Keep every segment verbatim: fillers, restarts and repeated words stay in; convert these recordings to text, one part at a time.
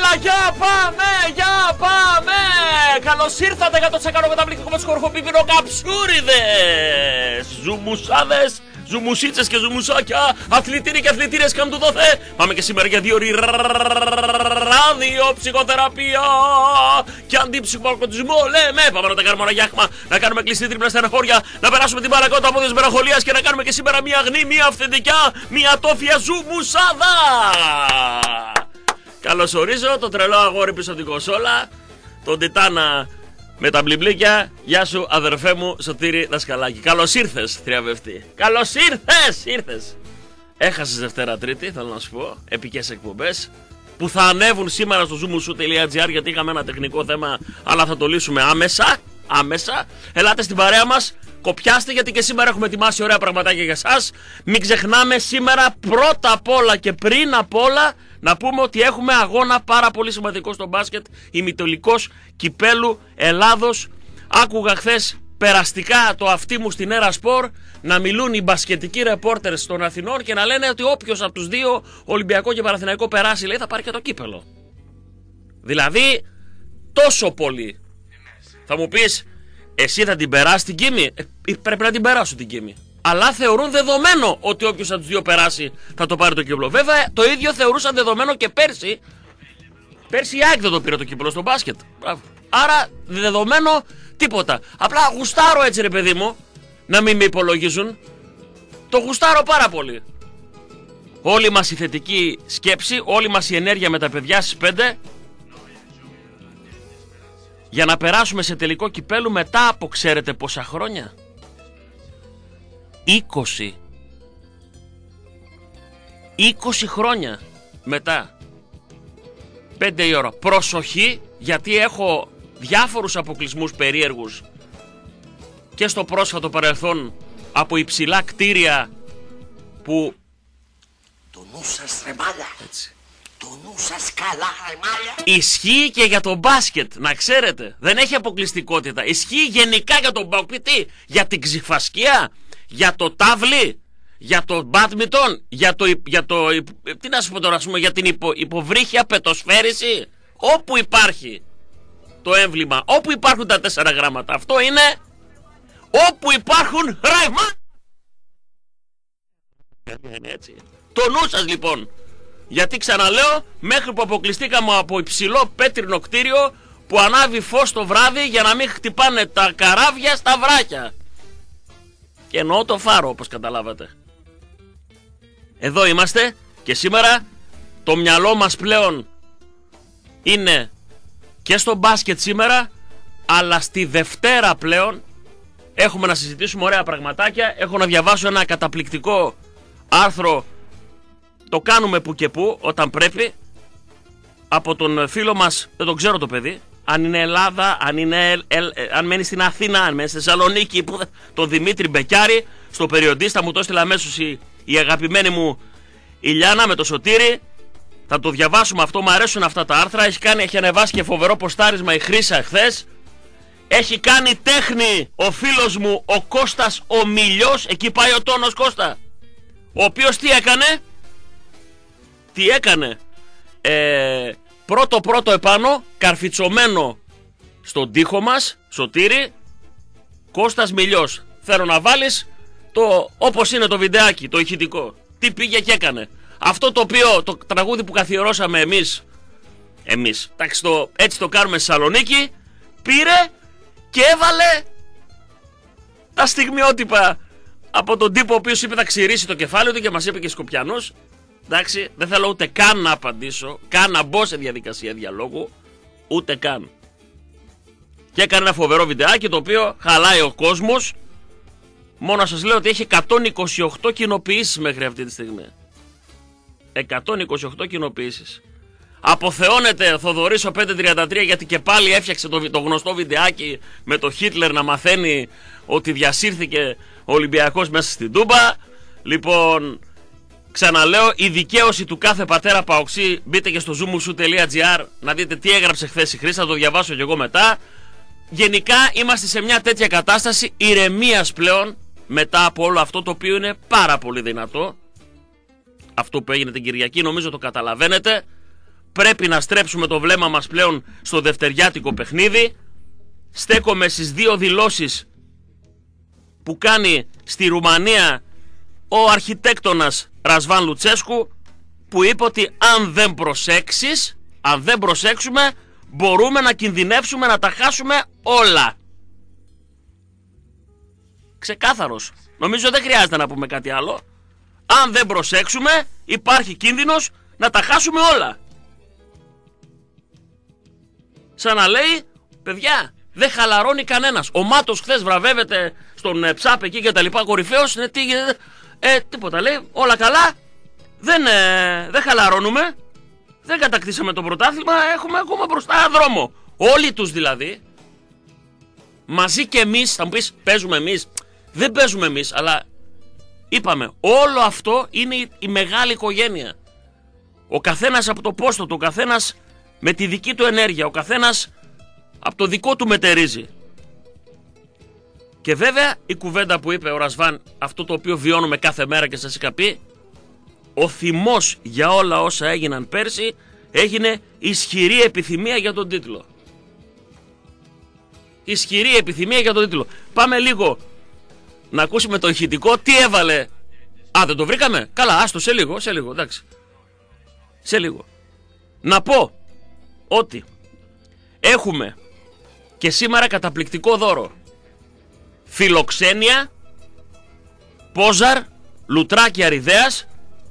Έλα, για πάμε, για πάμε! Καλώς ήρθατε για το τσακάνο καταπληκτικό με σκορχοπίπινο καψούριδες! Ζουμουσάδες, ζουμουσίτσες και ζουμουσάκια, αθλητήροι και αθλητήρες καν του δοθε. Πάμε και σήμερα για δύο ώρες ραδιοψυχοθεραπεία και αντιψυχοκοτισμό. Λέμε, πάμε να τα κάνουμε ένα γιάχμα, να κάνουμε κλειστή τρίπλα στεναχώρια, να περάσουμε την παρακότα από τις μεραχολίας και να κάνουμε και σήμερα μια αγνή, μια αυθεντικά, μια τόφια ζουμουσάδα! Καλωσορίζω το τρελό αγόρι πίσω από την κονσόλα, τον Τιτάνα με τα μπλιμπλίκια. Γεια σου αδερφέ μου Σωτήρη Δασκαλάκη. Καλώς ήρθες θριαβευτή. Καλώς ήρθες, ήρθες. Έχασες Δευτέρα Τρίτη, θέλω να σου πω, επικές εκπομπές που θα ανέβουν σήμερα στο zoomusu.gr γιατί είχαμε ένα τεχνικό θέμα, αλλά θα το λύσουμε άμεσα. Άμεσα. Ελάτε στην παρέα μας. Κοπιάστε γιατί και σήμερα έχουμε ετοιμάσει ωραία πραγματάκια για εσάς. Μην ξεχνάμε σήμερα πρώτα απ' όλα και πριν απ' όλα να πούμε ότι έχουμε αγώνα πάρα πολύ σημαντικό στο μπάσκετ, ημιτελικός κυπέλου Ελλάδος. Άκουγα χθες περαστικά το αυτί μου στην Έρα Σπορ να μιλούν οι μπασκετικοί ρεπόρτερς των Αθηνών και να λένε ότι όποιος από τους δύο, Ολυμπιακό και Παναθηναϊκό, περάσει, λέει, θα πάρει και το κύπελο. Δηλαδή τόσο πολύ. Θα μου πεις, εσύ θα την περάσει την Κίμη? Ε, πρέπει να την περάσω την Κίμη. Αλλά θεωρούν δεδομένο ότι όποιος από τους δύο περάσει θα το πάρει το κύπελο. Βέβαια το ίδιο θεωρούσαν δεδομένο και πέρσι. Πέρσι η ΑΕΚ δεν το πήρε το κύπελο στο μπάσκετ. Άρα δεδομένο τίποτα. Απλά γουστάρω έτσι ρε παιδί μου να μην με υπολογίζουν. Το γουστάρω πάρα πολύ. Όλη μας η θετική σκέψη, όλη μας η ενέργεια με τα παιδιά στις πέντε για να περάσουμε σε τελικό κυπέλου μετά από ξέρετε πόσα χρόνια? είκοσι. είκοσι χρόνια μετά. πέντε η ώρα. Προσοχή, γιατί έχω διάφορους αποκλεισμούς περίεργους και στο πρόσφατο παρελθόν από υψηλά κτίρια που... Το νου σας ρε μάλια. Έτσι. Το νου σας καλά ρε μάλια. Ισχύει και για το μπάσκετ, να ξέρετε. Δεν έχει αποκλειστικότητα. Ισχύει γενικά για τον μπάσκετ. Τι? Για την ξυφασκία, για το τάβλι, για το μπάτμιντον, για το, για το, τι να σου πω τώρα, ας πούμε, για την υπο, υποβρύχια πετοσφαίριση. Όπου υπάρχει το έμβλημα, όπου υπάρχουν τα τέσσερα γράμματα, αυτό είναι όπου υπάρχουν ρεύμα. Είναι έτσι. Το νου σας λοιπόν. Γιατί ξαναλέω, μέχρι που αποκλειστήκαμε από υψηλό πέτρινο κτίριο που ανάβει φως το βράδυ για να μην χτυπάνε τα καράβια στα βράχια. Και εννοώ το φάρο, όπως καταλάβατε. Εδώ είμαστε και σήμερα το μυαλό μας πλέον είναι και στο μπάσκετ σήμερα, αλλά στη Δευτέρα πλέον έχουμε να συζητήσουμε ωραία πραγματάκια. Έχω να διαβάσω ένα καταπληκτικό άρθρο, το κάνουμε που και που όταν πρέπει, από τον φίλο μας, δεν τον ξέρω το παιδί, αν είναι Ελλάδα, αν, είναι, ελ, ελ, αν μένει στην Αθήνα, αν μένει στη Θεσσαλονίκη, τον Δημήτρη Μπεκιάρη, στο περιοντίστα μου το έστειλε αμέσως η, η αγαπημένη μου Ηλιάνα με το Σωτήρη. Θα το διαβάσουμε αυτό, μου αρέσουν αυτά τα άρθρα. Έχει, κάνει, έχει ανεβάσει και φοβερό ποστάρισμα η Χρύσα χθες. Έχει κάνει τέχνη ο φίλος μου ο Κώστας ο Μιλιός, εκεί πάει ο τόνος Κώστα, ο οποίος τι έκανε? Τι έκανε? Ε, πρώτο πρώτο επάνω, καρφιτσωμένο στον τοίχο μας, Σωτήρη, Κώστας Μιλιός. Θέλω να βάλεις το, όπως είναι το βιντεάκι, το ηχητικό. Τι πήγε και έκανε. Αυτό το οποίο, το τραγούδι που καθιερώσαμε εμείς, εμείς, εντάξει, το, έτσι το κάνουμε στη Θεσσαλονίκη, πήρε και έβαλε τα στιγμιότυπα από τον τύπο ο οποίος είπε θα ξηρίσει το κεφάλι του και μας είπε και Σκοπιανός. Εντάξει, δεν θέλω ούτε καν να απαντήσω, καν να μπω σε διαδικασία διαλόγου, ούτε καν. Και έκανε ένα φοβερό βιντεάκι το οποίο χαλάει ο κόσμος. Μόνο σας λέω ότι έχει εκατόν είκοσι οκτώ κοινοποιήσεις μέχρι αυτή τη στιγμή. εκατόν είκοσι οκτώ κοινοποιήσεις. Αποθεώνεται ο Θοδωρής ο πεντακόσια τριάντα τρία γιατί και πάλι έφτιαξε το, το γνωστό βιντεάκι με το Χίτλερ να μαθαίνει ότι διασύρθηκε ο Ολυμπιακός μέσα στην Τούμπα. Λοιπόν, ξαναλέω, η δικαίωση του κάθε πατέρα παοξή. Μπείτε και στο zoomusu.gr να δείτε τι έγραψε χθες η Χρύσα, θα το διαβάσω και εγώ μετά. Γενικά είμαστε σε μια τέτοια κατάσταση ηρεμίας πλέον μετά από όλο αυτό το οποίο είναι πάρα πολύ δυνατό. Αυτό που έγινε την Κυριακή νομίζω το καταλαβαίνετε. πρέπει να στρέψουμε το βλέμμα μας πλέον στο δευτεριάτικο παιχνίδι. Στέκομαι στις δύο δηλώσεις που κάνει στη Ρουμανία ο αρχιτέκτονας Ρασβάν Λουτσέσκου, που είπε ότι αν δεν προσέξεις, αν δεν προσέξουμε, μπορούμε να κινδυνεύσουμε να τα χάσουμε όλα. Ξεκάθαρος. Νομίζω δεν χρειάζεται να πούμε κάτι άλλο. Αν δεν προσέξουμε, υπάρχει κίνδυνος να τα χάσουμε όλα. Σαν να λέει, παιδιά, δεν χαλαρώνει κανένας. Ο Μάτος χθες βραβεύεται στον ε, ψάπ εκεί και τα λοιπά, κορυφαίος. Ε, τι, ε, τίποτα λέει, όλα καλά. Δεν, ε, δεν χαλαρώνουμε. Δεν κατακτήσαμε το πρωτάθλημα. Έχουμε ακόμα μπροστά δρόμο. Όλοι τους δηλαδή. Μαζί και εμείς. Θα μου πεις, παίζουμε εμείς. Δεν παίζουμε εμείς, αλλά είπαμε, όλο αυτό είναι η, η μεγάλη οικογένεια. Ο καθένας από το πόστο του, ο καθένας με τη δική του ενέργεια, ο καθένας από το δικό του μετερίζει. Και βέβαια η κουβέντα που είπε ο Ρασβάν, αυτό το οποίο βιώνουμε κάθε μέρα και σας είχα πει, ο θυμός για όλα όσα έγιναν πέρσι έγινε ισχυρή επιθυμία για τον τίτλο. Ισχυρή επιθυμία για τον τίτλο. Πάμε λίγο να ακούσουμε το ηχητικό. Τι έβαλε? Α, δεν το βρήκαμε? Καλά, άστο, σε λίγο, σε λίγο, εντάξει. Σε λίγο. Να πω ότι έχουμε και σήμερα καταπληκτικό δώρο. Φιλοξένια, Πόζαρ, λουτράκι Αριδέας.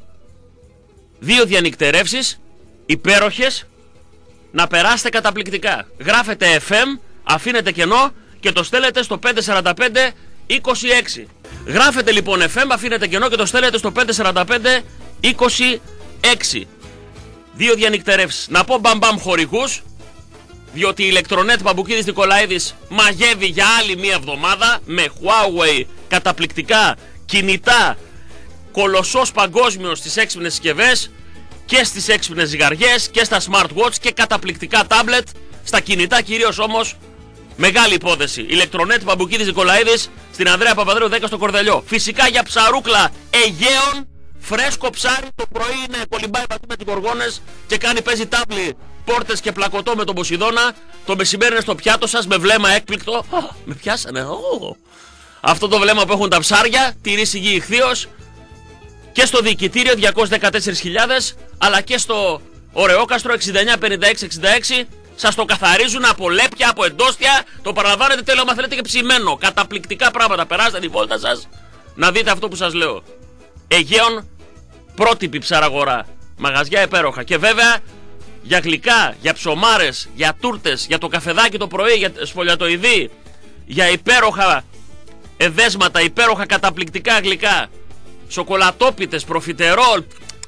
Δύο διανυκτερεύσεις, υπέροχες. Να περάσετε καταπληκτικά. Γράφετε εφ εμ, αφήνετε κενό και το στέλνετε στο πέντε τέσσερα πέντε είκοσι έξι. Γράφετε λοιπόν εφ εμ, αφήνετε κενό και το στέλνετε στο πέντε τέσσερα πέντε είκοσι έξι. Δύο διανυκτερεύσεις. Να πω μπαμπαμ χορηγούς, διότι η ηλεκτρονέτ Παμπουκίδης Νικολαίδης μαγεύει για άλλη μία εβδομάδα με Huawei καταπληκτικά κινητά, κολοσσός παγκόσμιος στις έξυπνες συσκευές και στις έξυπνες ζυγαριές και στα smartwatch και καταπληκτικά τάμπλετ στα κινητά, κυρίως όμως μεγάλη υπόθεση. Ηλεκτρονέτ Παμπουκίδης Νικολαίδης στην Ανδρέα Παπαδρέου δέκα στο Κορδελιό. Φυσικά για ψαρούκλα Αιγαίων, φρέσκο ψάρι, το πρωί είναι κολυμπάει μαζί με τις γοργόνες και κάνει, παίζει τάμπλι, πόρτες και πλακωτό με τον Ποσειδώνα. Το μεσημέρι είναι στο πιάτο σας με βλέμμα έκπληκτο. Oh, με πιάσανε. Oh. Αυτό το βλέμμα που έχουν τα ψάρια, τυρί σιγή ηχθείος. Και στο διοικητήριο διακόσιες δεκατέσσερις χιλιάδες, αλλά και στο Ωρεόκαστρο εξήντα εννιά πενήντα έξι εξήντα έξι. Σας το καθαρίζουν από λέπια, από εντόστια. Το παραλαμβάνετε τέλειο, άμα θέλετε, και ψημένο. Καταπληκτικά πράγματα. Περάστε τη βόλτα σας να δείτε αυτό που σας λέω. Αιγαίων, πρότυπη ψαραγορά. Μαγαζιά υπέροχα. Και βέβαια για γλυκά, για ψωμάρες, για τούρτες, για το καφεδάκι το πρωί, για σφολιατοειδή, για υπέροχα εδέσματα, υπέροχα καταπληκτικά γλυκά. Σοκολατόπιτες, προφιτερόλ.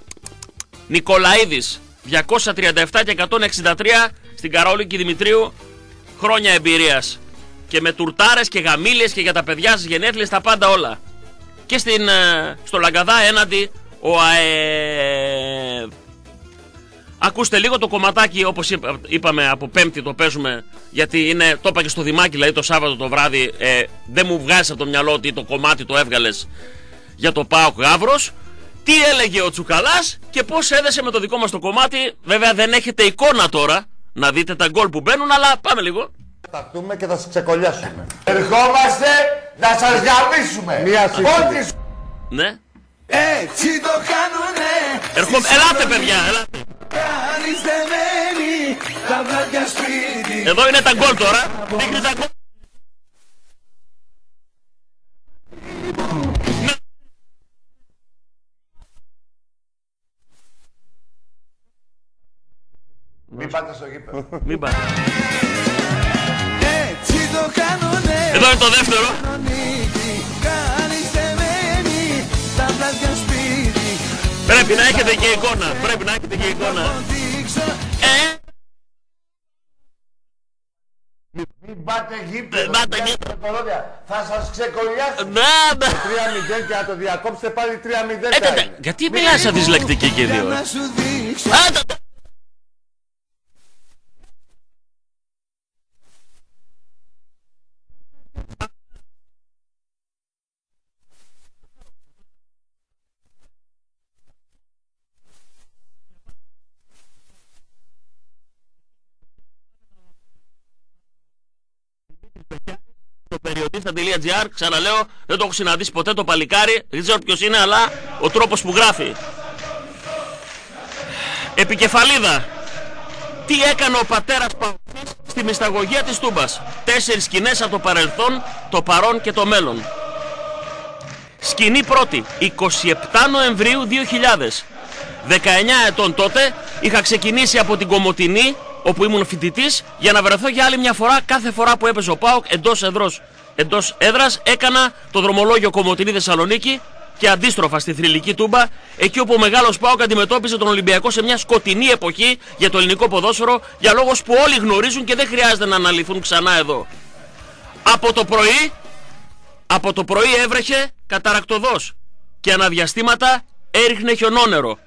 Νικολαίδης διακόσια τριάντα επτά και εκατόν εξήντα τρία στην Καραολίκη Δημητρίου. Χρόνια εμπειρίας. Και με τουρτάρες και γαμήλιες και για τα παιδιά σας γενέθλιες, τα πάντα όλα. Και στην, στο Λαγκαδά έναντι ο ΑΕ... Ακούστε λίγο το κομματάκι, όπως είπαμε, από Πέμπτη το παίζουμε, γιατί είναι, το είπα και στο Δημάκι, δηλαδή το Σάββατο το βράδυ, ε, δεν μου βγάζει από το μυαλό ότι το κομμάτι το έβγαλες για το ΠΑΟΚ Γαύρος. Τι έλεγε ο Τσουκαλάς και πώς έδεσε με το δικό μας το κομμάτι. Βέβαια δεν έχετε εικόνα τώρα να δείτε τα γκολ που μπαίνουν, αλλά πάμε λίγο. Θα έρθουμε και θα σας ξεκολλιάσουμε. Ερχόμαστε να σας γαμίσουμε. Μία Ό,τι... Ναι. Έτσι το κάνουνε. Ερχόμαστε. Ελάτε παιδιά, ελάτε. Κάνεις δεμένη τα βράδια σπίτι. Εδώ είναι τα γκολ τώρα. Δείχνει τα γκολ. Μην πάτε στο γήπεδο. Μην πάτε. Έτσι το κάνουνε. Εδώ είναι το δεύτερο. Κάνεις δεμένη τα βράδια σπίτι. Πρέπει να έχετε και εικόνα. Πρέπει να έχετε και εικόνα. Ε! Μην πάτε γήπεδο. πάτε γήπεδο. Θα σας ξεκολλιάσω. Να, να. τρία μηδέν και να το διακόψετε πάλι τρία μηδέν. Ε, τε- τε- Γιατί μιλάς σαν δυσλεκτική και οι δύο. Να ε? σου δείξω. Α, τα- τα- Περιοδίστα.gr, ξαναλέω, δεν το έχω συναντήσει ποτέ το παλικάρι, δεν ξέρω ποιος είναι, αλλά ο τρόπος που γράφει. Επικεφαλίδα. Τι έκανε ο πατέρας Παοκτής στη μυσταγωγία της Τούμπας. Τέσσερις σκηνές από το παρελθόν, το παρόν και το μέλλον. Σκηνή πρώτη, εικοστή εβδόμη Νοεμβρίου δύο χιλιάδες. δεκαεννιά ετών τότε είχα ξεκινήσει από την Κομοτηνή, όπου ήμουν φοιτητής, για να βρεθώ για άλλη μια φορά. Κάθε φορά που έπαιζε ο ΠΑΟΚ εντός εδρός, εντός έδρας, έκανα το δρομολόγιο Κομοτηνή Θεσσαλονίκη και αντίστροφα στη θρυλική Τούμπα, εκεί όπου ο μεγάλος ΠΑΟΚ αντιμετώπιζε τον Ολυμπιακό σε μια σκοτεινή εποχή για το ελληνικό ποδόσφαιρο, για λόγους που όλοι γνωρίζουν και δεν χρειάζεται να αναλυθούν ξανά εδώ. Από το πρωί, από το πρωί έβρεχε καταρακτωδώς και αναδιαστήματα έριχνε χιονόνερο.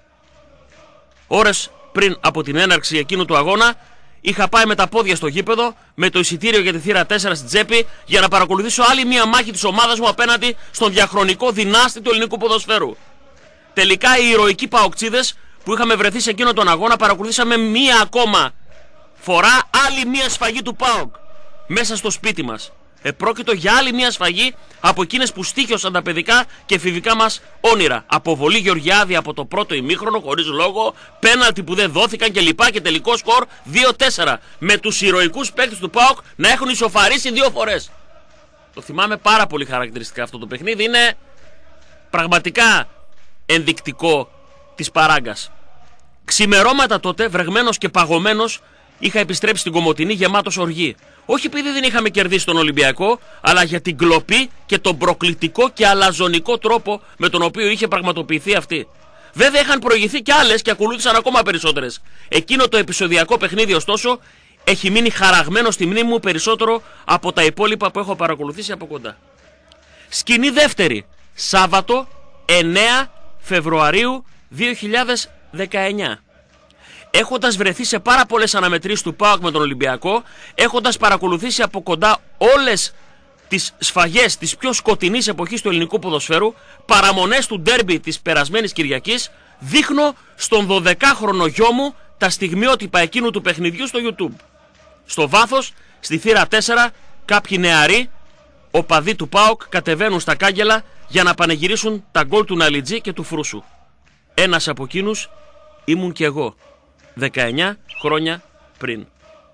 Ώρες πριν από την έναρξη εκείνου του αγώνα, είχα πάει με τα πόδια στο γήπεδο, με το εισιτήριο για τη θύρα τέσσερα στην τσέπη, για να παρακολουθήσω άλλη μία μάχη της ομάδας μου απέναντι στον διαχρονικό δυνάστη του ελληνικού ποδοσφαίρου. Τελικά οι ηρωικοί παοκτσίδες που είχαμε βρεθεί σε εκείνο τον αγώνα παρακολουθήσαμε μία ακόμα φορά άλλη μία σφαγή του ΠΑΟΚ μέσα στο σπίτι μας. Επρόκειτο για άλλη μια σφαγή από εκείνες που στοίχιωσαν τα παιδικά και εφηβικά μας όνειρα. Αποβολή Γεωργιάδη από το πρώτο ημίχρονο χωρίς λόγο, πέναλτι που δεν δόθηκαν κλπ. Και τελικό σκορ δύο τέσσερα. Με τους ηρωικούς παίκτες του ΠΑΟΚ να έχουν ισοφαρίσει δύο φορές. Το θυμάμαι πάρα πολύ χαρακτηριστικά αυτό το παιχνίδι. Είναι πραγματικά ενδεικτικό της παράγκας. Ξημερώματα τότε, βρεγμένος και παγωμένος, είχα επιστρέψει στην Κομοτηνή γεμάτος οργή. Όχι επειδή δεν είχαμε κερδίσει τον Ολυμπιακό, αλλά για την κλοπή και τον προκλητικό και αλαζονικό τρόπο με τον οποίο είχε πραγματοποιηθεί αυτή. Βέβαια είχαν προηγηθεί κι άλλες και ακολούθησαν ακόμα περισσότερες. Εκείνο το επεισοδιακό παιχνίδι, ωστόσο, έχει μείνει χαραγμένο στη μνήμη μου περισσότερο από τα υπόλοιπα που έχω παρακολουθήσει από κοντά. Σκηνή δεύτερη, Σάββατο εννέα Φεβρουαρίου δύο χιλιάδες δεκαεννιά. Έχοντας βρεθεί σε πάρα πολλές αναμετρήσεις του ΠΑΟΚ με τον Ολυμπιακό, έχοντας παρακολουθήσει από κοντά όλες τις σφαγές της πιο σκοτεινής εποχής του ελληνικού ποδοσφαίρου, παραμονές του ντέρμπι της περασμένης Κυριακής, δείχνω στον δωδεκάχρονο γιο μου τα στιγμιότυπα εκείνου του παιχνιδιού στο YouTube. Στο βάθος, στη θύρα τέσσερα, κάποιοι νεαροί, οπαδοί του ΠΑΟΚ, κατεβαίνουν στα κάγκελα για να πανηγυρίσουν τα γκολ του Ναλιτζή και του Φρούσου. Ένας από εκείνους ήμουν κι εγώ. δεκαεννιά χρόνια πριν.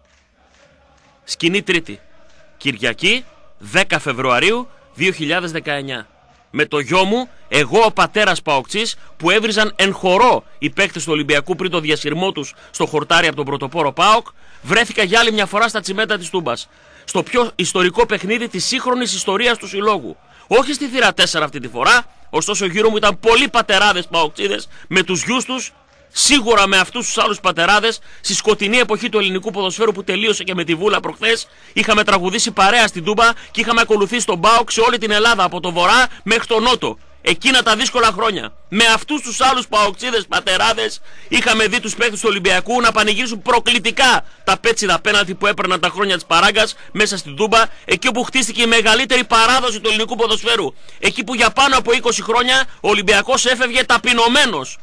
Σκηνή τρίτη, Κυριακή δέκα Φεβρουαρίου δύο χιλιάδες δεκαεννιά. Με το γιο μου, εγώ ο πατέρας Παοκτσής, που έβριζαν εν χορό οι παίκτες του Ολυμπιακού πριν το διασυρμό τους στο χορτάρι από τον πρωτοπόρο ΠΑΟΚ, βρέθηκα για άλλη μια φορά στα τσιμέντα της Τούμπας. Στο πιο ιστορικό παιχνίδι της σύγχρονης ιστορίας του συλλόγου. Όχι στη θύρα τέσσερα αυτή τη φορά, ωστόσο γύρω μου ήταν πολλοί πατεράδες Παοκτσίδες με τους γιους τους. Σίγουρα με αυτούς τους άλλους πατεράδες, στη σκοτεινή εποχή του ελληνικού ποδοσφαίρου που τελείωσε και με τη Βούλα προχθές, είχαμε τραγουδήσει παρέα στην Τούμπα και είχαμε ακολουθήσει τον ΠΑΟΚ σε όλη την Ελλάδα, από το βορρά μέχρι τον νότο. Εκείνα τα δύσκολα χρόνια. Με αυτούς τους άλλους παοκτσίδες πατεράδες, είχαμε δει τους παίκτες του Ολυμπιακού να πανηγυρίσουν προκλητικά τα πέτσιδα πέναλτι που έπαιρναν τα χρόνια της παράγκας μέσα στην Τούμπα, εκεί όπου χτίστηκε η μεγαλύτερη παράδοση του ελληνικού ποδοσφαίρου. Εκεί που για πάνω από είκοσι χρόνια ο Ολυμπιακός έφευγε ταπεινωμένος.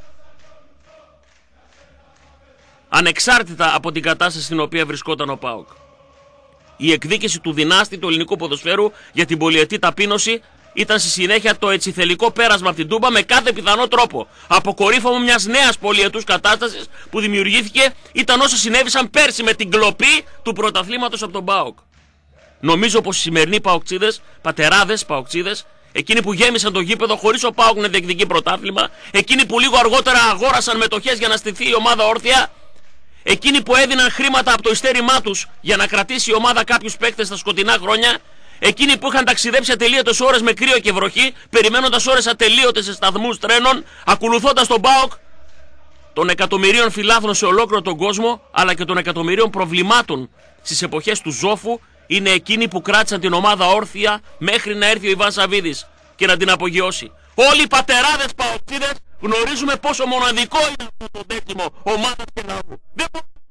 Ανεξάρτητα από την κατάσταση στην οποία βρισκόταν ο ΠΑΟΚ. Η εκδίκηση του δυνάστη του ελληνικού ποδοσφαίρου για την πολυετή ταπείνωση ήταν στη συνέχεια το ετσιθελικό πέρασμα από την Τούμπα με κάθε πιθανό τρόπο. Αποκορύφωμα μιας νέας πολυετούς κατάστασης που δημιουργήθηκε ήταν όσα συνέβησαν πέρσι με την κλοπή του πρωταθλήματος από τον ΠΑΟΚ. Νομίζω πως οι σημερινοί παοκτσίδες, πατεράδες παοκτσίδες, εκείνοι που γέμισαν το γήπεδο χωρίς ο ΠΑΟΚ να διεκδικεί πρωτάθλημα, εκείνοι που λίγο αργότερα αγόρασαν μετοχές για να στηθεί η ομάδα όρθια, εκείνοι που έδιναν χρήματα από το ειστέρημά τους για να κρατήσει η ομάδα κάποιους παίκτες στα σκοτεινά χρόνια, εκείνοι που είχαν ταξιδέψει ατελείωτες ώρες με κρύο και βροχή, περιμένοντας ώρες ατελείωτες σε σταθμούς τρένων, ακολουθώντας τον ΠΑΟΚ, των εκατομμυρίων φιλάθλων σε ολόκληρο τον κόσμο, αλλά και των εκατομμυρίων προβλημάτων στις εποχές του Ζόφου, είναι εκείνοι που κράτησαν την ομάδα όρθια μέχρι να έρθει ο Ιβάν Σαββίδης και να την απογειώσει. Όλοι οι πατεράδες παοκτίδες γνωρίζουμε πόσο μοναδικό είναι αυτό το δέκτυμο ομάδας και λαού. Δεν...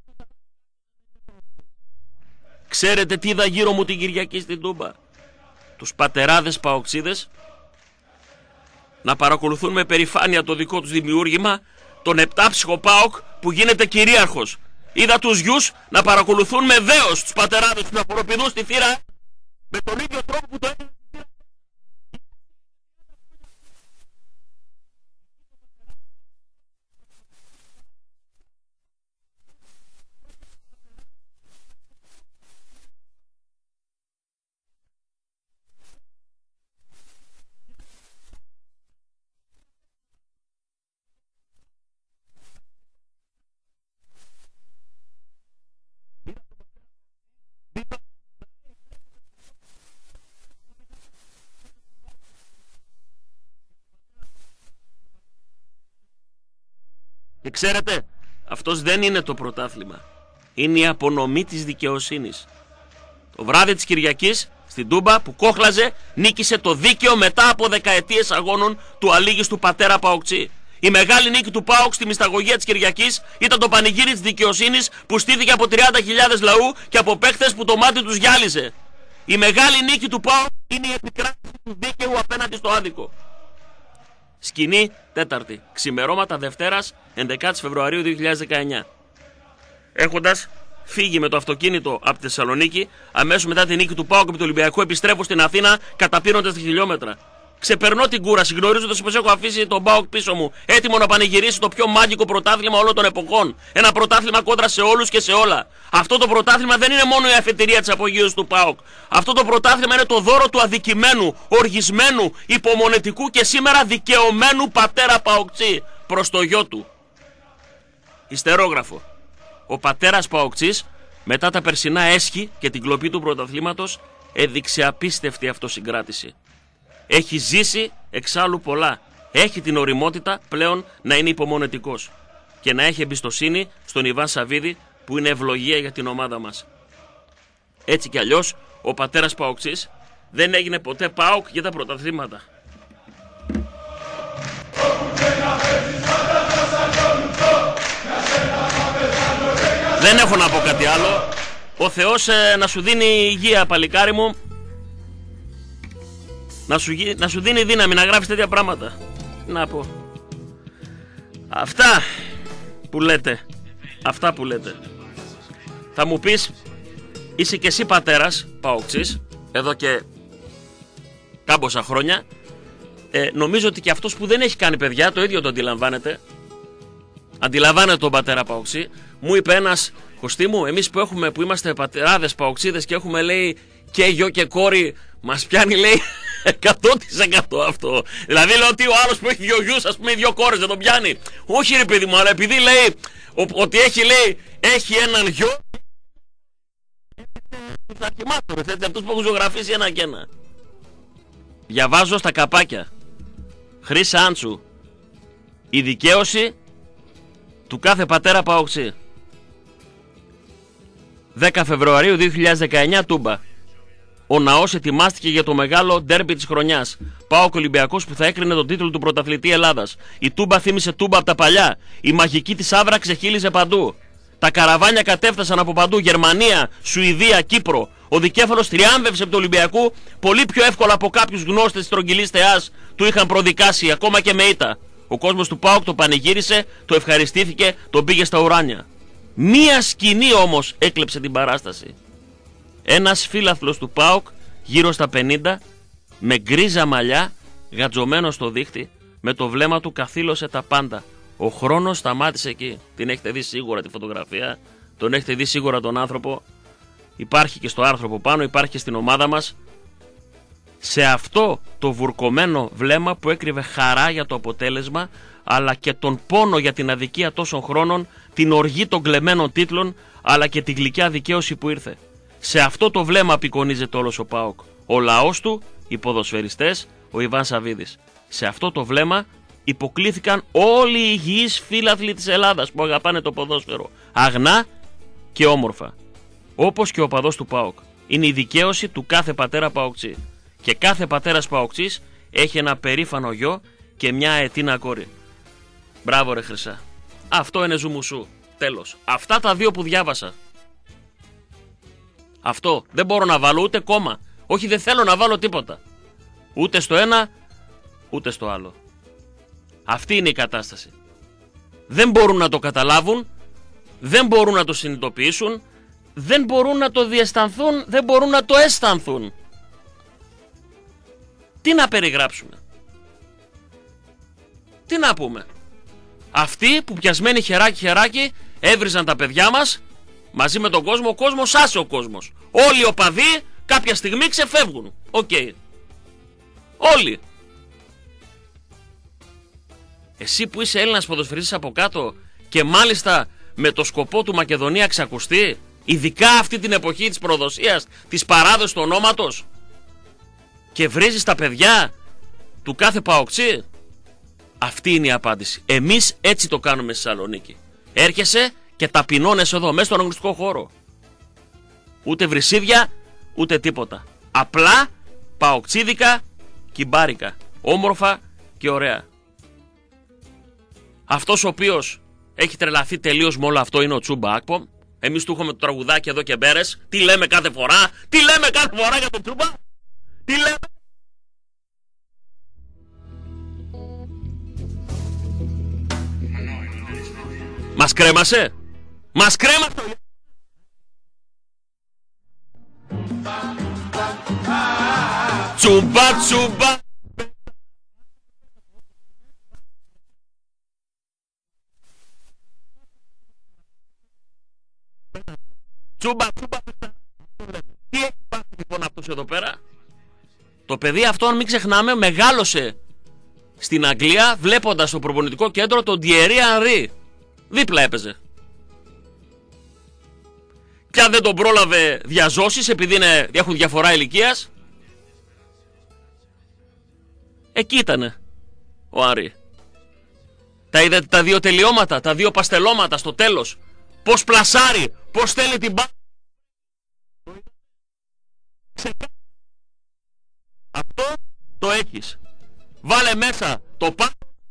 Ξέρετε τι είδα γύρω μου την Κυριακή στην Τούμπα? Τους πατεράδες παοξίδες να παρακολουθούν με περηφάνεια το δικό τους δημιούργημα, τον επτάψυχο ΠΑΟΚ που γίνεται κυρίαρχος. Είδα τους γιους να παρακολουθούν με δέος τους πατεράδες τους να προπηδούν στη θύρα Με τον ίδιο τρόπο που το έκανε. Και ξέρετε, αυτός δεν είναι το πρωτάθλημα. Είναι η απονομή της δικαιοσύνης. Το βράδυ της Κυριακής, στην Τούμπα, που κόχλαζε, νίκησε το δίκαιο μετά από δεκαετίες αγώνων του αλήγιστου πατέρα Παοκτσί. Η μεγάλη νίκη του ΠΑΟΚ στη μυσταγωγία της Κυριακής ήταν το πανηγύρι της δικαιοσύνης που στήθηκε από τριάντα χιλιάδες λαού και από παίχτες που το μάτι τους γυάλιζε. Η μεγάλη νίκη του ΠΑΟΚ είναι η επικράτηση του δίκαιου απέναντι στο άδικο. Σκηνή τέταρτη, ξημερώματα Δευτέρας, ενδεκάτη Φεβρουαρίου δύο χιλιάδες δεκαεννιά. Έχοντας φύγει με το αυτοκίνητο από τη Θεσσαλονίκη, αμέσως μετά την νίκη του ΠΑΟΚ επί του Ολυμπιακού, επιστρέφω στην Αθήνα καταπίνοντας τα χιλιόμετρα. Ξεπερνώ την κούραση, γνωρίζοντας πως έχω αφήσει τον ΠΑΟΚ πίσω μου, έτοιμο να πανηγυρίσει το πιο μάγικο πρωτάθλημα όλων των εποχών. Ένα πρωτάθλημα κόντρα σε όλους και σε όλα. Αυτό το πρωτάθλημα δεν είναι μόνο η αφετηρία της απογείωσης του ΠΑΟΚ. Αυτό το πρωτάθλημα είναι το δώρο του αδικημένου, οργισμένου, υπομονετικού και σήμερα δικαιωμένου πατέρα Παοκτσί προς το γιο του. Ιστερόγραφο. Ο πατέρας Παοκτσής, μετά τα περσινά έσχη και την κλοπή του πρωταθλήματος, έδειξε απίστευτη αυτοσυγκράτηση. Έχει ζήσει εξάλλου πολλά. Έχει την ωριμότητα πλέον να είναι υπομονετικός και να έχει εμπιστοσύνη στον Ιβάν Σαββίδη που είναι ευλογία για την ομάδα μας. Έτσι κι αλλιώς ο πατέρας Παοκτσής δεν έγινε ποτέ ΠΑΟΚ για τα πρωταθλήματα. Δεν έχω να πω κάτι άλλο. Ο Θεός ε, να σου δίνει υγεία, παλικάρι μου. Να σου, να σου δίνει δύναμη να γράφεις τέτοια πράγματα. Να πω. Αυτά που λέτε. Αυτά που λέτε. Θα μου πεις, είσαι και εσύ πατέρας Παοκτσής, εδώ και κάμποσα χρόνια. ε, Νομίζω ότι και αυτός που δεν έχει κάνει παιδιά το ίδιο το αντιλαμβάνεται. Αντιλαμβάνεται τον πατέρα Παοκτσί. Μου είπε ένας, Κωστή μου, εμείς που, έχουμε, που είμαστε πατεράδες Παοκτσίδες και έχουμε, λέει, και γιο και κόρη, μας πιάνει, λέει, εκατό τοις εκατό αυτό. Δηλαδή λέω ότι ο άλλος που έχει δύο γιους, ας πούμε, δύο κόρες, δεν τον πιάνει. Όχι ρε παιδί μου, αλλά επειδή λέει ο, ότι έχει, λέει, έχει έναν γιο, τους αρχιμάτωρες, έτσι, αυτούς που έχουν ζωγραφίσει ένα και ένα. Διαβάζω στα καπάκια. Χρύσα Άντσου. Η δικαίωση του κάθε πατέρα Παοκτσί. δέκα Φεβρουαρίου δύο χιλιάδες δεκαεννιά, Τούμπα. Ο ναός ετοιμάστηκε για το μεγάλο ντέρμπι της χρονιάς. ΠΑΟΚ Ολυμπιακός που θα έκρινε τον τίτλο του πρωταθλητή Ελλάδας. Η Τούμπα θύμισε Τούμπα από τα παλιά. Η μαγική της άβρα ξεχύλιζε παντού. Τα καραβάνια κατέφτασαν από παντού. Γερμανία, Σουηδία, Κύπρο. Ο δικέφαλος τριάμβευσε από του Ολυμπιακού πολύ πιο εύκολα από κάποιους γνώστες της τρογγυλής θεάς του είχαν προδικάσει, ακόμα και με ήττα. Ο κόσμος του ΠΑΟΚ το πανηγύρισε, το ευχαριστήθηκε, τον πήγε στα ουράνια. Μία σκηνή όμως έκλεψε την παράσταση. Ένας φίλαθλος του ΠΑΟΚ γύρω στα πενήντα, με γκρίζα μαλλιά, γατζωμένο στο δίχτυ, με το βλέμμα του καθήλωσε τα πάντα. Ο χρόνος σταμάτησε εκεί. Την έχετε δει σίγουρα τη φωτογραφία, τον έχετε δει σίγουρα τον άνθρωπο. Υπάρχει και στο άρθρο από πάνω, υπάρχει και στην ομάδα μας. Σε αυτό το βουρκωμένο βλέμμα που έκρυβε χαρά για το αποτέλεσμα, αλλά και τον πόνο για την αδικία τόσων χρόνων, την οργή των κλεμμένων τίτλων, αλλά και την γλυκιά δικαίωση που ήρθε. Σε αυτό το βλέμμα απεικονίζεται όλος ο ΠΑΟΚ. Ο λαός του, οι ποδοσφαιριστές, ο Ιβάν Σαββίδης. Σε αυτό το βλέμμα υποκλήθηκαν όλοι οι υγιείς φίλαθλοι της Ελλάδας που αγαπάνε το ποδόσφαιρο. Αγνά και όμορφα. Όπως και ο οπαδός του ΠΑΟΚ. Είναι η δικαίωση του κάθε πατέρα Παοκτσί. Και κάθε πατέρας Παοκτσής έχει ένα περήφανο γιο και μια αετίνα κόρη. Μπράβο ρε Χρυσά. Αυτό είναι ζουμουσού. Τέλος. Αυτά τα δύο που διάβασα. Αυτό. Δεν μπορώ να βάλω ούτε κόμμα. Όχι, δεν θέλω να βάλω τίποτα. Ούτε στο ένα, ούτε στο άλλο. Αυτή είναι η κατάσταση. Δεν μπορούν να το καταλάβουν, δεν μπορούν να το συνειδητοποιήσουν, δεν μπορούν να το διαισθανθούν, δεν μπορούν να το αισθανθούν. Τι να περιγράψουμε? Τι να πούμε? Αυτοί που πιασμένοι χεράκι χεράκι έβριζαν τα παιδιά μας μαζί με τον κόσμο. Ο κόσμος άσε ο κόσμος. Όλοι οι οπαδοί κάποια στιγμή ξεφεύγουν. Οκ. Okay. Όλοι. Εσύ που είσαι Έλληνας ποδοσφαιριστής από κάτω και μάλιστα με το σκοπό του Μακεδονία ξακουστεί, ειδικά αυτή την εποχή της προδοσίας, της παράδοσης του ονόματος, και βρίζεις τα παιδιά του κάθε παοκτσί. Αυτή είναι η απάντηση. Εμείς έτσι το κάνουμε στη Θεσσαλονίκη. Έρχεσαι και ταπεινώνεσαι εδώ μέσα στον αγωνιστικό χώρο. Ούτε βρυσίδια, ούτε τίποτα. Απλά παοκτσίδικα, κυμπάρικα. Όμορφα και ωραία. Αυτός ο οποίος έχει τρελαθεί τελείως με όλο αυτό είναι ο Τσούμπα Άκπομ. Εμείς του έχουμε το τραγουδάκι εδώ και μπέρες. Τι λέμε κάθε φορά? Τι λέμε κάθε φορά για τον Τσούμπα? Τι λέμε? Μας κρέμασε. Μας κρέμασε. Τσούμπα, τσούμπα. Τσούμπα, τσούμπα. Τι έχει πάθει λοιπόν αυτός εδώ πέρα? Το παιδί αυτό, αν μην ξεχνάμε, μεγάλωσε στην Αγγλία βλέποντας στο προπονητικό κέντρο τον Thierry Henry. Δίπλα έπαιζε. Και αν δεν τον πρόλαβε διαζώσεις επειδή είναι, έχουν διαφορά ηλικίας, εκεί ήτανε ο Άρη. Τα είδατε τα δύο τελειώματα, τα δύο παστελώματα στο τέλος? Πώς πλασάρει, πώς στέλνει την μπάλα. Αυτό το έχεις. Βάλε μέσα το πα.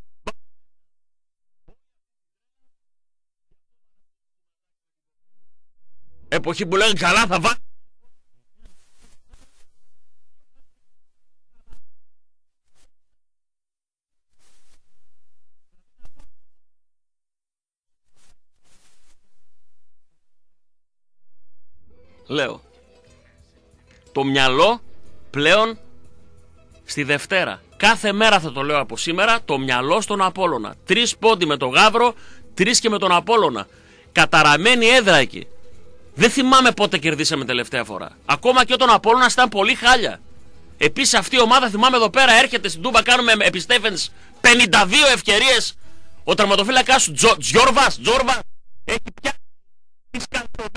Εποχή που λέγανε καλά θα βάλει. Λέω, το μυαλό πλέον στη Δευτέρα. Κάθε μέρα θα το λέω από σήμερα, το μυαλό στον Απόλλωνα. Τρεις πόντι με τον Γαύρο, τρεις και με τον Απόλλωνα. Καταραμένη έδρα εκεί. Δεν θυμάμαι πότε κερδίσαμε τελευταία φορά. Ακόμα και όταν ο Απόλλωνας ήταν πολύ χάλια. Επίσης αυτή η ομάδα, θυμάμαι εδώ πέρα, έρχεται στην Τούμπα, κάνουμε επί Στέφενς πενήντα δύο ευκαιρίες. Ο τερματοφύλακας σου Τζο, Τζιόρβας, Τζόρβας έχει πια τις καλτοδές.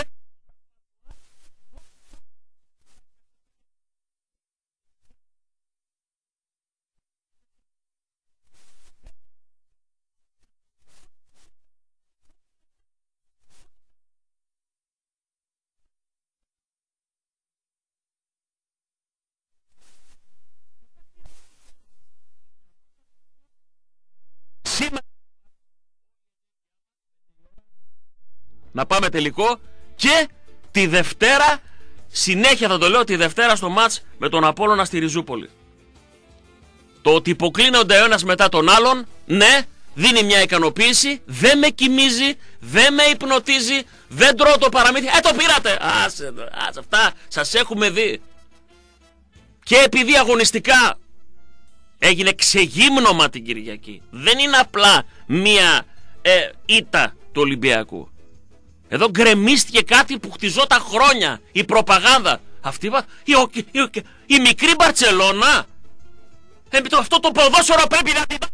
Να πάμε τελικό. Και τη Δευτέρα, συνέχεια θα το λέω, τη Δευτέρα στο μάτς με τον Απόλλωνα στη Ριζούπολη. Το ότι υποκλίνονται ο ένας μετά τον άλλον, ναι, δίνει μια ικανοποίηση. Δεν με κοιμίζει, δεν με υπνοτίζει, δεν τρώω το παραμύθι. Ε, το πήρατε! Άσε, άσε, αυτά σας έχουμε δει. Και επειδή αγωνιστικά έγινε ξεγύμνομα την Κυριακή, δεν είναι απλά μια ε, ήττα του Ολυμπιακού. Εδώ γκρεμίστηκε κάτι που χτιζόταν χρόνια. Η προπαγάνδα. Αυτή η, η, η, η μικρή Μπαρτσελώνα. Ε, το, αυτό το ποδόσφαιρο πρέπει να την...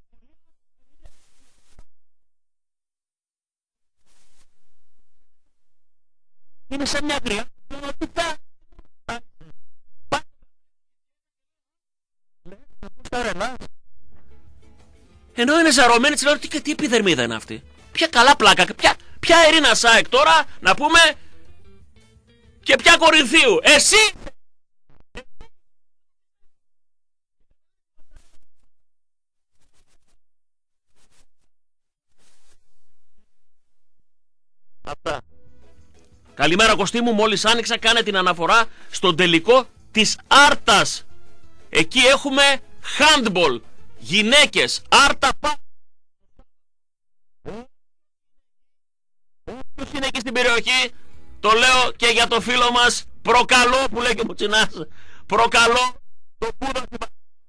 Είναι σαν μια γριά. Ενώ είναι ζαρωμένη, της λέω, τι, τι επιδερμίδα είναι αυτή? Ποια καλά πλάκα, ποια, ποια Ερίνα Σάεκ τώρα, να πούμε, και ποια Κορινθίου? Εσύ! Αυτά. Καλημέρα Κωστή μου, μόλις άνοιξα, κάνε την αναφορά στον τελικό της Άρτας. Εκεί έχουμε handball, γυναίκες, Άρτα πα... Ποιος είναι εκεί στην περιοχή? Το λέω και για το φίλο μας, προκαλώ, που λέει και ο Μουτσινάς, προκαλώ το πούδο.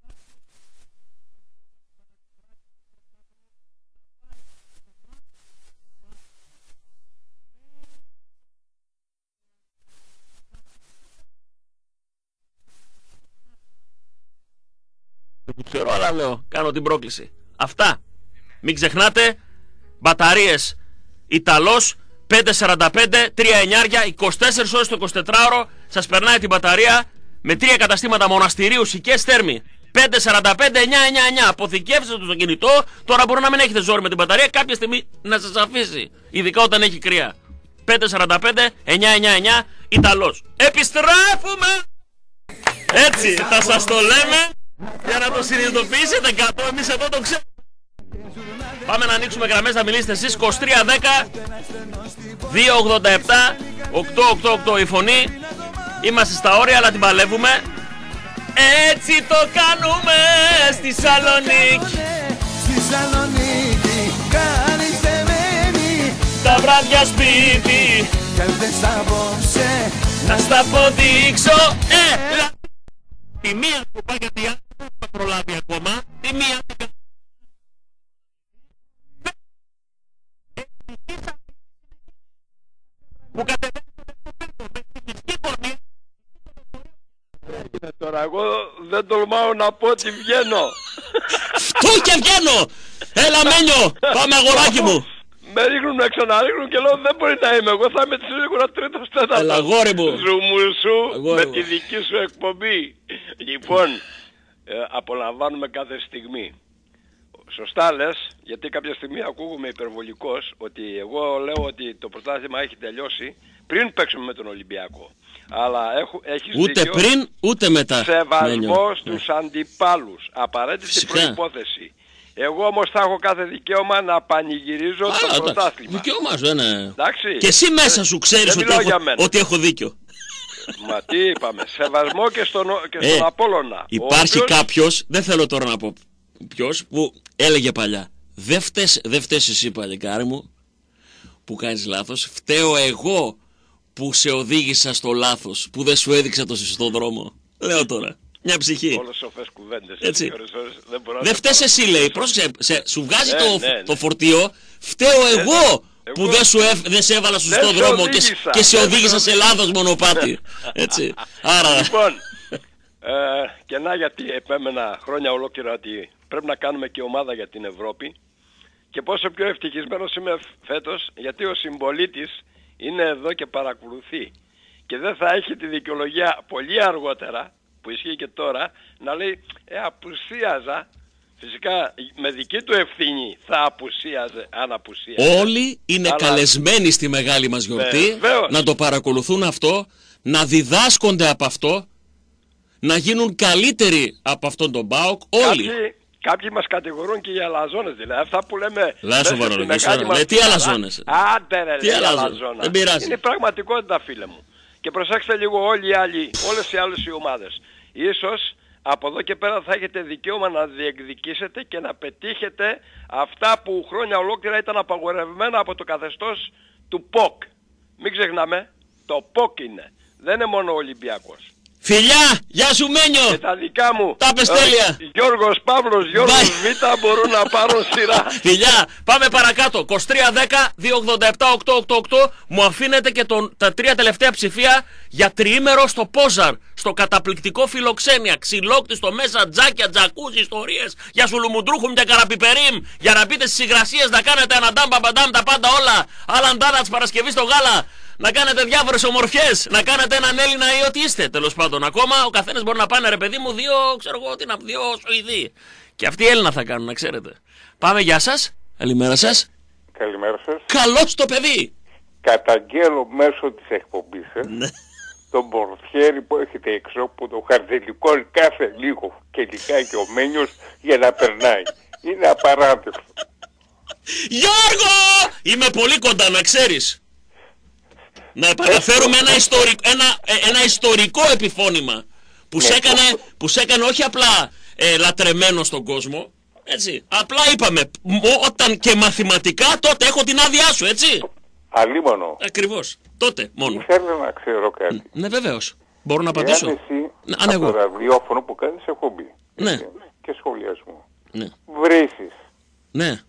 ξέρω, αλλά λέω, κάνω την πρόκληση. Αυτά. Μην ξεχνάτε, μπαταρίες Ιταλός, πέντε σαράντα πέντε, τρία εννιά, είκοσι τέσσερις ώρες το εικοσιτετράωρο σας περνάει την μπαταρία με τρία καταστήματα Μοναστηρίου, Σικές, Θέρμη. πέντε σαράντα πέντε εννιά εννιά εννιά. Αποθηκεύστε το στο κινητό. Τώρα μπορεί να μην έχετε ζόρι με την μπαταρία, κάποια στιγμή να σας αφήσει. Ειδικά όταν έχει κρύα. πέντε σαράντα πέντε εννιά εννιά εννιά Ιταλός. Επιστρέφουμε! Έτσι θα σας το λέμε για να το συνειδητοποιήσετε κάτω. Εμείς εδώ το ξέρουμε. Πάμε να ανοίξουμε γραμμές, να μιλήσετε εσείς. είκοσι τρία δέκα δύο ογδόντα επτά οκτώ ογδόντα οκτώ η φωνή. Είμαστε στα όρια αλλά την παλεύουμε. Έτσι το κάνουμε στη Σαλονίκη. Στη Σαλονίκη κάνεις δεμένη Τα βράδια σπίτι κι αν θες απόψε να στα αποδείξω. Έλα! Τη μία που πάει γιατί η άλλη δεν θα προλάβει ακόμα. Τη μία που κατεβαίνει τώρα, εγώ δεν τολμάω να πω ότι βγαίνω. Φτού και βγαίνω! Έλα Μένιο, πάμε αγοράκι μου. Με ρίχνουν έξω να ρίχνουν και λέω δεν μπορεί να είμαι. Εγώ θα είμαι σίγουρα τρίτος τέταρτος. Έλα αγόρι μου. Ζουμουσού Αγόρι με μου. τη δική σου εκπομπή. Λοιπόν, ε, απολαμβάνουμε κάθε στιγμή. Σωστά λες, γιατί κάποια στιγμή ακούγομαι υπερβολικός ότι εγώ λέω ότι το πρωτάθλημα έχει τελειώσει πριν παίξουμε με τον Ολυμπιακό. Αλλά έχω, έχεις Ούτε δίκιο, πριν ούτε μετά. σεβασμό Μένιο. στους αντιπάλους. Απαραίτητη Φυσικά. προϋπόθεση. Εγώ όμως θα έχω κάθε δικαίωμα να πανηγυρίζω Άρα, το εντάξει, πρωτάθλημα. δικαίωμά σου, ναι. Εντάξει. Και εσύ μέσα σου ξέρεις Δεν ότι μιλάω έχω, για μένα. ότι έχω δίκιο. Μα τι είπαμε, σεβασμό και στον, και στον Ε, Απόλλωνα. Υπάρχει ο οποίος... κάποιος, δεν θέλω τώρα να πω ποιος, που έλεγε παλιά. Δεν φταίς, δεν φταίς εσύ παλικάρι μου που κάνεις λάθος. Φταίω εγώ που σε οδήγησα στο λάθος, που δεν σου έδειξα το σωστό δρόμο. Λέω τώρα. Μια ψυχή. Όλες σοφές κουβέντες. Έτσι. Ώρες, ώρες, δεν μπορώ να Δεν σε φταίς πάρω. εσύ, λέει. Πρόσεξε, σε, σου βγάζει Ναι, το, ναι, ναι. το φορτίο. Φταίω εγώ που εγώ- δεν, σου έβ- δεν σε έβαλα στο Δεν σωστό σε δρόμο και, σ- οδήγησα. και σε Δεν οδήγησα σε σε λάθος μονοπάτι. Έτσι. Άρα. Λοιπόν, ε, και να γιατί επέμενα χρόνια ολόκληρα ότι πρέπει να κάνουμε και ομάδα για την Ευρώπη και πόσο πιο ευτυχισμένος είμαι φέτος γιατί ο συμπολίτης είναι εδώ και παρακολουθεί και δεν θα έχει τη δικαιολογία πολύ αργότερα που ισχύει και τώρα να λέει ε απουσίαζα. Φυσικά με δική του ευθύνη θα απουσίαζε αν απουσίαζε. Όλοι είναι Αλλά- καλεσμένοι στη μεγάλη μας γιορτή Βεβαίως. να το παρακολουθούν αυτό, να διδάσκονται από αυτό, να γίνουν καλύτεροι από αυτόν τον ΠΑΟΚ. Όλοι. Κάποιοι, κάποιοι μας κατηγορούν και για αλαζόνες, δηλαδή αυτά που λέμε. Λάσο μέσα στη Βαρολογής, μεγάλη ωραία. μας Λέει, τι χαρά. αλαζόνες? Άντε ρε, Τι λέει, αλαζόνες? αλαζόνα. Δεν πειράζει. Είναι η πραγματικότητα φίλε μου. Και προσέξτε λίγο όλοι οι άλλοι, όλες οι άλλες οι ομάδες. Ίσως από εδώ και πέρα θα έχετε δικαίωμα να διεκδικήσετε και να πετύχετε αυτά που χρόνια ολόκληρα ήταν απαγορευμένα από το καθεστώς του ΠΟΚ. Μην ξεχνάμε, το ΠΟΚ είναι. Δεν είναι μόνο ο Ολυμπιακός. Φιλιά! Γεια σου Μένιο! Και τα δικά μου. Τα πες τέλεια. Ε, Γιώργος Παύλος, Γιώργος Bye. Β μπορούν να πάρουν σειρά. Φιλιά! Πάμε παρακάτω. είκοσι τρία δέκα δύο ογδόντα επτά οκτώ ογδόντα οκτώ. Μου αφήνετε και τον, τα τρία τελευταία ψηφία για τριήμερο στο Πόζαρ. Στο καταπληκτικό Φιλοξένια. Ξυλόκτιστο μέσα, τζάκια, τζακούζι, ιστορίες. Για σουλουμουντρούχουμ και καραπιπερίμ. Για να μπείτε στις υγρασίες να κάνετε ένα ντάμ παπαντάμ τα πάντα όλα. Άλλαν τάνα της Παρασκευής στο γάλα. Να κάνετε διάφορες ομορφιές, να κάνετε έναν Έλληνα ή ό,τι είστε τέλος πάντων. Ακόμα ο καθένας μπορεί να πάνε ρε παιδί μου δύο, ξέρω εγώ τι να δύο Σουηδοί. Και αυτοί Έλληνα θα κάνουν, να ξέρετε. Πάμε, γεια σας. Καλημέρα σας. Καλημέρα σας. Καλώς το παιδί. Καταγγέλλω μέσω της εκπομπής σας Ναι. τον πορτιέρι που έχετε έξω που το χαρδελικώνει κάθε λίγο και λιγάκι ο Μένιος για να περνάει. Είναι απαράδεκτο. Γιώργο! Είμαι πολύ κοντά, να ξέρεις. Να επαναφέρουμε ένα, ιστορικ, ένα, ε, ένα ιστορικό επιφώνημα που, σε έκανε, που σε έκανε όχι απλά ε, λατρεμένο στον κόσμο, έτσι. Απλά είπαμε, μ- όταν και μαθηματικά τότε έχω την άδειά σου, έτσι. Αλίμονο. Ακριβώς, τότε μόνο. Ήθελα να ξέρω κάτι. Ναι, βεβαίως. Μπορώ να Εάν απαντήσω. εσύ Ναι, αν από εγώ. το ραδιόφωνο που κάνεις εκπομπή Ναι. έτσι, και σχολιασμό Ναι. βρίσκεις Ναι.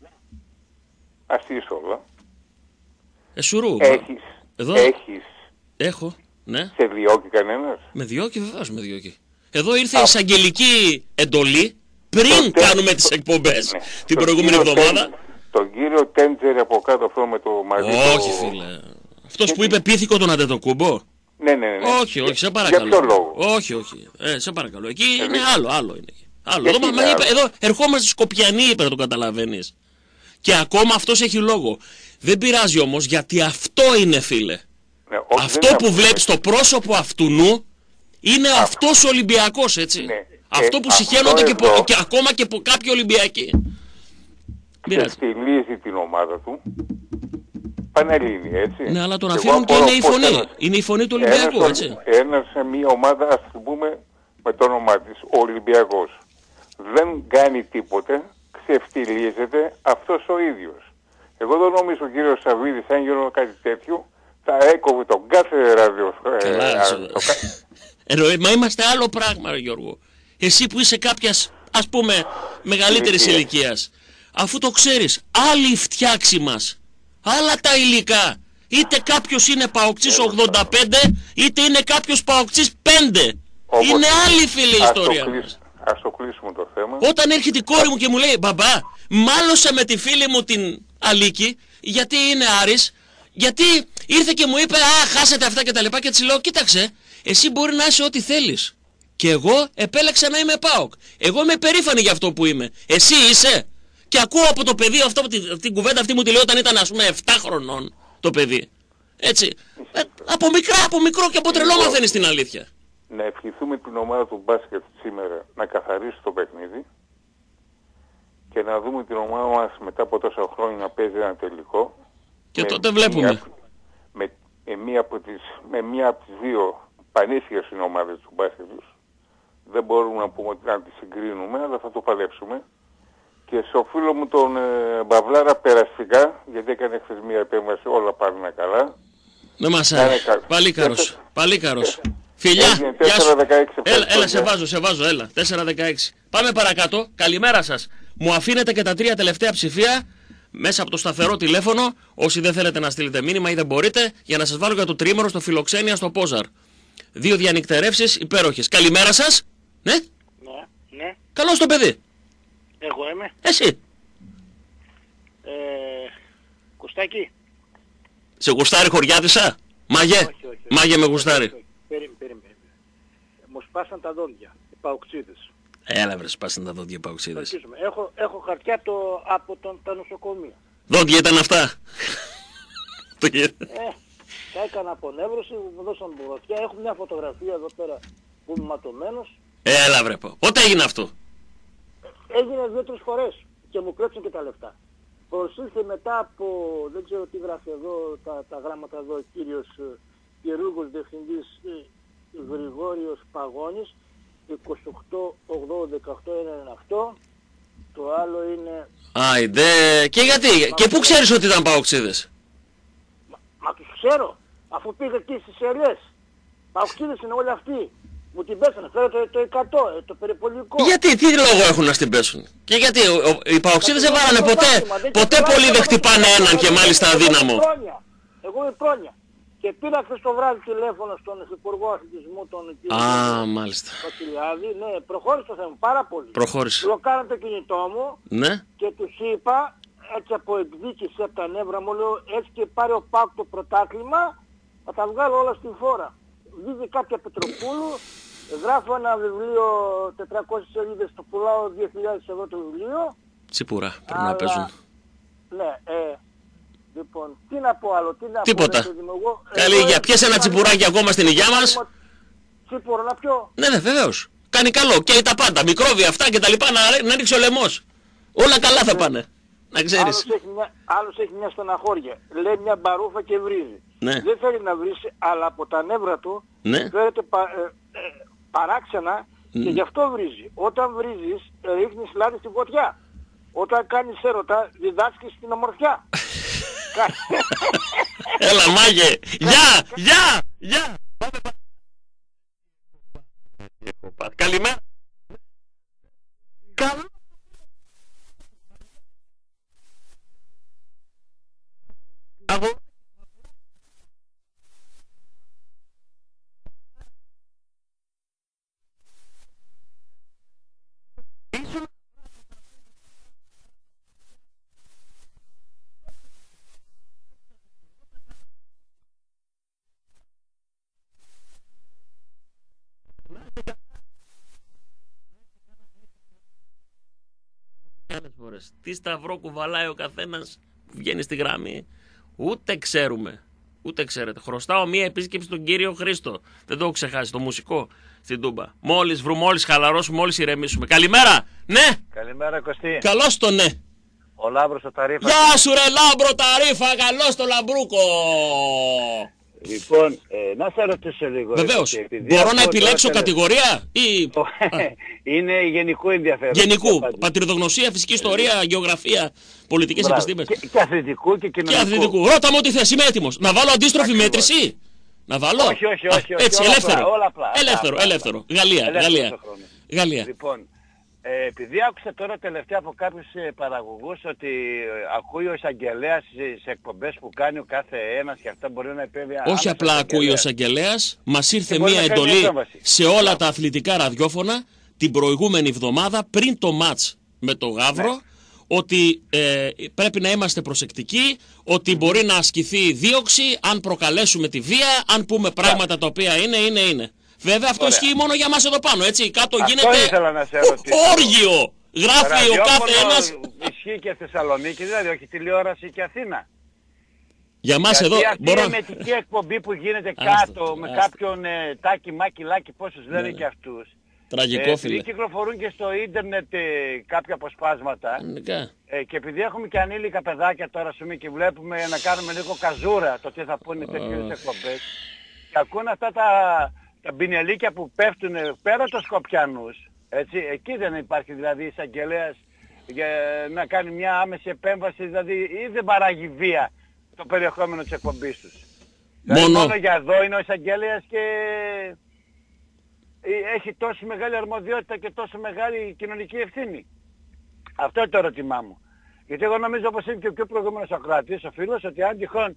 ασύσολα, Εσουρού. έχεις, Εδώ. έχεις, Έχω. Ναι. σε διώκει κανένας. Με διώκει, βεβαίως με διώκει. Εδώ ήρθε η εισαγγελική εντολή πριν το κάνουμε τις εκπομπές ναι. την Το προηγούμενη κύριο εβδομάδα. Τέν, τον κύριο Τέντζερ από κάτω αυτό με το μαζί. Όχι, το... φίλε. Αυτός που είπε πίθηκο τον Αντετοκούμπο. Ναι, ναι, ναι. Όχι, όχι, σε παρακαλώ. Για ποιο λόγο? Όχι, όχι. Ε, σε παρακαλώ. Εκεί Ε, είναι δι- άλλο, άλλο είναι. Άλλο. Γιατί Εδώ, μα, είναι μα άλλο? είπε, εδώ ερχόμαστε Σκοπιανοί, είπε, να το καταλαβαίνεις. Και ακόμα αυτός έχει λόγο. Δεν πειράζει όμως, γιατί αυτό είναι, φίλε. Ναι, όχι, Αυτό δεν που είναι βλέπεις στο πρόσωπο αυτού νου είναι αυτός ο Ολυμπιακός, έτσι. Ναι. Αυτό Ε, που αυτό συχαίνονται και, εδώ- πο- και ακόμα και από κάποιοι Ολυμπιακοί. Πειράζει. Ξεφτιλίζει την ομάδα του. Πανελλήνη, έτσι. Ναι, αλλά τον Και αφήνουν εγώ και απορώ είναι η πώς φωνή. ένας- Είναι η φωνή του ένας Ολυμπιακού, Ολυ- έτσι. Ένας σε μια ομάδα, ας το πούμε, με το όνομά της, ο Ολυμπιακός, δεν κάνει τίποτε, ξεφτιλίζεται αυτός ο ίδιος. Εγώ δεν νομίζω ο κύριος Σαββίδης, αν γινόταν κάτι τέτοιο, θα έκοβε τον κάθε ράδιο. ε, Καλά, α, σε- το κα- Εννοεί, μα είμαστε άλλο πράγμα, ρε Γιώργο. Εσύ που είσαι κάποιας, ας πούμε, μεγαλύτερης Ηλικίας. ηλικίας, αφού το ξέρεις, άλλη η φτιάξη μας, άλλα τα υλικά. Είτε κάποιος είναι παοξής ογδόντα πέντε, είτε είναι κάποιος παοξής πέντε. Όπως- Είναι άλλη, φίλη, η ας το ιστορία κλείσ- μας. Ας το κλείσουμε το θέμα. Όταν έρχεται η κόρη μου και μου λέει, μπαμπά, μάλωσα με τη φίλη μου την Αλίκη, γιατί είναι Άρης, γιατί ήρθε και μου είπε, α, χάσετε αυτά και τα λοιπά, και της λέω, κοίταξε, εσύ μπορεί να είσαι ό,τι θέλεις. Και εγώ επέλεξα να είμαι ΠΑΟΚ. Εγώ είμαι περήφανη για αυτό που είμαι. Εσύ είσαι. Και ακούω από το παιδί αυτό, την, την κουβέντα αυτή μου τη λέει όταν ήταν, ας πούμε, επτά χρονών το παιδί. Έτσι. Ε, από μικρά, από μικρό και από τρελό Λοιπόν. μαθαίνεις την αλήθεια. Να ευχηθούμε την ομάδα του μπάσκετ σήμερα να καθαρίσει το παιχνίδι και να δούμε την ομάδα μας μετά από τόσα χρόνια να παίζει ένα τελικό. Και με τότε βλέπουμε. Μία, με, με, μία από τις, με μία από τις δύο πανίσχυρες ομάδες του μπάσκετ τους. Δεν μπορούμε να πούμε ότι να τις συγκρίνουμε, αλλά θα το παλέψουμε. Και στο φίλο μου τον ε, Μπαβλάρα περαστικά, γιατί έκανε χθες μία επέμβαση, όλα πάνε καλά. Δεν μας Να είναι άρεσε. καλό. Πολύ καρός. Τέσσερα- Πολύ καρός. Φιλιά. Έγινε Γεια σου. τέσσερα δεκαέξι. Έλα, έλα, Ευχαριστώ, σε γεια. βάζω, σε βάζω, έλα. τέσσερα δεκαέξι. Πάμε παρακάτω. Καλημέρα σας. Μου αφήνετε και τα τρία τελευταία ψηφία μέσα από το σταθερό τηλέφωνο. Όσοι δεν θέλετε να στείλετε μήνυμα ή δεν μπορείτε, για να σας βάλω για το τρίμερο στο Φιλοξένεια στο Πόζαρ. Δύο διανυκτερεύσεις υπέροχες. Καλημέρα σας. Ναι. Ναι, ναι, Καλώς το παιδί. εγώ είμαι. Εσύ. Ε, Κωστάκη. Σε γουστάρει χωριάτισσα. Μάγε. Όχι, όχι, όχι. Μάγε με γουστάρει. Περίμενε, περίμενε. Μου σπάσαν τα δόντια, οι παοξίδες. Έλα βρε, σπάσαν τα δόντια Θα παουξίδες. αρχίσουμε. Έχω, έχω χαρτιά το, από τον, τα νοσοκομεία. Δόντια ήταν αυτά. Το γε- Ε, τα έκανα απονεύρωση, μου δώσαν μπουρωθιά. Έχω μια φωτογραφία εδώ πέρα που είμαι ματωμένος. Έλα βρε. πω. Πότε έγινε αυτό. Έγινε δύο-τρεις φορές και μου κλέψαν και τα λεφτά. Προσήλθε μετά από, δεν ξέρω τι γράφει εδώ, τα, τα γράμματα εδώ, ο κύριος ε, χειρούργος διευθυντής ε, Γρηγόριος Παγώνης, είκοσι οκτώ ογδόντα δεκαοκτώ είναι αυτό, το άλλο είναι, Άιντε. Και γιατί. Και πού ξέρεις ότι ήταν παοξίδες. μα, μα τους ξέρω, αφού πήγα εκεί στις ελιές, παοξίδες είναι όλοι αυτοί, μου την πέσανε, φέρε το, το εκατό, ε, το περιπολικό. Γιατί, τι λόγο έχουν να στην πέσουν. Και γιατί, ο, ο, οι παοξίδες δεν βάλανε ποτέ, ποτέ πολύ δεν χτυπάνε έναν και μάλιστα αδύναμο. Εγώ είμαι πρόνοια. Εγώ είμαι πρόνοια. Και πήρα χθες το βράδυ τηλέφωνο στον Υπουργό Αθλητισμού, τον κύριο Α, μάλιστα. Βασιλιάδη. Ναι, προχώρησε το θέμα πάρα πολύ. Προχώρησε. Μπλοκάραν το κινητό μου Ναι. και τους είπα, έτσι από εκδίκηση από τα νεύρα μου, λέω, έτσι και πάρει ο ΠΑΟΚ το πρωτάθλημα, θα τα βγάλω όλα στην φόρα. Βγήκε κάποια Πετροπούλου, γράφω ένα βιβλίο τετρακόσιες σελίδες, το πουλάω δύο χιλιάδες ευρώ το βιβλίο. Τσίπουρα πρέπει να Αλλά, παίζουν. ναι, ε, λοιπόν, τι να πω άλλο, τι να Τίποτα. πω, ρε παιδί μου, εγώ- Καλή εγώ- υγεία. Πιάσε ένα τσιπουράκι ακόμα στην υγειά μας. Τσίπουρο να πιω. Ναι, ναι, βεβαίως. Κάνει καλό. Και τα πάντα. Μικρόβια αυτά και τα λοιπά να, να ρίξει ο λαιμός. Όλα καλά θα πάνε. Να Άλλος ξέρεις. έχει, μια, άλλος έχει μια στεναχώρια. Λέει μια μπαρούφα και βρίζει. Ναι. Δεν θέλει να βρίσει, αλλά από τα νεύρα του Ναι. φέρεται πα, ε, ε, παράξενα και γι' αυτό βρίζει. Όταν βρίζεις, ρίχνεις λάδι στην φωτιά. Όταν κάνεις έρωτα, διδάσκεις την ομορφιά. Έλα μάγε. Γεια, γεια, γεια. Καλημέρα. Καλό. Αγώ. κατάλαβες. Τι σταυρό κουβαλάει ο καθένας που βγαίνει στη γραμμή. Ούτε ξέρουμε. Ούτε ξέρετε. Χρωστάω μία επίσκεψη στον κύριο Χρήστο. Δεν το έχω ξεχάσει, το μουσικό στην Τούμπα. Μόλις βρούμε, μόλις χαλαρώσουμε, μόλις ηρεμήσουμε. Καλημέρα! Ναι! Καλημέρα Κωστή. Καλώς το ναι! Ο Λάμπρος ο Ταρίφα. Γεια σου ρε Λάμπρο Ταρίφα, καλώς το Λαμπρούκο! Λοιπόν, ε, να σε ρωτήσω λίγο. Βεβαίως. Μπορώ να επιλέξω τώρα... κατηγορία ή... Είναι γενικού ενδιαφέρον. Γενικού. Πατριδογνωσία, φυσική ιστορία, γεωγραφία, πολιτικές επιστήμες. Και, και αθλητικού και κοινωνικού. Και αθλητικού. Ρώτα μου ό,τι θες, είμαι έτοιμος. Να βάλω αντίστροφη Ακριβώς. μέτρηση. Να βάλω. Όχι, όχι, όχι. όχι Έτσι, όλα ελεύθερο. Απλά, όλα απλά. Ελεύθερο, απλά, ελεύθερο. απλά. Γαλλία, Ελεύθερο Γαλλία. Γαλλία. Λοιπόν, ε, επειδή άκουσα τώρα τελευταία από κάποιους ε, παραγωγούς ότι ε, ακούει ο εισαγγελέας σε εκπομπές που κάνει ο κάθε ένας και αυτά μπορεί να επέμβει. Όχι απλά ακούει ο εισαγγελέας, μας ήρθε μία εντολή σε όλα τα αθλητικά ραδιόφωνα την προηγούμενη εβδομάδα πριν το μάτς με το Γαύρο. Ναι. Ότι ε, πρέπει να είμαστε προσεκτικοί, ότι μπορεί να ασκηθεί δίωξη αν προκαλέσουμε τη βία, αν πούμε πράγματα τα οποία είναι, είναι, είναι. Βέβαια αυτό ισχύει μόνο για μας εδώ πάνω, έτσι. Κάτω αυτό γίνεται όργιο. Γράφει ο κάθε ένας. Ισχύει και Θεσσαλονίκη, δηλαδή όχι τηλεόραση και Αθήνα. Για μας εδώ αυτή μπορώ... η εμετική εκπομπή που γίνεται κάτω άστα, με άστα. κάποιον ε, τάκι, μάκι, λάκι, πόσους λένε ναι. και αυτούς. Τραγικό, ε, φίλε. Επειδή κυκλοφορούν και στο ίντερνετ ε, κάποια αποσπάσματα ε, και επειδή έχουμε και ανήλικα παιδάκια τώρα πούμε, και βλέπουμε να κάνουμε λίγο καζούρα το τι θα πούνε oh. τέτοιες εκπομπές και ακούνε αυτά τα, τα μπινελίκια που πέφτουν πέρα των Σκοπιανούς, έτσι, εκεί δεν υπάρχει δηλαδή εισαγγελέας για να κάνει μια άμεση επέμβαση, δηλαδή ή δεν παράγει βία το περιεχόμενο της εκπομπής τους. Μόνο, δηλαδή, μόνο για εδώ είναι ο εισαγγελέας και... έχει τόσο μεγάλη αρμοδιότητα και τόσο μεγάλη κοινωνική ευθύνη. Αυτό είναι το ερώτημά μου. Γιατί εγώ νομίζω όπως είναι και ο πιο προηγούμενος ακροατής, ο φίλος, ότι αν τυχόν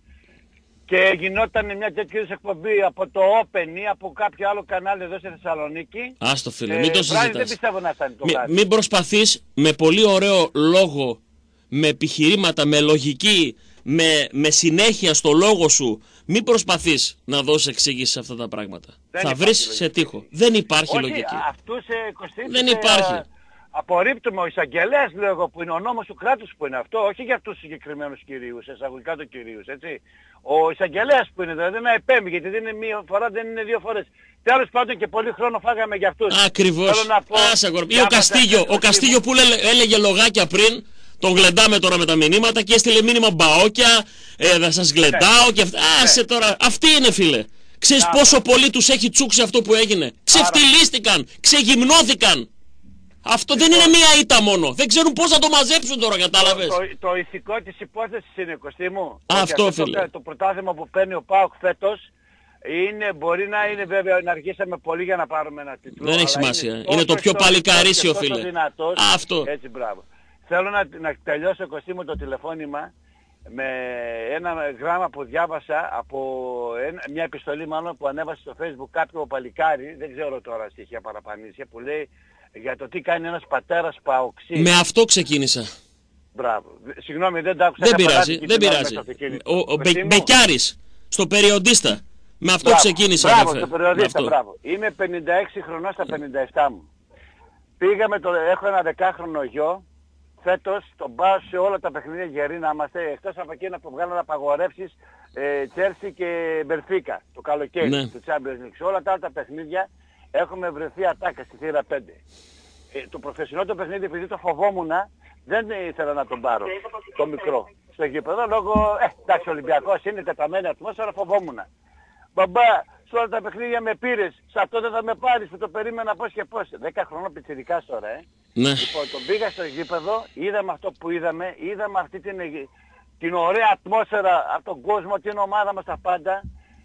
και γινόταν μια τέτοια εκπομπή από το Open ή από κάποιο άλλο κανάλι εδώ στη Θεσσαλονίκη. Άστο φίλε, ε, μην το συζητάς. Δεν πιστεύω να φτάνει το Μη, βράδυ. Μην προσπαθείς με πολύ ωραίο λόγο, με επιχειρήματα, με λογική, με, με συνέχεια στο λόγο σου, μην προσπαθείς να δώσεις εξήγηση σε αυτά τα πράγματα. Δεν θα βρεις σε τείχο. Δεν υπάρχει όχι, λογική. Αυτούς, ε, Κωστή, δεν υπάρχει. Ε, απορρίπτουμε ο εισαγγελέας λέγω που είναι ο νόμος του κράτους που είναι αυτό, όχι για αυτούς τους συγκεκριμένους κυρίους, εισαγωγικά των κυρίους, έτσι. Ο εισαγγελέας που είναι δηλαδή να επέμβει, γιατί δεν είναι μία φορά, δεν είναι δύο φορές. Τέλος πάντων και πολύ χρόνο φάγαμε για αυτούς. Ακριβώς. Άσε, ή ο Καστίγιο, ο Καστίγιο που έλεγε λογάκια πριν, τον γλεντάμε τώρα με τα μηνύματα και έστειλε μήνυμα μπαόκια, ε, θα σας γλεντάω ναι. και αυτά. Άσε ναι. τώρα, αυτοί είναι φίλε. Ξέρεις Άρα. πόσο πολύ τους έχει τσούξει αυτό που έγινε. Ξεφτυλίστηκαν, ξεγυμνώθηκαν. Αυτό δεν είναι μία ήττα μόνο. Δεν ξέρουν πώς θα το μαζέψουν τώρα, κατάλαβες. Το, το, το ηθικό της υπόθεσης είναι, Κωστή μου. Αυτό, αυτό φίλε. Το, το πρωτάθλημα που παίρνει ο ΠΑΟΚ φέτος είναι, μπορεί να είναι βέβαια να αργήσαμε πολύ για να πάρουμε ένα τίτλο. Δεν έχει σημασία. Είναι, είναι το πιο παλικαρίσιο, φίλε. Δυνατός, αυτό. Έτσι, μπράβο. Θέλω να, να τελειώσω, Κωστή μου, το τηλεφώνημα με ένα γράμμα που διάβασα από ένα, μια επιστολή μάλλον που ανέβασε στο Facebook κάποιο παλικάρι, δεν ξέρω τώρα στοιχεία παραπανήσια, που λέει για το τι κάνει ένας πατέρας παοξής. Με αυτό ξεκίνησα. Μπράβο. Συγγνώμη, δεν τα άκουσα. Δεν πειράζει, δεν πειράζει. Ο, ο Μπε, Μπεκιάρης, στο Περιοντίστα. Με αυτό μπράβο, ξεκίνησα. Μπράβο, στο Περιοντίστα, μπράβο. Είμαι πενήντα έξι χρονών στα πενήντα επτά μου. Πήγαμε, το, έχω ένα δεκάχρονο γιο. Φέτος τον πάω σε όλα τα παιχνίδια γεροί να είμαστε, εκτός από εκείνα που βγάλαν απαγορεύσεις Τσέλσι ε, και Μπενφίκα το καλοκαίρι ναι. του Champions League. Σε όλα τα άλλα τα παιχνίδια έχουμε βρεθεί ατάκα στη θύρα πέντε. Ε, το προφεσινό το παιχνίδι, επειδή το φοβόμουνα, δεν ήθελα να τον πάρω, το μικρό. Στο γήπεδο λόγω, ε, εντάξει, Ολυμπιακός είναι τεταμένη ατμόσφαιρα, φοβόμουνα. Μπαμπά, σε όλα τα παιχνίδια με πήρες, σε αυτό δεν θα με πάρεις, που το περίμενα πώς και πώς. Δέκα χρονών πιτσιρικάς τώρα, ε. Ναι. Λοιπόν, τον πήγα στο γήπεδο, είδαμε αυτό που είδαμε, είδαμε αυτή την, την ωραία ατμόσφαιρα από τον κόσμο, την ομάδα μας τα πάντα.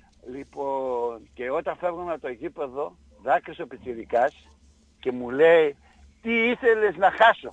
Λοιπόν, και όταν φεύγαμε από το γήπεδο, δάκρυσε ο πιτσιρικάς και μου λέει, τι ήθελες να χάσω.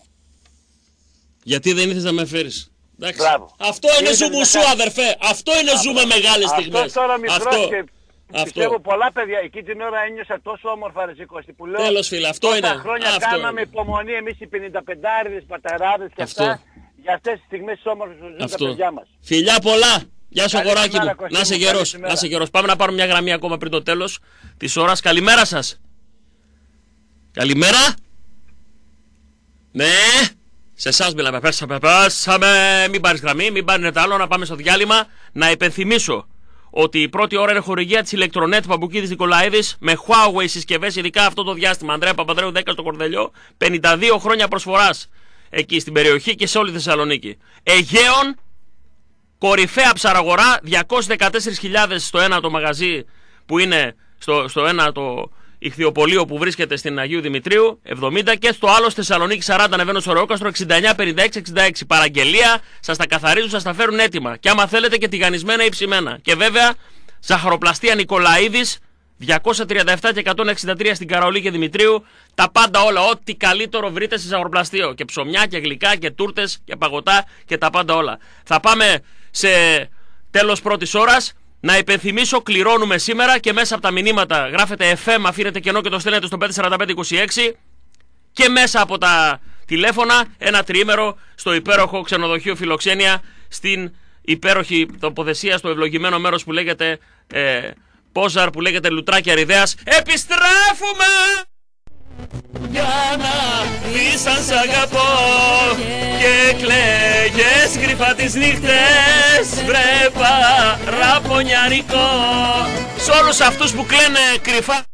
Γιατί δεν ήθελες να με φέρεις. Μπράβο. Αυτό είναι ζούμε σου, αδερφέ. Αυτό είναι αυτό. Ζούμε μεγάλες στιγμές. Αυτό τώρα μικρός αυτό. Και αυτό. Πιστεύω πολλά παιδιά. Εκεί την ώρα ένιωσα τόσο όμορφα ρε Κώστη που λέω. Τέλος φίλε, αυτό είναι. χρόνια αυτό κάναμε είναι. υπομονή εμείς οι πενηνταπεντάριδες, πατεράδες και αυτό. Αυτά για αυτές τις στιγμές τις όμορφες που ζουν τα παιδιά μας. Φιλιά πολλά. Γεια σου αγοράκι μου. Να είσαι γερός. Να είσαι γερός. Πάμε να πάρουμε μια γραμμή ακόμα πριν το τέλος της ώρας. Καλημέρα σας. Καλημέρα. Ναι. Σε εσάς μιλάμε. Πέσαμε, πέσαμε. Μην πάρεις γραμμή, μην πάρετε άλλο, να πάμε στο διάλειμμα. Να υπενθυμίσω ότι η πρώτη ώρα είναι χορηγία της Ηλεκτρονέτ Παμπουκίδης Νικολαίδης με Huawei συσκευές, ειδικά αυτό το διάστημα. Ανδρέα Παπανδρέου δέκα στο Κορδελιό. πενήντα δύο χρόνια προσφοράς εκεί στην περιοχή και σε όλη τη Θεσσαλονίκη. Αιγαίων, κορυφαία ψαραγορά, διακόσιες δεκατέσσερις χιλιάδες στο ένα το μαγαζί που είναι στο, στο ένα το ηχθειοπωλείο που βρίσκεται στην Αγίου Δημητρίου, εβδομήντα, και στο άλλο στη Θεσσαλονίκη σαράντα, ανεβαίνω στο Ρεόκαστρο, εξήντα εννιά πενήντα έξι εξήντα έξι. Παραγγελία, σας τα καθαρίζουν, σας τα φέρουν έτοιμα. Και άμα θέλετε και τηγανισμένα ή ψημένα. Και βέβαια, ζαχαροπλαστεία Νικολαίδης, διακόσια τριάντα επτά και εκατόν εξήντα τρία στην Καραολή και Δημητρίου. Τα πάντα όλα, ό,τι καλύτερο βρείτε σε ζαχαροπλαστείο. Και ψωμιά και γλυκά και τούρτες και παγωτά και τα πάντα όλα. Θα πάμε σε τέλος πρώτης ώρας. Να υπενθυμίσω, κληρώνουμε σήμερα και μέσα από τα μηνύματα γράφετε εφ εμ, αφήνετε κενό και το στέλνετε στο πέντε τέσσερα πέντε είκοσι έξι, και μέσα από τα τηλέφωνα ένα τριήμερο στο υπέροχο ξενοδοχείο Φιλοξένεια, στην υπέροχη τοποθεσία, στο ευλογημένο μέρος που λέγεται ε, Πόζαρ, που λέγεται Λουτράκη Αριδέας. Επιστρέφουμε! Για να δεις αν σ' αγαπώ και κλαίγες κρυφά τις νύχτες, βρε παραπονιάρικο. Σ' όλους αυτούς που κλαίνε κρυφά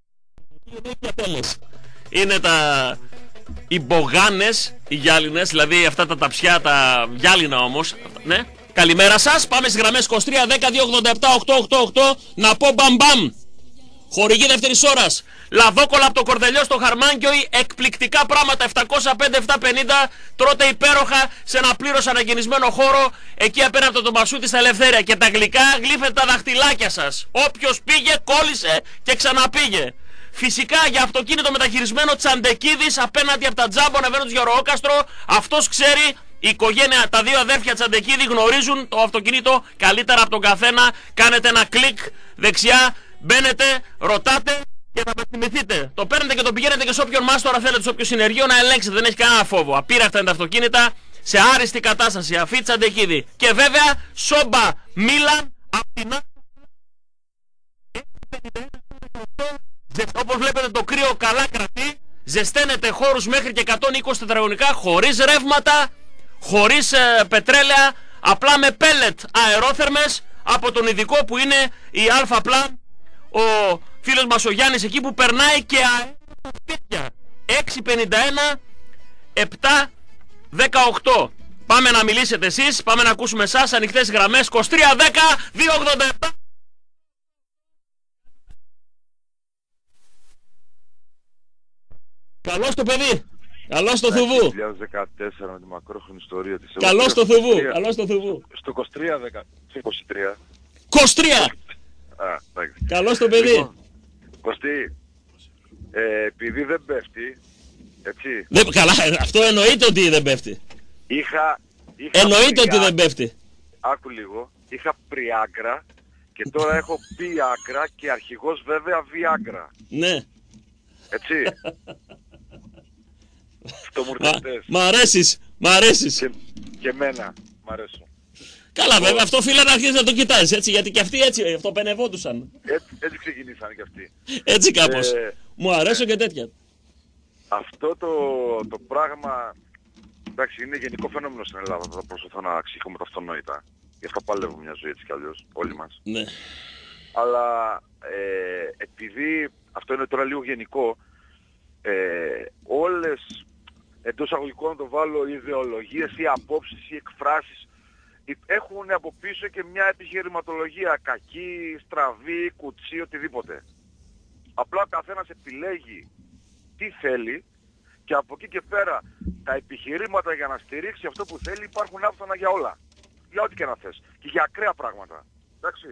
είναι τα οι μπογάνες, οι γυάλινες, δηλαδή αυτά τα ταψιά, τα γυάλινα όμως, ναι. Καλημέρα σας, πάμε στις γραμμές είκοσι τρία δέκα δύο ογδόντα επτά οκτακόσια ογδόντα οκτώ. Να πω μπαμ μπαμ. Χορηγή δεύτερης ώρας. Λαδόκολα από το Κορδελιό στο Χαρμάνκιο, εκπληκτικά πράγματα, επτακόσια πέντε επτακόσια πενήντα. Τρώτε υπέροχα σε ένα πλήρως ανακαινισμένο χώρο εκεί απέναντι από το Μασούτη στα Ελευθέρια. Και τα γλυκά γλύφετε τα δαχτυλάκια σας. Όποιος πήγε, κόλλησε και ξαναπήγε. Φυσικά για αυτοκίνητο μεταχειρισμένο Τσαντεκίδης απέναντι από τα Τζάμπο, ανεβαίνοντας για Ροόκαστρο. Αυτός ξέρει. Η οικογένεια, τα δύο αδέρφια Τσαντεκίδη γνωρίζουν το αυτοκίνητο καλύτερα από τον καθένα. Κάνετε ένα κλικ δεξιά, μπαίνετε, ρωτάτε και θα τα θυμηθείτε. Το παίρνετε και το πηγαίνετε και σε όποιον μάστορα θέλετε, σε όποιο συνεργείο να ελέγξετε. Δεν έχει κανένα φόβο. Απείραχτα είναι τα αυτοκίνητα, σε άριστη κατάσταση. Αφή Τσαντεκίδη. Και βέβαια, Σόμπα Μίλαν από την όπως βλέπετε το κρύο καλά κρατεί. Ζεσταίνετε χώρους μέχρι και εκατόν είκοσι τετραγωνικά, χωρίς ρεύματα, χωρίς ε, πετρέλαια, απλά με πέλετ αερόθερμες από τον ειδικό που είναι η Α Πλάν, ο φίλος μας ο Γιάννης, εκεί που περνάει και αέρα έξι πενήντα ένα επτά δεκαοκτώ. Πάμε να μιλήσετε εσείς, πάμε να ακούσουμε εσάς, ανοιχτές γραμμές είκοσι τρία δέκα δύο ογδόντα επτά. Καλώς το παιδί! Καλώς το Θουβού! δύο χιλιάδες δεκατέσσερα με τη μακρόχρονη ιστορία της. Καλώς το Θουβού! Καλώς το Θουβού! Στο είκοσι τρία δέκα είκοσι τρία. είκοσι τρία! Α, εντάξει. Καλώς το παιδί! Λοιπόν, Κωστή, ε, επειδή δεν πέφτει, έτσι. Δεν, καλά, αυτό εννοείται ότι δεν πέφτει. Είχα... είχα εννοείται πριά... ότι δεν πέφτει. Άκου λίγο. Είχα πριάγκρα και τώρα έχω πιάγκρα και αρχηγός βέβαια βιάγκρα. Ναι. Έτσι. Φτωμουρτευτές. Μ' αρέσεις, μ' αρέσεις. Και, και εμένα, μ' αρέσουν. Καλά βέβαια, αυτό φίλε να αρχίσεις να το κοιτάζεις έτσι, γιατί και αυτοί έτσι αυτοπενευόντουσαν. Έτσι, έτσι ξεκινήσαν και αυτοί. Έτσι κάπως. Ε, Μου αρέσουν και τέτοια. Αυτό το, το πράγμα, εντάξει, είναι γενικό φαινόμενο στην Ελλάδα, θα προσπαθώ να εξηγούμε τα αυτονόητα. Γι' αυτό παλεύουμε μια ζωή έτσι κι αλλιώς, όλοι μας. Ναι. Αλλά ε, επειδή αυτό είναι τώρα λίγο γενικό, ε, όλες εντός αγωγικών να το βάλω ιδεολογίες ή απόψεις ή εκφράσεις έχουν από πίσω και μια επιχειρηματολογία κακή, στραβή, κουτσί, οτιδήποτε. Απλά ο καθένας επιλέγει τι θέλει και από εκεί και πέρα τα επιχειρήματα για να στηρίξει αυτό που θέλει υπάρχουν άφθονα για όλα. Για ό,τι και να θες. Και για ακραία πράγματα. Εντάξει.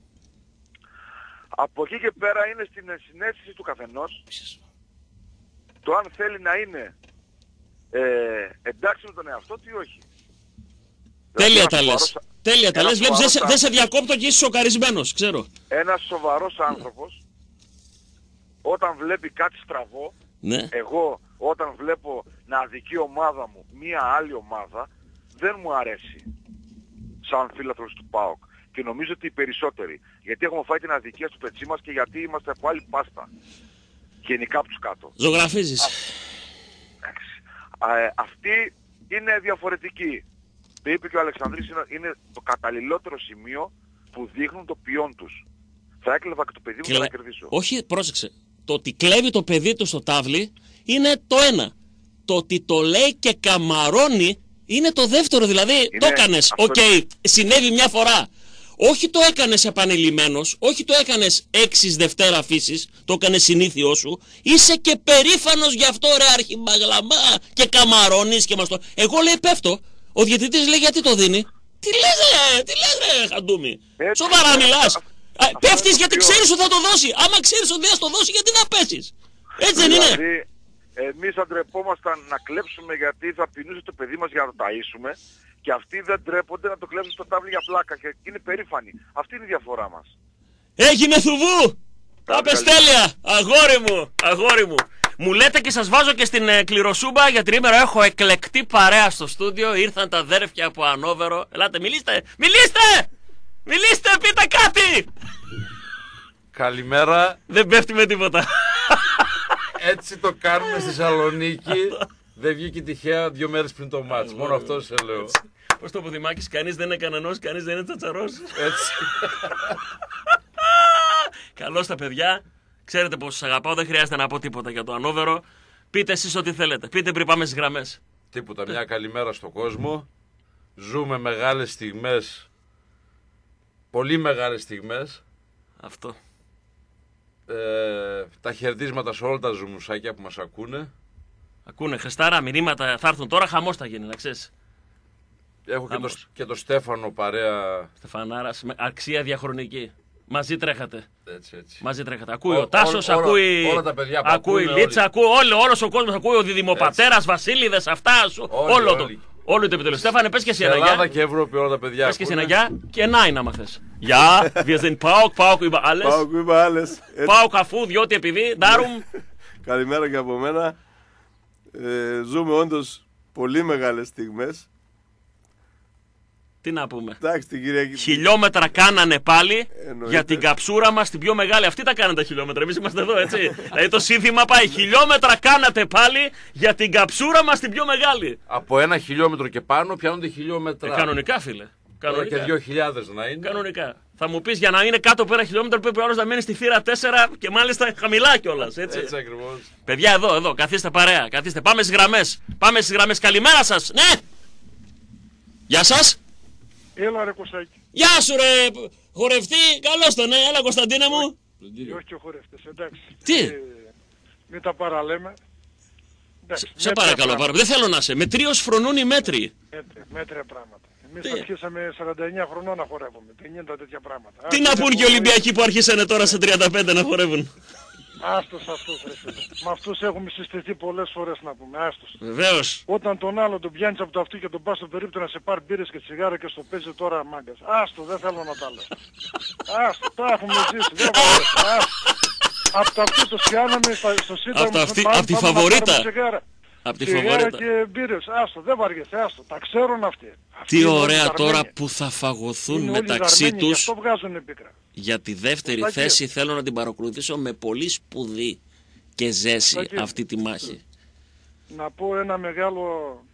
Από εκεί και πέρα είναι στην συνέστηση του καθενός το αν θέλει να είναι ε, εντάξει με τον εαυτό του ή όχι. Τέλεια τα λες. Τέλεια τα λες. Βλέπεις, δεν σε, δε σε διακόπτω και είσαι σοκαρισμένος, ξέρω. Ένας σοβαρός άνθρωπος όταν βλέπει κάτι στραβό, ναι. Εγώ όταν βλέπω να αδικεί ομάδα μου μία άλλη ομάδα, δεν μου αρέσει σαν φίλαθλος του ΠΑΟΚ. Και νομίζω ότι οι περισσότεροι, γιατί έχουμε φάει την αδικία στο πετσί μας και γιατί είμαστε από άλλη πάστα. Γενικά από τους κάτω. Ζωγραφίζεις. Α, ε, αυτή είναι διαφορετικοί. Το είπε και ο Αλεξανδρής, είναι, είναι το καταλληλότερο σημείο που δείχνουν το ποιόν τους. Θα έκλεβα και το παιδί μου Κλε... για να κερδίσω. Όχι, πρόσεξε. Το ότι κλέβει το παιδί του στο τάβλι είναι το ένα. Το ότι το λέει και καμαρώνει είναι το δεύτερο. Δηλαδή είναι... το έκανες, οκ, okay, συνέβη μια φορά. Όχι το έκανες επανειλημμένος, όχι το έκανες έξις Δευτέρα φύσης, το έκανες συνήθιό σου. Είσαι και περήφανος γι' αυτό ρε αρχιμαγλαμά και καμαρώνεις και μας το... Εγώ λέει πέφτω, ο διαιτητής λέει γιατί το δίνει. Τι λες ρε, τι λες ρε Χαντούμη, έτσι, σοβαρά μιλάς. Α, πέφτεις γιατί ξέρεις ότι θα το δώσει, άμα ξέρεις ότι δεν θα το δώσει γιατί να πέσεις. Έτσι δεν δηλαδή, είναι. Εμείς θα ντρεπόμασταν να κλέψουμε γιατί θα πεινούσε το παιδί μας για να το ταΐσουμε. Και αυτοί δεν ντρέπονται να το κλέψουν στο τάβλι για πλάκα και είναι περήφανοι. Αυτή είναι η διαφορά μας. Έγινε θουβού! Τα πες τέλεια! Αγόρι μου, αγόρι μου. Μου λέτε και σας βάζω και στην ε, κληροσούμπα για τρίμερο. Έχω εκλεκτή παρέα στο στούντιο. Ήρθαν τα αδέρφια από Ανόβερο. Ελάτε, μιλήστε! Μιλήστε! Μιλήστε, πείτε κάτι! Καλημέρα. Δεν πέφτει με τίποτα. Έτσι το κάνουμε στη Θεσσαλονίκη. Δεν βγήκε τυχαία δύο μέρες πριν το μάτς. Μόνο αυτό σε λέω. Πώς το Ποδημάκης, κανείς δεν είναι κανενός, κανείς δεν είναι τσατσαρός. Έτσι. Καλώς τα παιδιά. Ξέρετε πως σας αγαπάω, δεν χρειάζεται να πω τίποτα για το Ανόβερο. Πείτε εσείς ό,τι θέλετε. Πείτε πριν πάμε στις γραμμές. Τίποτα, μια καλημέρα στον κόσμο. Ζούμε μεγάλες στιγμές. Πολύ μεγάλες στιγμές. Αυτό. Ε, τα χαιρετίσματα σε όλα τα ζουμουσάκια που μας ακούνε. Ακούνε Χριστάρα, μηνύματα θα έρθουν τώρα, χαμός θα γίνει, να ξέρεις. Έχω και το, και το Στέφανο παρέα. Στεφανάρας, με αξία διαχρονική. Μαζί τρέχατε. Έτσι, έτσι. Μαζί τρέχατε. Ακούει Ο, ο Τάσος, ό, ακούει, όλα τα παιδιά που ακούει η Λίτσα, όλοι. ακούει όλο, όλος ο κόσμος, ακούει ο Διδημοπατέρας, Βασίλειδες, αυτά σου. Όλοι, όλο, όλοι. Το, όλο το επιτελείο. Στέφανε, πες και εσύ ένα γεια. Ελλάδα και Ευρώπη όλα τα παιδιά. Πες και εσύ ένα γεια και Νάιν άμα θες. Γεια, wir sind Pauk, Pauk über alles. Pauk über alles. Pauk αφού, διότι επειδή, darum. Καλημέρα και από μένα. Ε, ζούμε όντως πολύ μεγάλες στιγμές. Τι να πούμε. Εντάξει, την Κυριακή. Χιλιόμετρα κάνανε πάλι. Εννοείται. Για την καψούρα μας την πιο μεγάλη. Αυτοί τα κάνανε τα χιλιόμετρα. Εμείς είμαστε εδώ, έτσι. Δηλαδή το σύνθημα πάει. Χιλιόμετρα κάνατε πάλι για την καψούρα μας την πιο μεγάλη. Από ένα χιλιόμετρο και πάνω πιάνονται χιλιόμετρα. Ε, κανονικά, φίλε. Κανονικά. Και δύο χιλιάδες να είναι. Κανονικά. Θα μου πεις για να είναι κάτω από ένα χιλιόμετρο πρέπει ο άλλος να μένει στη θύρα τέσσερα και μάλιστα χαμηλά κιόλας. Έτσι, έτσι ακριβώς. Παιδιά, εδώ, εδώ, καθίστε παρέα. Καθίστε. Πάμε στις γραμμές. Πάμε στις γραμμές. Καλημέρα σας. Ναι. Γεια σας. Έλα ρε Κωστάκη. Γεια σου ρε χορευτή. Καλώς τον, ναι. Έλα Κωνσταντίνε μου. Όχι και ο χορευτής, εντάξει. Τι. Ε, μην τα παραλέμε. Εντάξει, σε παρακαλώ πάρα. Δεν θέλω να σε. Με τρίος φρονούν οι μέτροι. Μέτρια, μέτρια πράγματα. Εμείς αρχίσαμε σαράντα εννιά χρονών να χορεύουμε. πενήντα τέτοια πράγματα. Τι να πούν και οι Ολυμπιακοί που αρχίσανε τώρα σε τριάντα πέντε να χορεύουν. Άστος αυτούς ρε φίλε. Με αυτούς έχουμε συστηθεί πολλές φορές να πούμε. Άστος. Βεβαίως. Όταν τον άλλο τον πιάνεις από το αυτί και τον πας στο περίπτωμα να σε πάρει μπύρες και τσιγάρα και στο παίζει τώρα μάγκας. Άστο, δεν θέλω να τα λέω. Άστο, τα έχουμε ζήσει. Δεν βάζω. Από το αυτί το σκιάναμε στο σύνταγμα. Από τη φαβορίτα. Από τη φαβορίτα. Και μπύρες. Άστο, δεν βαριέσαι. Άστο. Τα ξέρουν αυτοί. Τι ωραία τώρα που θα φαγωθούν μεταξύ τους. Για τη δεύτερη Στάκη. θέση θέλω να την παρακολουθήσω με πολύ σπουδή και ζέση Στάκη. αυτή τη μάχη. Να πω ένα μεγάλο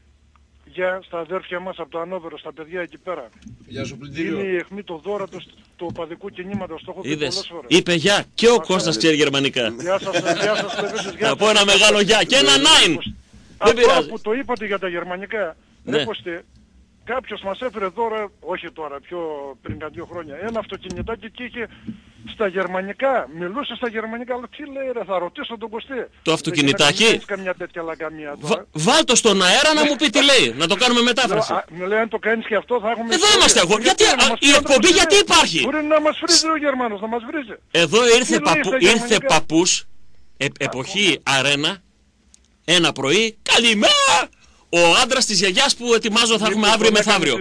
γεια στα αδέρφια μας από το Ανόβερο, στα παιδιά εκεί πέρα. Γεια σου πλυντήριο. Είναι η αιχμή το δώρα του, του οπαδικού κινήματος, το έχω πει πολλές φορές. Είπε γεια και ο Κώστας ξέρει γερμανικά. Γεια σας, γεια σας παιδίτες, γεια Να πω ένα μεγάλο γεια και ένα νάιν. Αυτό που το είπατε για τα γερμανικά, ναι. Ρέποστε, κάποιος μας έφερε δώρα, όχι τώρα, πιο πριν κάτι δύο χρόνια, ένα αυτοκινητάκι και είχε στα γερμανικά, μιλούσε στα γερμανικά, αλλά τι λέει ρε, θα ρωτήσω τον Κωστή. Το αυτοκινητάκι. Καμιά τέτοια λακαμία, Βα, βάλ' το στον αέρα να μου πει τι λέει, να το κάνουμε μετάφραση. Μου λέει αν το κάνεις και αυτό θα έχουμε... Εδώ είμαστε εγώ, γιατί, α, η εκπομπή γιατί υπάρχει. Μπορεί να μας βρίζει ο Γερμανός, να μας βρίζει. Εδώ ήρθε, παππού, ήρθε παππούς, ε, εποχή αρένα, ένα πρωί, καλημέρα! Ο άντρας της γιαγιάς που ετοιμάζω θα έχουμε αύριο μεθαύριο.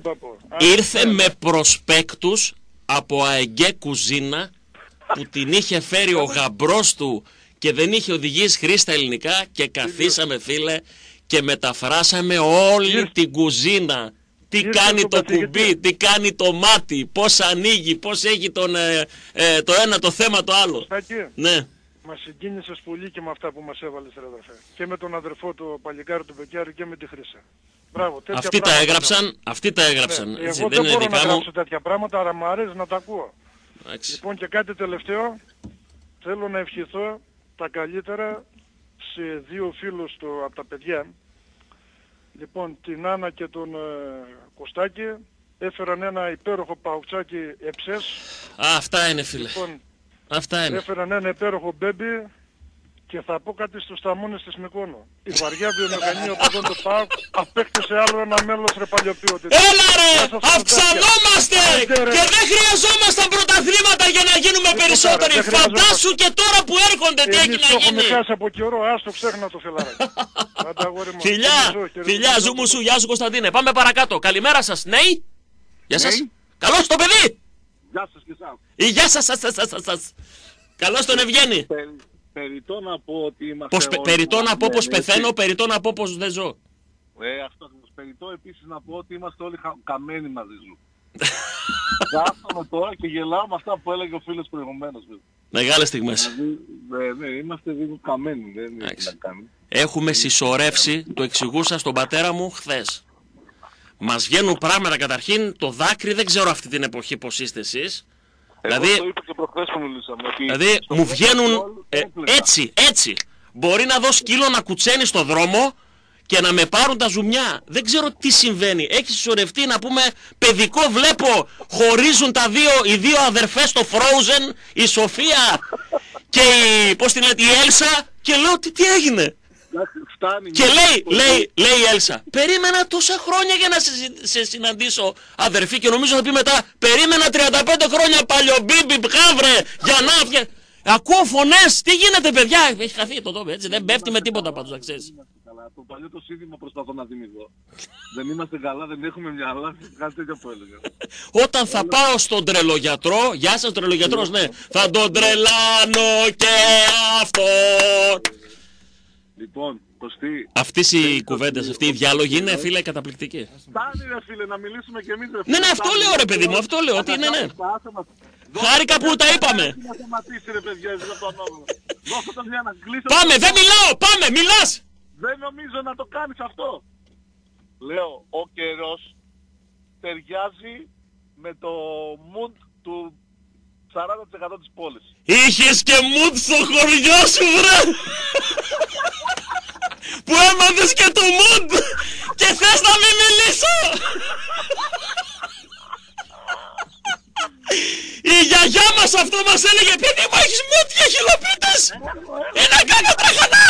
Ήρθε με προσπέκτους από αεγκέ κουζίνα που την είχε φέρει ο γαμπρός του και δεν είχε οδηγήσει χρήση στα ελληνικά και καθίσαμε φίλε και μεταφράσαμε όλη την κουζίνα. Τι κάνει το κουμπί, τι κάνει το μάτι, πώς ανοίγει, πώς έχει τον, ε, ε, το ένα το θέμα το άλλο. Ναι. Μας συγκίνησες πολύ και με αυτά που μας έβαλες ρε αδερφέ. Και με τον αδερφό του παλικάρι του Μπεκιάρη και με τη Χρύσα. Μπράβο, τέτοια Αυτοί τα πράγματα. έγραψαν, αυτοί τα έγραψαν. Ναι, έτσι, εγώ δεν δεν είναι μπορώ να δικά μου. γράψω τέτοια πράγματα, αλλά μου αρέσει να τα ακούω. Εντάξει. Λοιπόν, και κάτι τελευταίο. Θέλω να ευχηθώ τα καλύτερα σε δύο φίλους του, από τα παιδιά. Λοιπόν, την Άννα και τον ε, Κωστάκη. Έφεραν ένα υπέροχο παουτσάκι εψές. Α, αυτά είναι, φίλε. Λοιπόν, Αυτά είναι. έφεραν ένα υπέροχο μπέμπι και θα πω κάτι στους ταμούνες της Μυκόνο. Η βαριά βιομηχανία από τον το ΠΑΟΚ απέκτησε άλλο ένα μέλος ρεπαλιοποιό. Έλα ρε! Αυξανόμαστε! Και δεν χρειαζόμασταν πρωταθλήματα για να γίνουμε περισσότεροι. Φαντάσου και τώρα που έρχονται τι έχει Εμείς να το έχουμε γίνει. χάσει από καιρό, άστο ξέχνα το φιλαράκι. Άντε, αγόρι μου. Φιλιά! Χαιρετίζω, Φιλιά, χαιρετίζω. ζου μου σου, γεια σου Κωνσταντίνε. Πάμε παρακάτω. Καλημέρα σας. Ναι! Γεια σας. Καλώς το παιδί! Γεια σας και εσάς. Η γεια σας, σας, σας, σας, σας. Καλώς τον Ευγένη. Περι, περιττό να πω ότι είμαστε Πως, πε- όλοι περιττό να πω πως χαμένοι, πεθαίνω, έτσι. περιττό να πω πως δεν ζω. Ε, αυτό ακριβώς. Περιττό επίσης να πω ότι είμαστε όλοι χα... καμένοι μαζί σου. Κάθομαι τώρα και γελάω με αυτά που έλεγε ο φίλος προηγουμένως. Μεγάλες στιγμές. Δηλαδή, ναι, ναι, είμαστε λίγο καμένοι, δεν είναι τι να κάνουμε. Έχουμε συσσωρεύσει, το εξηγούσα στον πατέρα μου χθες. Μας βγαίνουν πράγματα καταρχήν, το δάκρυ δεν ξέρω αυτή την εποχή πως είστε εσείς. Εγώ Δηλαδή, το είπα και προχθές που μιλήσαμε. Ότι δηλαδή στο μου πρώτο βγαίνουν γκολ ε, έπλεγα. έτσι, έτσι. Μπορεί να δω σκύλο να κουτσένει στο δρόμο και να με πάρουν τα ζουμιά. Δεν ξέρω τι συμβαίνει. Έχει συσσωρευτεί να πούμε παιδικό βλέπω. Χωρίζουν τα δύο, οι δύο αδερφές στο Frozen, η Σοφία και η, πώς την λέτε, η Έλσα και λέω τι, τι έγινε. Φτάνει, Και λέει, λέει, λέει η Έλσα, περίμενα τόσα χρόνια για να σε, σε συναντήσω αδερφή και νομίζω θα πει μετά, περίμενα τριάντα πέντε χρόνια παλιομπίμπι μπχάβρε για να φτια... Ακούω φωνές, τι γίνεται παιδιά, έχει χαθεί το τόπο έτσι, δεν πέφτει με τίποτα πάντως να ξέρεις. Καλά, το παλιό το σύνθημα προσπαθώ να θυμηθώ. Δεν είμαστε καλά, δεν έχουμε μυαλά, κάτι τέτοιο που έλεγα. Όταν θα πάω στον τρελογιατρό, γεια σας τρελογιατρός, ναι, θα τον τρελάνω και αυτόν. Λοιπόν, Κωστή. Αυτές οι κουβέντες, αυτοί οι διάλογοι είναι φίλε καταπληκτικοί. Φτάνει ρε φίλε να μιλήσουμε και εμείς ρε Ναι, ναι, αυτό λέω ρε παιδί μου, αυτό λέω, ότι ναι, ναι. Χάρηκα που τα είπαμε. Να σταματήσει ρε παιδιά, εσύ από τον νόμο. Δώστε τον για να κλείσω. Πάμε, δεν μιλάω, πάμε, μιλάς. Δεν νομίζω να το κάνεις αυτό. Λέω, ο καιρός ταιριάζει με το mood του σαράντα τοις εκατό της πόλης. Είχες και mood στο χωριό σου βρε. Που έμαθες και το mood και θες να μην μιλήσω. Η γιαγιά μας αυτό μας έλεγε, παιδί μου έχεις mood για χιλοπίτες. Είναι κάκα τραχανά.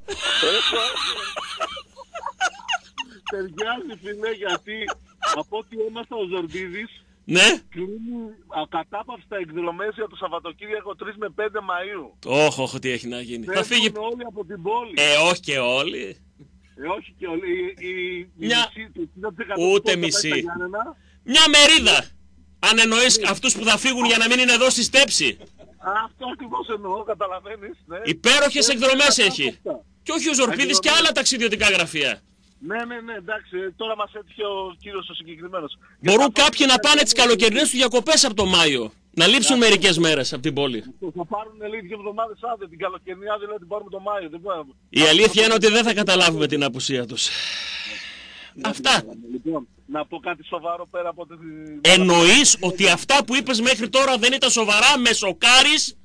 Ταιριάζει φίλε γιατί από ό,τι έμαθα ο Ζορμπίδης Ναι. κλείνει ακατάπαυστα εκδρομές για το Σαββατοκύριακο τρεις με πέντε Μαΐου. Όχι, όχι, τι έχει να γίνει. Θα φύγει. Φεύγουν όλοι από την πόλη. Ε, όχι και όλοι. Ε, όχι και όλοι. Η, η, η Μια- μισή, το εξήντα τοις εκατό Ούτε του κόσμου θα μισή. πάει στα Γιάννενα. Μια μερίδα. Αν εννοείς αυτούς που θα φύγουν για να μην είναι εδώ στη στέψη. Αυτό ακριβώς εννοώ, καταλαβαίνεις. Ναι. Υπέροχες Ε, εκδρομές ε, έχει. αυτά. Και όχι ο Ζορπίδης και άλλα ταξιδιωτικά γραφεία. Ναι, ναι, ναι, εντάξει, ε, τώρα μας έτυχε ο κύριος ο συγκεκριμένος. Μπορούν κάποιοι να πάνε τις καλοκαιρινές του διακοπές από το Μάιο. Να λείψουν μερικές μέρες από την πόλη. Θα πάρουν λέει δύο εβδομάδες άδεια, την καλοκαιρινή άδεια λέει ότι πάρουμε το Μάιο. Δεν μπορούμε. Η αλήθεια είναι ότι δεν θα καταλάβουμε την απουσία τους. Αυτά. Λοιπόν, να πω κάτι σοβαρό πέρα από τη... Εννοείς ότι αυτά που είπες μέχρι τώρα δεν ήταν σοβαρά, με σοκάρεις.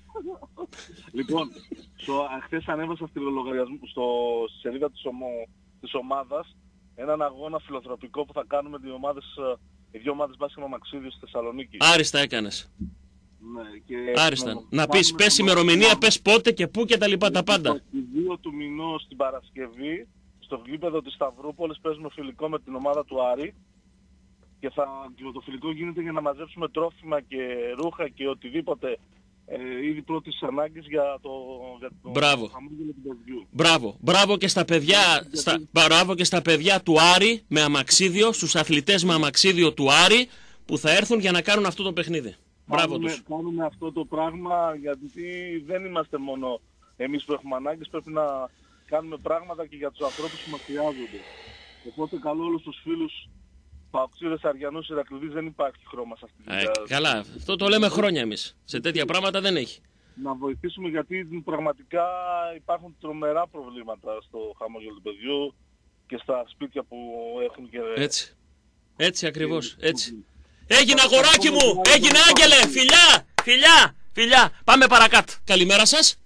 Λοιπόν, στο, χθες ανέβασα στη λογαριασμό, στο, στη σελίδα της, ομο, της ομάδας έναν αγώνα φιλοθροπικό που θα κάνουμε δύο ομάδες, ε, οι δύο ομάδες μπάσκετ Μαξίδιου στη Θεσσαλονίκη. Άριστα έκανες. Ναι, και Άριστα. να, Να πεις πες ημερομηνία, πες πότε και πού και τα λοιπά τα πάντα. Στις δύο του μηνός την Παρασκευή, στο γήπεδο της Σταυρούπολης παίζουμε φιλικό με την ομάδα του Άρη και, θα, και το φιλικό γίνεται για να μαζέψουμε τρόφιμα και ρούχα και οτιδήποτε ε, ήδη πρώτης ανάγκης για το, για το Μπράβο. χαμόγελο του παιδιού. Μπράβο. Μπράβο και στα παιδιά, στα, μπράβο και στα παιδιά του Άρη με αμαξίδιο, στους αθλητές με αμαξίδιο του Άρη που θα έρθουν για να κάνουν αυτό το παιχνίδι. Μπράβο Κάνουμε, τους. κάνουμε αυτό το πράγμα γιατί δεν είμαστε μόνο εμείς που έχουμε ανάγκες, πρέπει να κάνουμε πράγματα και για τους ανθρώπους που μας χρειάζονται. Οπότε καλώ όλους τους φίλους Παοξίδες, Αριανούς, Ηρακλειδείς, δεν υπάρχει χρώμα σε αυτή την Ε, ε, καλά, αυτό το λέμε χρόνια εμείς. Σε τέτοια πράγματα δεν έχει. να βοηθήσουμε γιατί πραγματικά υπάρχουν τρομερά προβλήματα στο χαμόγελο του παιδιού. και στα σπίτια που έχουν και... Έτσι. Έτσι ακριβώς. Έτσι. Έγινε αγοράκι μου! Έγινε άγγελε! Φιλιά! Φιλιά! Φιλιά! Πάμε παρακάτω. Καλημέρα σας.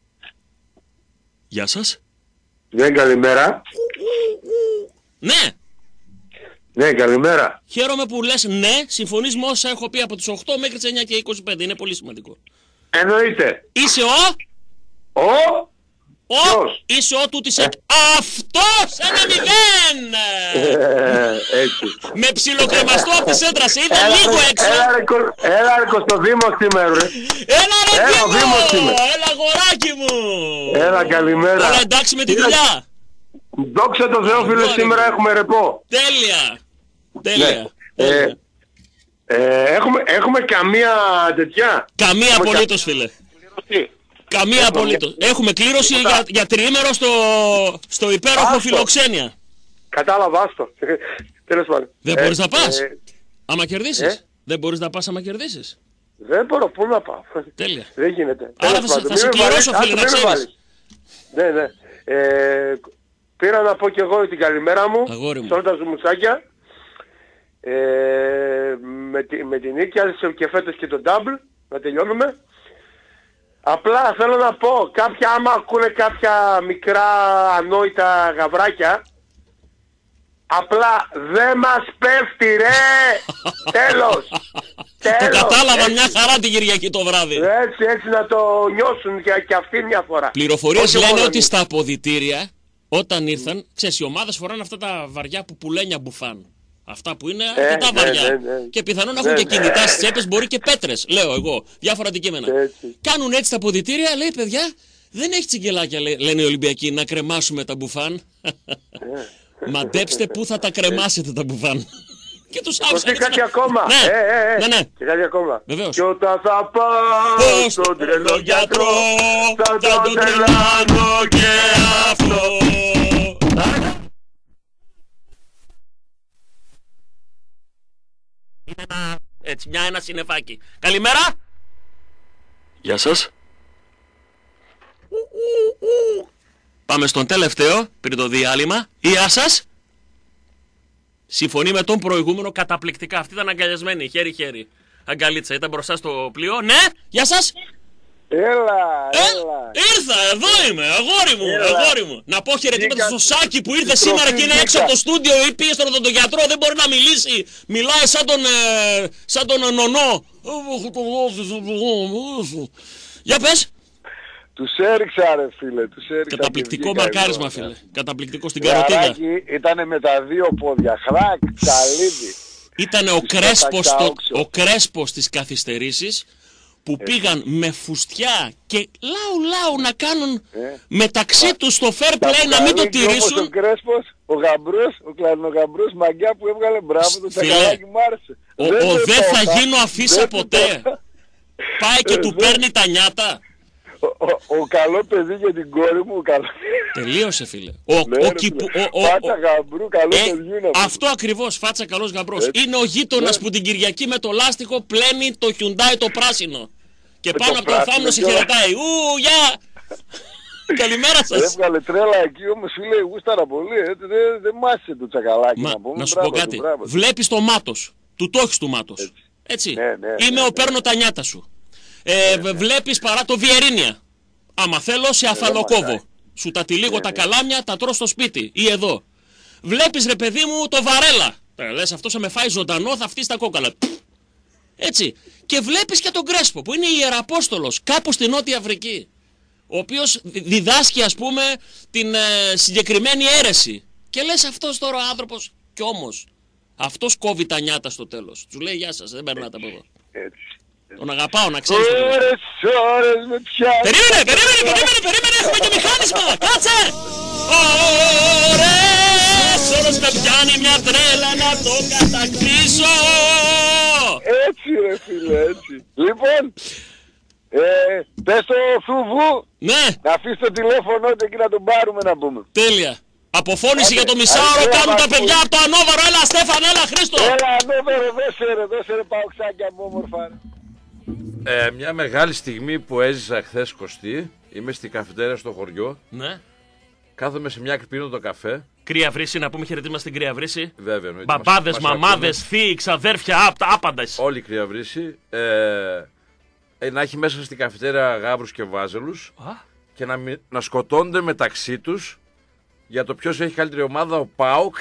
Γεια σας. Ναι, καλημέρα. Ναι. Ναι, καλημέρα. Χαίρομαι που λες ναι, συμφωνείς με όσα έχω πει από τις οκτώ μέχρι τις εννιά και είκοσι πέντε. Είναι πολύ σημαντικό. Εννοείται. Είσαι ο... Ο... Ο... Ποιος? Είσαι ο τούτης εκ... Αυτός! Ένα μηδέν! Έτσι. Με ψιλοκρεμαστό από τη σέντρα, σε είδα λίγο έξω. Έλα ρε, έλα, ρε Κωστοδήμο σήμερα, ρε. Έλα ρε έλα, Δήμο! Έλα αγοράκι μου! Έλα, καλημέρα. Όλα εντάξει με τη δουλειά. Δόξα τω Θεώ, φίλε, σήμερα έχουμε ρεπό. Τέλεια. Τέλεια. Ναι. Ε, ε, έχουμε, έχουμε καμία τέτοια. Καμία απολύτως, φίλε. Καμία απολύτως. Έχουμε κλήρωση για, για τριήμερο στο, στο υπέροχο Άστο. Φιλοξένια. Κατάλαβα, άστο. Τέλος πάντων. Δεν ε, μπορείς να πας. Ε, άμα κερδίσεις. Ε? Δεν μπορείς να πας άμα κερδίσεις. Δεν μπορώ, πού να πάω. Τέλεια. Δεν γίνεται. Άρα θα, θα σε κληρώσω, φίλε, να ξέρεις. Ναι, ναι. Ε, πήρα να πω κι εγώ την καλημέρα μου. Αγόρι μου. Σε όλα τα ζουμουσάκια. Ε, με, τη, με την νίκη, άρχισε και φέτος και το double. Να τελειώνουμε. Απλά θέλω να πω, κάποια άμα ακούνε κάποια μικρά ανόητα γαβράκια, απλά δεν μας πέφτει ρε! Τέλος! Το κατάλαβα μια χαρά την Κυριακή το βράδυ. Έτσι, έτσι να το νιώσουν και, και αυτοί μια φορά. Πληροφορίες λένε ότι στα αποδυτήρια, όταν ήρθαν, ξέρεις, οι ομάδες φοράνε αυτά τα βαριά που πουλένια μπουφάν. Αυτά που είναι ε, αρκετά ναι, βαριά. Ναι, ναι. Και πιθανόν να έχουν ναι, και κινητά ναι. στις τσέπες, μπορεί και πέτρες, λέω εγώ. Διάφορα αντικείμενα. Έτσι. Κάνουν έτσι τα αποδυτήρια, λέει παιδιά, δεν έχει τσιγκελάκια, λένε οι Ολυμπιακοί, να κρεμάσουμε τα μπουφάν. Μαντέψτε πού θα τα κρεμάσετε τα μπουφάν. Και τους άφησαν. Και κάτι ακόμα. Ναι, ε, ε, ε. ναι, ναι. Και κάτι ακόμα. Βεβαίως. Και όταν θα πάω στον τρελό γιατρό, θα τον τρελάνω και αυτό. Είναι ένα, έτσι, μια ένα συννεφάκι. Καλημέρα. Γεια σας. Πάμε στον τελευταίο, πριν το διάλειμμα. Γεια σας. Συμφωνεί με τον προηγούμενο καταπληκτικά. Αυτή ήταν αγκαλιασμένη, χέρι-χέρι. Αγκαλίτσα, ήταν μπροστά στο πλοίο. Ναι, γεια σας. Έλα, ε, έλα. Ήρθα, εδώ είμαι, αγόρι μου, έλα. αγόρι μου. Να πω χαιρετήματα στο Σάκη που ήρθε σήμερα και είναι έξω από το στούντιο ή πήγε στον οδοντογιατρό, δεν μπορεί να μιλήσει. Μιλάει σαν τον, ε, σαν τον νονό. Για πες. Τους έριξα ρε φίλε, τους έριξα. Καταπληκτικό μαρκάρισμα φίλε, καταπληκτικό στην καροτίδα. Ήτανε με τα δύο πόδια, χράκ, ψαλίδι. Ήτανε ο Κρέσπος, το, ο Κρέσπος στις καθυστερήσεις που Έτσι. πήγαν με φουστιά και λάου λάου να κάνουν ε. μεταξύ Μα, τους το fair play να μην το τηρήσουν. Ο Κρέσπος, ο Γαμπρός, ο Κλαρνογαμπρός, μαγκιά που έβγαλε μπράβο, το τσακαλάκι μου άρεσε. Ο δεν, ο, δε θα θα γίνω αφίσα ποτέ. Πάει και του παίρνει τα νιάτα. Ο, ο, ο καλό παιδί για την κόρη μου, ο καλό... Τελείωσε φίλε. Ο, ναι, ο, κυπου, ο, ο, φάτσα γαμπρού, καλό ε, παιδί είναι. Αυτό ακριβώς, φάτσα καλός γαμπρός. Έτσι. Είναι ο γείτονας ναι. που την Κυριακή με το λάστιχο πλένει το Hyundai το πράσινο. Και με πάνω το από το φάμνο σε χαιρετάει. Ου, γεια! Καλημέρα σας. Έβγαλε τρέλα εκεί όμως φίλε, γούσταρα πολύ. Δεν δε, δε μάσησε το τσακαλάκι. Μα, να, πούμε, να σου μπράβο, πω κάτι. του, μπράβο, βλέπεις το μάτος. Του το έχεις του μάτος. Έτσι. Έτσι. Ναι, ναι, Είμαι ναι, ο ναι. παίρνω τα νιάτα σου. Ε, ναι, ναι. Βλέπεις παρά το Βιερίνια. Άμα θέλω σε αφαλοκόβω. Σου τα τυλίγω ναι, τα ναι. καλάμια, τα τρώω στο σπίτι ή εδώ. Βλέπεις ρε παιδί μου το Βαρέλα. Ε, λες αυτός θα με φάει ζωντανό, θα φτύσει τα κόκαλα. Έτσι. Και βλέπεις και τον Κρέσπο που είναι ιεραπόστολος κάπου στη Νότια Αφρική. Ο οποίος διδάσκει ας πούμε την ε, συγκεκριμένη αίρεση. Και λες αυτός τώρα ο άνθρωπος κι όμως αυτός κόβει τα νιάτα στο τέλος. Τους λέει γεια σας, δεν περνάτε από εδώ. Έτσι. Τον αγαπάω να ξέρεις. Ώρες, ώρες με πιάνει. Περίμενε, περίμενε, περίμενε, περίμενε, έχουμε και μηχάνισμα. Κάτσε. Ώρες, ώρες με πιάνει μια τρέλα να το κατακτήσω. Έτσι ρε φίλε, έτσι. Λοιπόν, ε, πες το Θουβού. Ναι. Να αφήσει το τηλέφωνο του εκεί να τον πάρουμε να πούμε. Τέλεια. Αποφώνηση για το μισάωρο κάνουν τα παιδιά από το Ανόβαρο. Έλα Στέφαν, έλα Χρήστο. Έλα Ανόβαρο, δώσε ρε, δώσε ρε παοξάκια μου όμορφα. Ε, μια μεγάλη στιγμή που έζησα χθες Κωστή, είμαι στη καφετέρια στο χωριό. Ναι. Κάθομαι σε μια πίνω το καφέ Κρύα Βρύση, να πούμε χαιρετίσμα στην Κρύα Βρύση. Βέβαια. Μπαμπάδες, μαμάδες, θείοι, ξαδέρφια, άπτα, άπαντες. Όλη η Κρύα Βρύση. Ε, ε, να έχει μέσα στην καφετέρια γάβρους και βάζελους. Α. Και να, να σκοτώνται μεταξύ τους για το ποιος έχει καλύτερη ομάδα, ο ΠΑΟΚ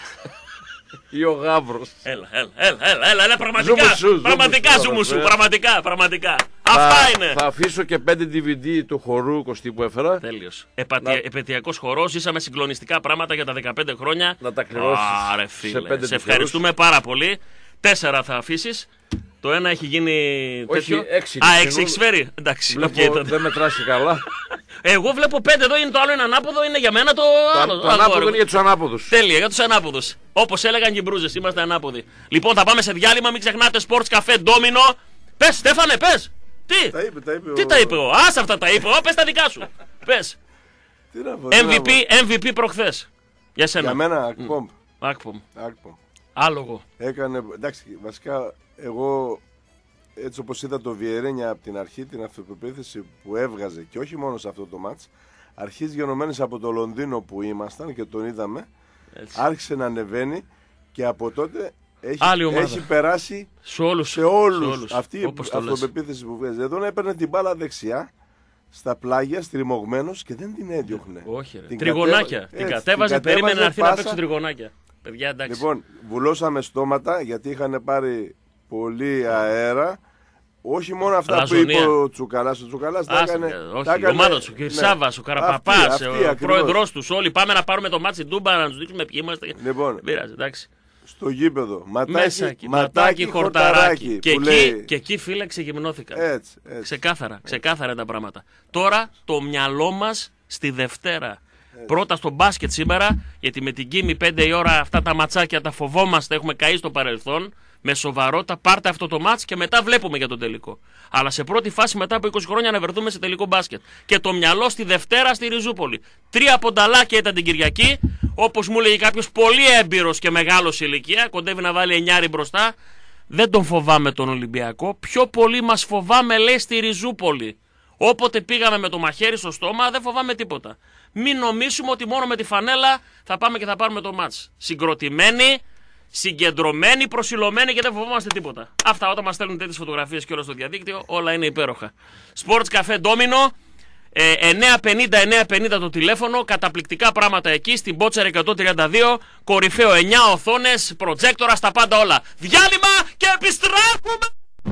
ή ο Γάβρος. Έλα, έλα, έλα, έλα, έλα, έλα πραγματικά, σου, πραγματικά ζούμε σου, πραγματικά, πραγματικά. Θα, Αυτά είναι. Θα αφήσω και πέντε ντι βι ντι του χορού Κωστή που έφερα. Τέλειος. Επατι... Να... Επαιτειακός χορός, ζήσαμε συγκλονιστικά πράγματα για τα δεκαπέντε χρόνια. Να τα κληρώσεις. Άρε φίλε, σε, σε ευχαριστούμε πάρα πολύ. Τέσσερα θα αφήσεις. Το ένα έχει γίνει τέτοιο. Όχι, έξι. Α, έξι έχει φέρει. Εντάξει, βλέπω, okay, δεν μετράσει καλά. Εγώ βλέπω πέντε εδώ, είναι το άλλο είναι ανάποδο, είναι για μένα το, το άλλο. Το ανάποδο είναι για τους ανάποδους. Τέλεια, για τους ανάποδους. Όπως έλεγαν και οι μπρούζες, είμαστε ανάποδοι. Λοιπόν, θα πάμε σε διάλειμμα, μην ξεχνάτε Sports Cafe Domino. Πες, Στέφανε, πες. Τι, τα είπε, τα είπε τι ο... τα είπε, άσε αυτά τα είπε, πες τα δικά σου. Πες. Τι να πω, εμ βι πι, εμ βι πι προχθές. Για σένα. Για μένα, Ακπομ. Ακπομ. Ακπομ. Άλογο. Έκανε, εντάξει, βασικά εγώ έτσι όπως είδα το Βιερένια από την αρχή, την αυτοπεποίθηση που έβγαζε και όχι μόνο σε αυτό το μάτς, αρχής γενομένης από το Λονδίνο που ήμασταν και τον είδαμε, έτσι. Άρχισε να ανεβαίνει και από τότε έχει, έχει περάσει σε όλους, σε όλους, σε όλους αυτή η αυτοπεποίθηση που βγάζει. Εδώ έπαιρνε την μπάλα δεξιά, στα πλάγια, στριμωγμένος και δεν την έδιωχνε. Όχι ρε. Την τριγωνάκια. Κατέβα... Την κατέβαζε, την περίμενε να έρθει πάσα... να παίξει τριγωνάκια. Παιδιά, εντάξει. Λοιπόν, βουλώσαμε στόματα γιατί είχαν πάρει πολύ αέρα. Όχι μόνο αυτά Αλαζονία. Που είπε ο Τσουκαλάς. Ο Τσουκαλάς τα έκανε. Όχι, τα η ομάδα του, ο Σάββας, ο Καραπαπάς, ο πρόεδρος τους. Όλοι πάμε να πάρουμε το μάτσι Ντούμπα να τους δείξουμε ποιοι είμαστε. Λοιπόν, πειράζει, εντάξει. Στο γήπεδο. Ματάκι, ματάκι, ματάκι χορταράκι. Και, εκεί, και εκεί φίλε ξεγυμνώθηκαν. Έτσι, έτσι. Ξεκάθαρα, ξεκάθαρα έτσι. Τα πράγματα. Τώρα το μυαλό μας στη Δευτέρα. Έτσι. Πρώτα στο μπάσκετ σήμερα, γιατί με την Κίμη πέντε η ώρα αυτά τα ματσάκια τα φοβόμαστε, έχουμε καεί στο παρελθόν. Με σοβαρότητα, πάρτε αυτό το μάτς και μετά βλέπουμε για τον τελικό. Αλλά σε πρώτη φάση, μετά από είκοσι χρόνια, να βρεθούμε σε τελικό μπάσκετ. Και το μυαλό στη Δευτέρα στη Ριζούπολη. Τρία πονταλάκια ήταν την Κυριακή. Όπως μου λέει κάποιος πολύ έμπειρος και μεγάλος ηλικία, κοντεύει να βάλει εννιάρι μπροστά. Δεν τον φοβάμαι τον Ολυμπιακό. Πιο πολύ μας φοβάμαι, λέει, στη Ριζούπολη. Όποτε πήγαμε με το μαχαίρι στο στόμα, δεν φοβάμαι τίποτα. Μην νομίσουμε ότι μόνο με τη φανέλα θα πάμε και θα πάρουμε το μάτς. Συγκροτημένοι. Συγκεντρωμένοι, προσιλωμένοι και δεν φοβόμαστε τίποτα. Αυτά όταν μας στέλνουν τέτοιες φωτογραφίες και όλα στο διαδίκτυο, όλα είναι υπέροχα. Sports Cafe Domino, ε, εννιά πενήντα εννιά πενήντα το τηλέφωνο, καταπληκτικά πράγματα εκεί, στην Μπότσερ εκατόν τριάντα δύο, κορυφαίο εννιά οθόνες, προτζέκτορα, στα πάντα όλα. Διάλειμμα και επιστρέφουμε!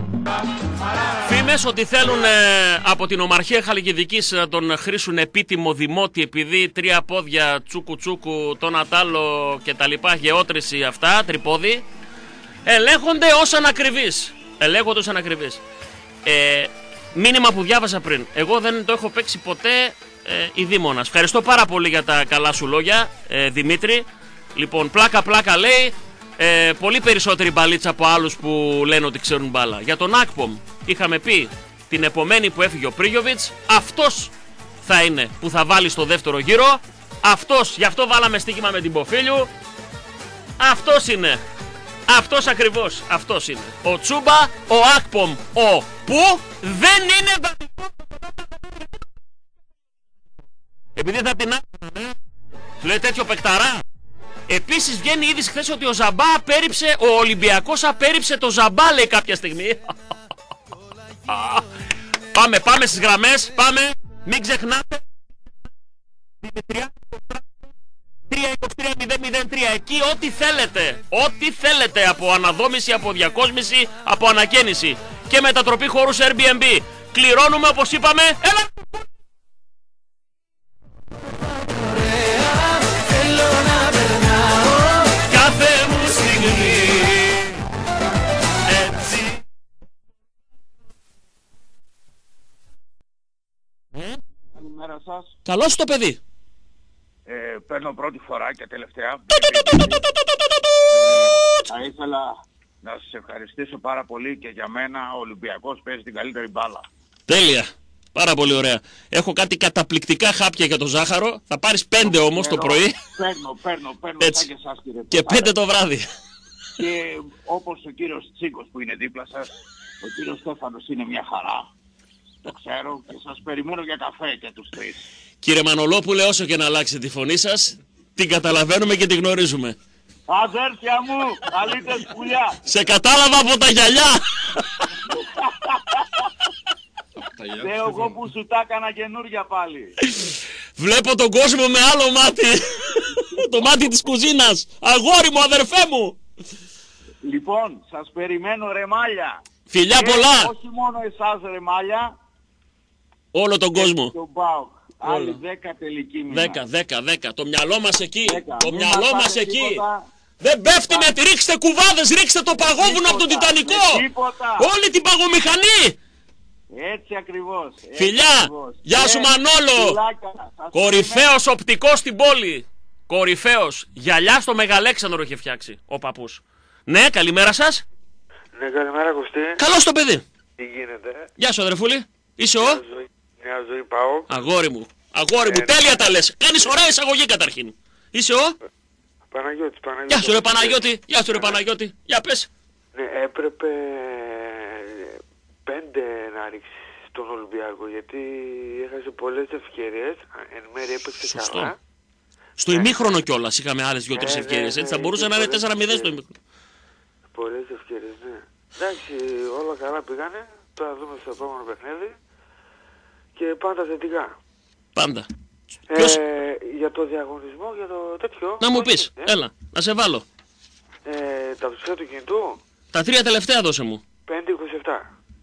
Φήμες ότι θέλουν ε, από την Ομαρχία Χαλκιδικής να τον χρήσουν επίτιμο δημότη επειδή τρία πόδια τσούκου τσούκου, τον ατάλο και τα λοιπά, γεώτρηση αυτά, τρυπόδι, ελέγχονται ως ανακριβείς. Ελέγχονται ως ανακριβείς. Ε, μήνυμα που διάβασα πριν. Εγώ δεν το έχω παίξει ποτέ ε, η Δήμονας. Ευχαριστώ πάρα πολύ για τα καλά σου λόγια, ε, Δημήτρη. Λοιπόν, πλάκα πλάκα λέει. Ε, πολύ περισσότερη μπαλίτσα από άλλους που λένε ότι ξέρουν μπάλα. Για τον Ακπομ είχαμε πει την επομένη που έφυγε ο Πρίγιοβιτς, αυτός θα είναι που θα βάλει στο δεύτερο γύρο. Αυτός, γι' αυτό βάλαμε στοίχημα με την Ποφίλιου. Αυτός είναι. Αυτός ακριβώς. Αυτός είναι. Ο Τσούμπα, ο Ακπομ, ο που δεν είναι. Επειδή θα την άκουγα, λέει τέτοιο παικταρά. Επίσης βγαίνει είδηση χθες ότι ο Ζαμπά απέρριψε, ο Ολυμπιακός απέρριψε το Ζαμπά, λέει κάποια στιγμή. Πάμε, πάμε στις γραμμές, πάμε, μην ξεχνάτε. τρία είκοσι τρία μηδέν μηδέν τρία, εκεί ό,τι θέλετε, ό,τι θέλετε από αναδόμηση, από διακόσμηση, από ανακαίνιση και μετατροπή χώρου σε Airbnb. Κληρώνουμε όπως είπαμε, έλα! Καλημέρα σας. Καλώς το παιδί. Ε, παίρνω πρώτη φορά και τελευταία. Θα ήθελα να σας ευχαριστήσω πάρα πολύ και για μένα ο Ολυμπιακός παίζει την καλύτερη μπάλα. Τέλεια. Πάρα πολύ ωραία. Έχω κάτι καταπληκτικά χάπια για το ζάχαρο. Θα πάρεις πέντε όμως το πρωί. Παίρνω, παίρνω, παίρνω. Έτσι. Και, εσάς, κύριε, και πέντε το βράδυ. Και όπως ο κύριος Τσίκος που είναι δίπλα σας, ο κύριος Στέφανος είναι μια χαρά. Το ξέρω και σας περιμένω για καφέ και τους τρεις. Κύριε Μανολόπουλε, όσο και να αλλάξετε τη φωνή σας, Την καταλαβαίνουμε και την γνωρίζουμε. Αδέρφια μου, αλήτες πουλιά. Σε κατάλαβα από τα γυαλιά. Δε εγώ που σου τα έκανα καινούρια πάλι. Βλέπω τον κόσμο με άλλο μάτι. Το μάτι της κουζίνας. Αγόρι μου, αδερφέ μου. Λοιπόν, σας περιμένω ρεμάλια. Φιλιά και πολλά. Όχι μόνο εσάς ρεμάλια. Όλο τον κόσμο. Τον ΠΑΟΚ. Άλλοι δέκα τελική μήνα. Δέκα, δέκα, δέκα. Το μυαλό μας εκεί. δέκα. Το Μην μυαλό μας μας πάτε εκεί. τίποτα. Δεν πέφτει με τη ρίξτε κουβάδες, ρίξτε το παγόβουνο από τον Τιτανικό. Όλη την παγομηχανή. Έτσι ακριβώς. Έτσι Φιλιά, ακριβώς. γεια σου Ε, Μανόλο. φιλάκια. Κορυφαίος οπτικός στην πόλη. Κορυφαίος. Γυαλιά στο Μεγαλέξανδρο είχε φτιάξει ο παππούς. Ναι, καλημέρα σας. Ναι, καλημέρα Κωστή. Καλώς το παιδί. Τι γίνεται? Γεια σου αδερφούλη. Είσαι ο. Νέα ζωή, νέα ζωή πάω. Αγόρι μου. Αγόρι μου, Ε, τέλεια τα λες. Κάνεις ωραία εισαγωγή καταρχήν. Είσαι ο. Παναγιώτης, Παναγιώτης. Γεια σου ρε Παναγιώτη. Γεια σου ρε Παναγιώτη. Για πες. Ναι, έπρεπε πέντε να ρίξει τον Ολυμπιακό γιατί έχασε πολλές ευκαιρίες. Εν μέρει έπαιξε Σωστό. καλά. Στο ημίχρονο κιόλας είχαμε άλλες δύο-τρεις Ναι, ευκαιρίες. ναι, Έτσι θα ναι, μπορούσε και να είναι πολλές τέσσερα μηδέν στο ευκαιρίες. ημίχρονο. Πολλές ευκαιρίες, ναι. Εντάξει, όλα καλά πήγανε. Τώρα δούμε στο επόμενο παιχνίδι. Και πάντα θετικά. Πάντα. Ε, Ποιος- για το διαγωνισμό, για το τέτοιο. Να μου πώς πεις. είναι, Έλα, να σε βάλω. Ε, τα ψηφία του κινητού. Τα τρία τελευταία δώσε μου. πέντε είκοσι επτά.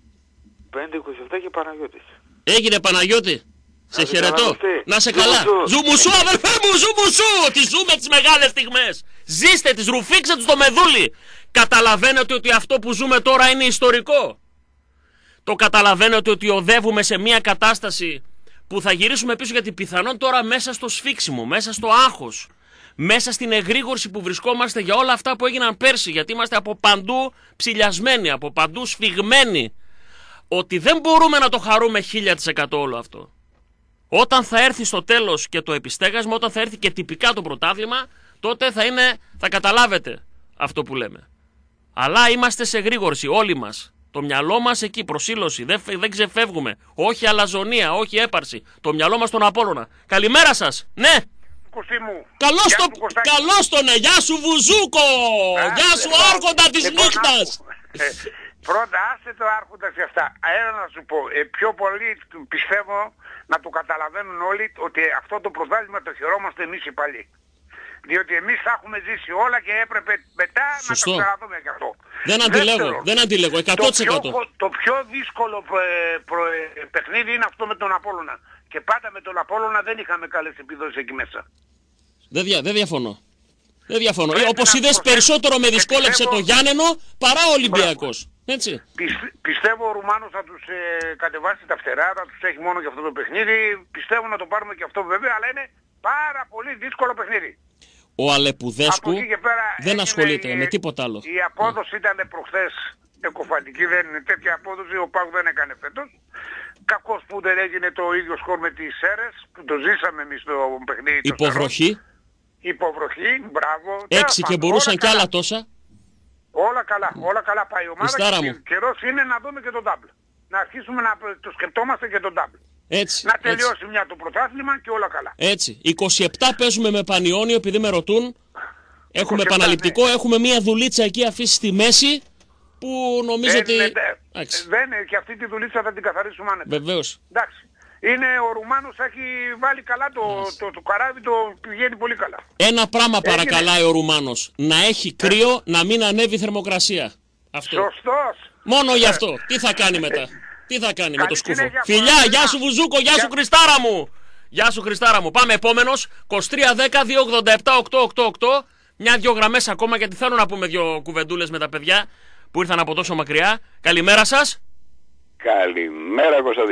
πέντε είκοσι επτά και Παναγιώτης. Έγινε Παναγιώτη. Σε σε χαιρετώ. καλά, Κωστή. Να σε Ζου καλά. μουσού. Ζου μουσού, αδερφέ μου, ζου μουσού. Τι ζούμε τις μεγάλες στιγμές. Ζήστε τις, ρουφήξτε τους το μεδούλι. Καταλαβαίνετε ότι αυτό που ζούμε τώρα είναι ιστορικό. Το καταλαβαίνετε ότι οδεύουμε σε μια κατάσταση που θα γυρίσουμε πίσω, γιατί πιθανόν τώρα μέσα στο σφίξιμο, μέσα στο άγχος, μέσα στην εγρήγορση που βρισκόμαστε για όλα αυτά που έγιναν πέρσι, γιατί είμαστε από παντού ψηλιασμένοι, από παντού σφιγμένοι, ότι δεν μπορούμε να το χαρούμε χίλια τοις εκατό όλο αυτό. Όταν θα έρθει στο τέλος και το επιστέγασμα, όταν θα έρθει και τυπικά το πρωτάθλημα, τότε θα είναι, θα καταλάβετε αυτό που λέμε. Αλλά είμαστε σε γρήγορση όλοι μας. Το μυαλό μας εκεί, προσήλωση, δεν, φε- δεν ξεφεύγουμε. Όχι αλαζονία, όχι έπαρση. Το μυαλό μας στον Απόλλωνα. Καλημέρα σας. Ναι. Κωστή μου. Καλώς Γεια το, σου, Κωστάκη. καλώς το ναι. Γεια σου Βουζούκο. Α, Γεια σου λοιπόν, άρχοντα της λοιπόν, νύχτας. άκου. Ε, πρώτα άσε το άρχοντα και αυτά. Ένα να σου πω, ε, πιο πολύ πιστεύω να το καταλαβαίνουν όλοι ότι αυτό το πρωτάθλημα το χαιρόμαστε εμείς οι παλιοί. Διότι εμείς τα έχουμε ζήσει όλα και έπρεπε μετά Σωστό. να το ξαναδούμε και αυτό. Δεν αντιλέγω, Δεύτερον, δεν αντιλέγω. εκατό τοις εκατό. Το πιο, το πιο δύσκολο προ, προ, παιχνίδι είναι αυτό με τον Απόλλωνα. Και πάντα με τον Απόλλωνα δεν είχαμε καλές επιδόσεις εκεί μέσα. Δεν, δια, δεν διαφωνώ. Δεν διαφωνώ. Πρέπει Όπως να είδες, προσθέσω- περισσότερο με και δυσκόλεψε πιστεύω- το Γιάννενο παρά ο Ολυμπιακός. Έτσι. Πισ- πιστεύω ο Ρουμάνος θα τους ε, κατεβάσει τα φτερά, θα τους έχει μόνο για αυτό το παιχνίδι. Πιστεύω να το πάρουμε και αυτό βέβαια, αλλά είναι πάρα πολύ δύσκολο παιχνίδι. Ο Αλεπουδέσκου Από εκεί και πέρα δεν έγινε ασχολείται η- με τίποτα άλλο. Η απόδοση ήταν προχθές εκοφαντική, δεν είναι τέτοια απόδοση, ο Πάκου δεν έκανε φέτος. Κακός που δεν έγινε το ίδιο σκορ με τις Σέρες, που το ζήσαμε εμείς το παιχνίδι. το Υποβροχή. Σέρες. Υποβροχή, μπράβο. Έξι Τέλος και πάντων, μπορούσαν όλα κι άλλα καλά. τόσα. Όλα καλά, όλα καλά πάει η ομάδα Ιστάρα και μου. καιρός είναι να δούμε και τον double. Να αρχίσουμε να το σκεπτόμαστε και τον double. Έτσι. Να έτσι. τελειώσει μια το πρωτάθλημα και όλα καλά. Έτσι. είκοσι επτά παίζουμε με Πανιόνιο, επειδή με ρωτούν. Έχουμε είκοσι επτά, επαναληπτικό, ναι. έχουμε μία δουλίτσα εκεί αφήσει στη μέση που νομίζω Δεν ότι. είναι- Εντάξει. δεν είναι, και αυτή τη δουλίτσα θα την καθαρίσουμε άνετα. Βεβαίως. Εντάξει. Είναι ο Ρουμάνος έχει βάλει καλά το, το, το, καράβι, το πηγαίνει πολύ καλά. Ένα πράγμα Έγινε. παρακαλάει ο Ρουμάνος. Να έχει κρύο, να μην ανέβει η θερμοκρασία. Αυτό. Σωστός. Μόνο γι' αυτό. Τι θα κάνει μετά. Τι θα κάνει με το σκούφο. συνέχεια, Φιλιά, Παναγιώτη. γεια σου Βουζούκο, γεια σου Χριστάρα μου. Γεια σου Χριστάρα μου. Πάμε επόμενος. είκοσι τρία δέκα δύο ογδόντα επτά οκτακόσια ογδόντα οκτώ. Μια-δυο γραμμές ακόμα, γιατί θέλω να πούμε δυο κουβεντούλες με τα παιδιά που ήρθαν από τόσο μακριά. Καλημέρα σας. Καλημέρα Κωνσταντίνε.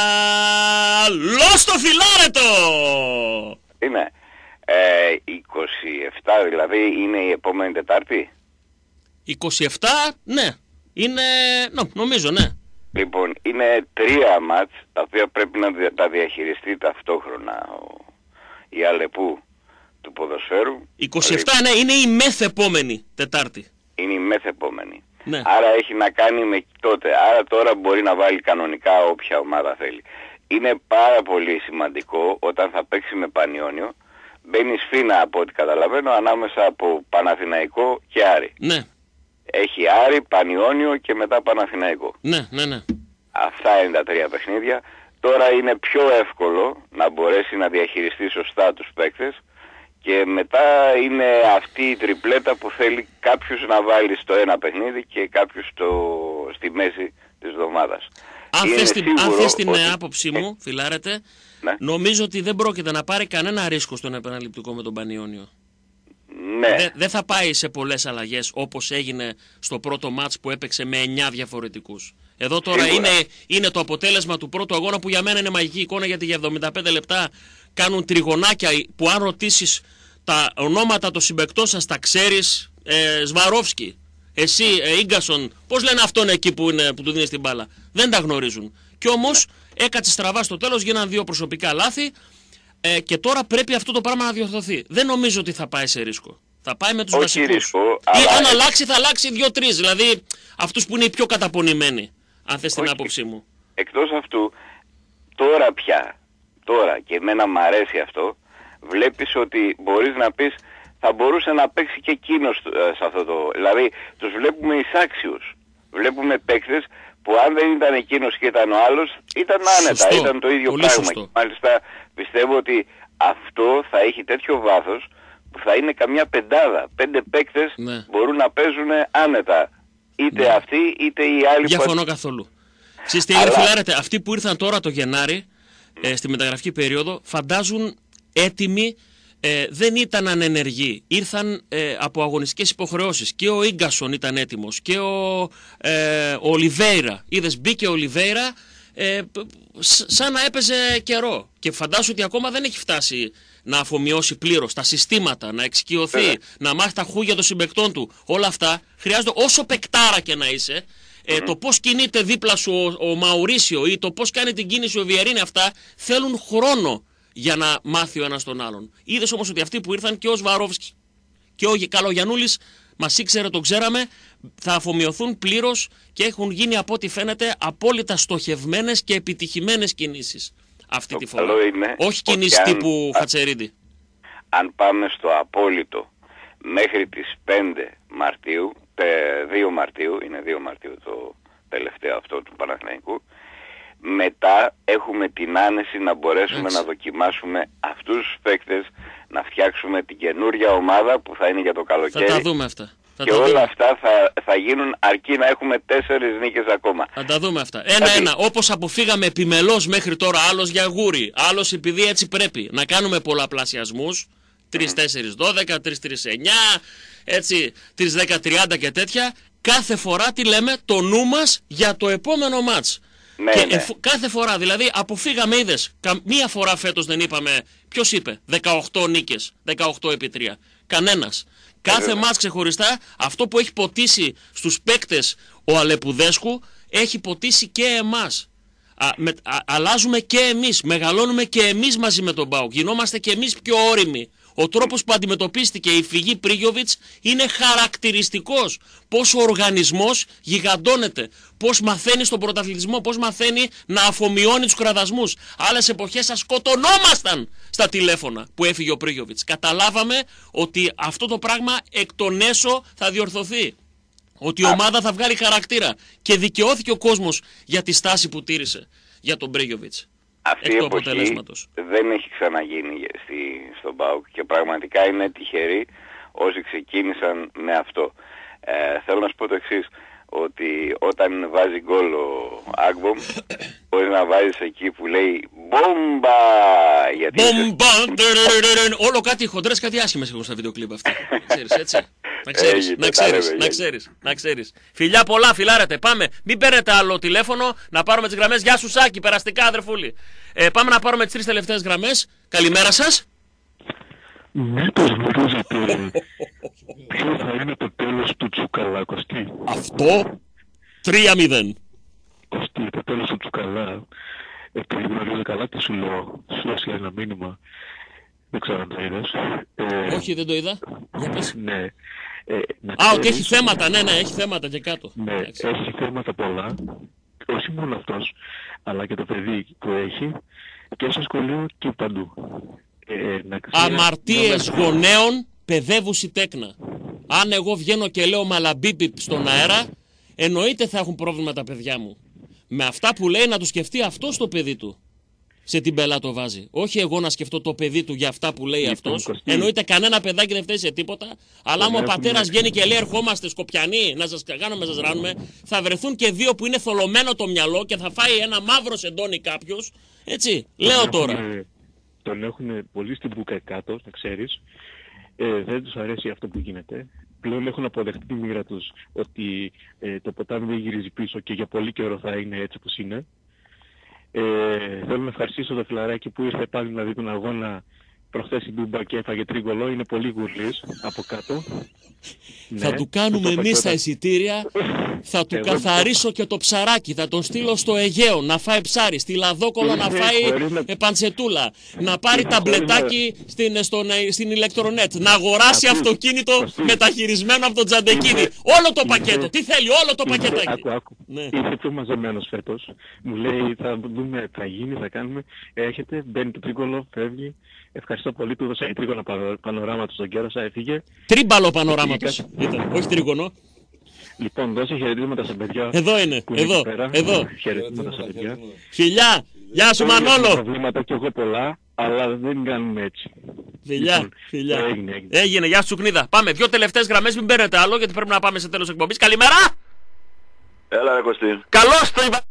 Καλώς το φιλάρετο. Είναι ε, είκοσι επτά δηλαδή είναι η επόμενη Τετάρτη. είκοσι επτά, ναι. Είναι, νο, νομίζω, ναι. Λοιπόν, είναι τρία μάτς τα οποία πρέπει να δια- τα διαχειριστεί ταυτόχρονα ο, η Αλεπού του ποδοσφαίρου. είκοσι επτά, ναι, είναι η μεθεπόμενη Τετάρτη. Είναι η μεθεπόμενη. Ναι. Άρα έχει να κάνει με τότε. Άρα τώρα μπορεί να βάλει κανονικά όποια ομάδα θέλει. Είναι πάρα πολύ σημαντικό όταν θα παίξει με Πανιόνιο, μπαίνει σφήνα από ό,τι καταλαβαίνω ανάμεσα από Παναθηναϊκό και Άρη. Ναι. Έχει Άρη, Πανιόνιο και μετά Παναθηναϊκό. Ναι, ναι, ναι. Αυτά είναι τα τρία παιχνίδια. Τώρα είναι πιο εύκολο να μπορέσει να διαχειριστεί σωστά τους παίκτες και μετά είναι αυτή η τριπλέτα που θέλει κάποιος να βάλει στο ένα παιχνίδι και κάποιος στο... στη μέση της εβδομάδας. Αν θες την, αν θες την ότι... άποψή μου, φιλάρετε, ναι. νομίζω ότι δεν πρόκειται να πάρει κανένα ρίσκο στον επαναληπτικό με τον Πανιόνιο. Ναι. Δεν δε θα πάει σε πολλές αλλαγές όπως έγινε στο πρώτο μάτς που έπαιξε με εννιά διαφορετικούς. Εδώ τώρα είναι, είναι το αποτέλεσμα του πρώτου αγώνα που για μένα είναι μαγική εικόνα, γιατί για εβδομήντα πέντε λεπτά κάνουν τριγωνάκια που αν ρωτήσεις τα ονόματα των συμπαικτών σας τα ξέρεις. ε, Σβαρόφσκι, εσύ, ε, Ίγκασον, πώς λένε αυτόν εκεί που, είναι, που του δίνεις την μπάλα. Δεν τα γνωρίζουν. Κι όμως έκατσε στραβά στο τέλος, γίναν δύο προσωπικά λάθη ε, και τώρα πρέπει αυτό το πράγμα να διορθωθεί. Δεν νομίζω ότι θα πάει σε ρίσκο. Θα πάει με τους Όχι βασικούς. Ρίσκο, ή αλλά... αν αλλάξει θα αλλάξει δύο-τρεις, δηλαδή αυτούς που είναι οι πιο καταπονημένοι, αν θες την άποψή μου. Εκτός αυτού, τώρα πια, τώρα και εμένα μ' αρέσει αυτό, βλέπεις ότι μπορείς να πεις θα μπορούσε να παίξει και εκείνος σε αυτό το... Δηλαδή τους βλέπουμε εισάξιους. Βλέπουμε παίκτες που αν δεν ήταν εκείνος και ήταν ο άλλος ήταν άνετα, σωστό. Ήταν το ίδιο Πολύ πράγμα. σωστό. Και μάλιστα πιστεύω ότι αυτό θα έχει τέτοιο βάθος που θα είναι καμιά πεντάδα. Πέντε παίκτες ναι. μπορούν να παίζουν άνετα. Είτε ναι. αυτοί είτε οι άλλοι. Διαφωνώ που... καθόλου. Εσείς τι έγινε, φιλάρετε, αυτοί που ήρθαν τώρα το Γενάρη, ε, στη μεταγραφική περίοδο, φαντάζουν έτοιμοι, ε, δεν ήταν ανενεργοί. Ήρθαν ε, από αγωνιστικές υποχρεώσεις. Και ο Ίγκασον ήταν έτοιμος και ο, ε, ο Ολιβέιρα. Είδες, μπήκε ο Ολιβέιρα ε, σαν να έπαιζε καιρό. Και φαντάσου ότι ακόμα δεν έχει φτάσει να αφομοιώσει πλήρως τα συστήματα, να εξοικειωθεί, yeah. να μάθει τα χούγια των συμπαικτών του. Όλα αυτά χρειάζονται, όσο παικτάρα και να είσαι, ε, mm-hmm. το πώς κινείται δίπλα σου ο, ο Μαουρίσιο ή το πώς κάνει την κίνηση ο Βιερίνη, αυτά θέλουν χρόνο για να μάθει ο ένας τον άλλον. Είδες όμως ότι αυτοί που ήρθαν, και ο Σβαρόφσκι και ο Καλογιαννούλης, μας ήξερε, το ξέραμε, θα αφομοιωθούν πλήρως και έχουν γίνει από ό,τι φαίνεται απόλυτα στοχευμένες και επιτυχημένες κινήσεις αυτή το τη φορά. Είναι όχι κινήσεις τύπου αν, Χατσερίδη. Αν πάμε στο απόλυτο μέχρι τις πέντε Μαρτίου, δύο Μαρτίου, είναι δύο Μαρτίου το τελευταίο αυτό του Παναθηναϊκού, μετά έχουμε την άνεση να μπορέσουμε Έτσι. να δοκιμάσουμε αυτούς τους παίκτες, να φτιάξουμε την καινούρια ομάδα που θα είναι για το καλοκαίρι. Θα τα δούμε αυτά. Θα και τα όλα δούμε. αυτά θα, θα γίνουν αρκεί να έχουμε τέσσερις νίκες ακόμα. Θα τα δούμε αυτά. Ένα-ένα. Όπως αποφύγαμε επιμελώς μέχρι τώρα, άλλος για γούρι, άλλος επειδή έτσι πρέπει να κάνουμε πολλαπλασιασμούς, τρία τέσσερα δώδεκα, τρία τρία εννιά, έτσι, τρία δέκα τριάντα και τέτοια, κάθε φορά τι λέμε, το νου μας για το επόμενο μάτς. Ναι, και ναι. εφ, κάθε φορά, δηλαδή αποφύγαμε, είδες, μία φορά φέτος δεν είπαμε, ποιος είπε, δεκαοκτώ νίκες, δεκαοκτώ επί τρία. Κανένας. Κάθε μάτς ξεχωριστά, αυτό που έχει ποτίσει στους παίκτες ο Αλεπουδέσκου, έχει ποτίσει και εμάς. Α, με, α, αλλάζουμε και εμείς, μεγαλώνουμε και εμείς μαζί με τον ΠΑΟΚ, γινόμαστε και εμείς πιο όριμοι. Ο τρόπος που αντιμετωπίστηκε η φυγή Πρίγιοβιτς είναι χαρακτηριστικός. Πώς ο οργανισμός γιγαντώνεται, πώς μαθαίνει στον πρωταθλητισμό, πώς μαθαίνει να αφομοιώνει τους κραδασμούς. Άλλες εποχές θα σκοτωνόμασταν στα τηλέφωνα που έφυγε ο Πρίγιοβιτς. Καταλάβαμε ότι αυτό το πράγμα εκ των έσω θα διορθωθεί. Ότι η ομάδα θα βγάλει χαρακτήρα. Και δικαιώθηκε ο κόσμος για τη στάση που τήρησε για τον Πρίγιοβιτς. Αυτή η εποχή δεν έχει ξαναγίνει στη, στον ΠΑΟΚ και πραγματικά είναι τυχεροί όσοι ξεκίνησαν με αυτό. Ε, θέλω να σου πω το εξής, ότι όταν βάζει γκολ ο Άγμπομ μπορεί να βάζεις εκεί που λέει «Μπόμπα!» γιατί Μπόμπα! Όλο κάτι χοντρές, κάτι άσχημες έχουν στα βίντεο κλιπ αυτά. Ξέρεις, έτσι. Να ξέρεις, να ξέρεις, να ξέρεις, να ξέρεις. Φιλιά πολλά, φιλάρετε. Πάμε. Μην παίρνετε άλλο τηλέφωνο, να πάρουμε τις γραμμές. Γεια σου Σάκη, περαστικά αδερφούλη. Ε, πάμε να πάρουμε τις τρεις τελευταίες γραμμές. Καλημέρα σας. Μήπως γνωρίζετε ποιο θα είναι το τέλος του Τσουκαλά, Κωστή? Αυτό τρία μηδέν. Κωστή, το τέλος του Τσουκαλά, επειδή γνωρίζω καλά τι σου λέω, σου έστειλα ένα μήνυμα, δεν ξέρω αν το είδες. Ε, Όχι, δεν το είδα. Για πες. Ναι. Ε, Α, ότι έχει θέματα, ναι, ναι, έχει θέματα και κάτω. Ναι, Άξι. Έχει θέματα πολλά, όχι μόνο αυτός, αλλά και το παιδί που έχει, και στο σχολείο και παντού. Ε, Αμαρτίες γονέων παιδεύουσι τέκνα. Αν εγώ βγαίνω και λέω μαλαμπίπιπ στον αέρα, εννοείται θα έχουν πρόβλημα τα παιδιά μου. Με αυτά που λέει να του σκεφτεί αυτό το παιδί του. Σε την πελά το βάζει. Όχι εγώ να σκεφτώ το παιδί του για αυτά που λέει λοιπόν, αυτός. Κωστή. Εννοείται κανένα παιδάκι δεν φταίει σε τίποτα. Αλλά άμα ο πατέρας βγαίνει και λέει ερχόμαστε Σκοπιανοί να σας κάνουμε, να σας ράνουμε, θα βρεθούν και δύο που είναι θολωμένο το μυαλό και θα φάει ένα μαύρο σεντόνι κάποιος. Έτσι, τον λέω έχουν, τώρα. Τον έχουν πολύ στην μπουκα κάτω, να ξέρεις. Ε, δεν τους αρέσει αυτό που γίνεται. Πλέον έχουν αποδεχτεί τη μοίρα τους ότι ε, το ποτάμι δεν γυρίζει πίσω και για πολύ καιρό θα είναι έτσι όπως είναι. Ε, θέλω να ευχαριστήσω το φιλαράκι που ήρθε πάλι να δει τον αγώνα προχθές στην Τούμπα και έφαγε τρίγκολο. Είναι πολύ γουρλής από κάτω. Θα ναι, του κάνουμε το εμείς τα εισιτήρια, θα του Εγώ καθαρίσω και το ψαράκι, θα τον στείλω στο Αιγαίο να φάει ψάρι, στη Λαδόκολο να φάει να... ε, παντσετούλα, να πάρει ταμπλετάκι στην, στον, στην ηλεκτρονέτ, να αγοράσει Ακούς, αυτοκίνητο Κωστή. μεταχειρισμένο από τον Τζαντεκίδη. Όλο το πακέτο, τι θέλει, όλο το πακετάκι. Άκου, άκου. Ναι. Είσαι πιο μαζεμένος φέτος. Μου λέει θα δούμε, θα γίνει, θα κάνουμε. Έρχεται, μπαίνει το τρίγκολο, φεύγει. Ευχαριστώ πολύ, του έδωσα τρίγωνα πανοράματος στον Κέρασα, έφυγε. Τρίμπαλο πανοράματος ήταν, όχι τρίγωνο. Λοιπόν, δώσε χαιρετίσματα στα παιδιά. Εδώ είναι, που εδώ, πέρα. εδώ. Χαιρετίσματα στα παιδιά. Φιλιά, γεια σου Μανόλο. Έχω προβλήματα κι εγώ πολλά, αλλά δεν κάνουμε έτσι. Φιλιά, Λοιπόν, φιλιά. Έγινε, έγινε. Έγινε, γεια σου Τσουκνίδα. Πάμε, δύο τελευταίες γραμμές, μην παίρνετε άλλο γιατί πρέπει να πάμε σε τέλος εκπομπής. Καλημέρα. Έλα ρε Κωστή. Καλώς το είπα.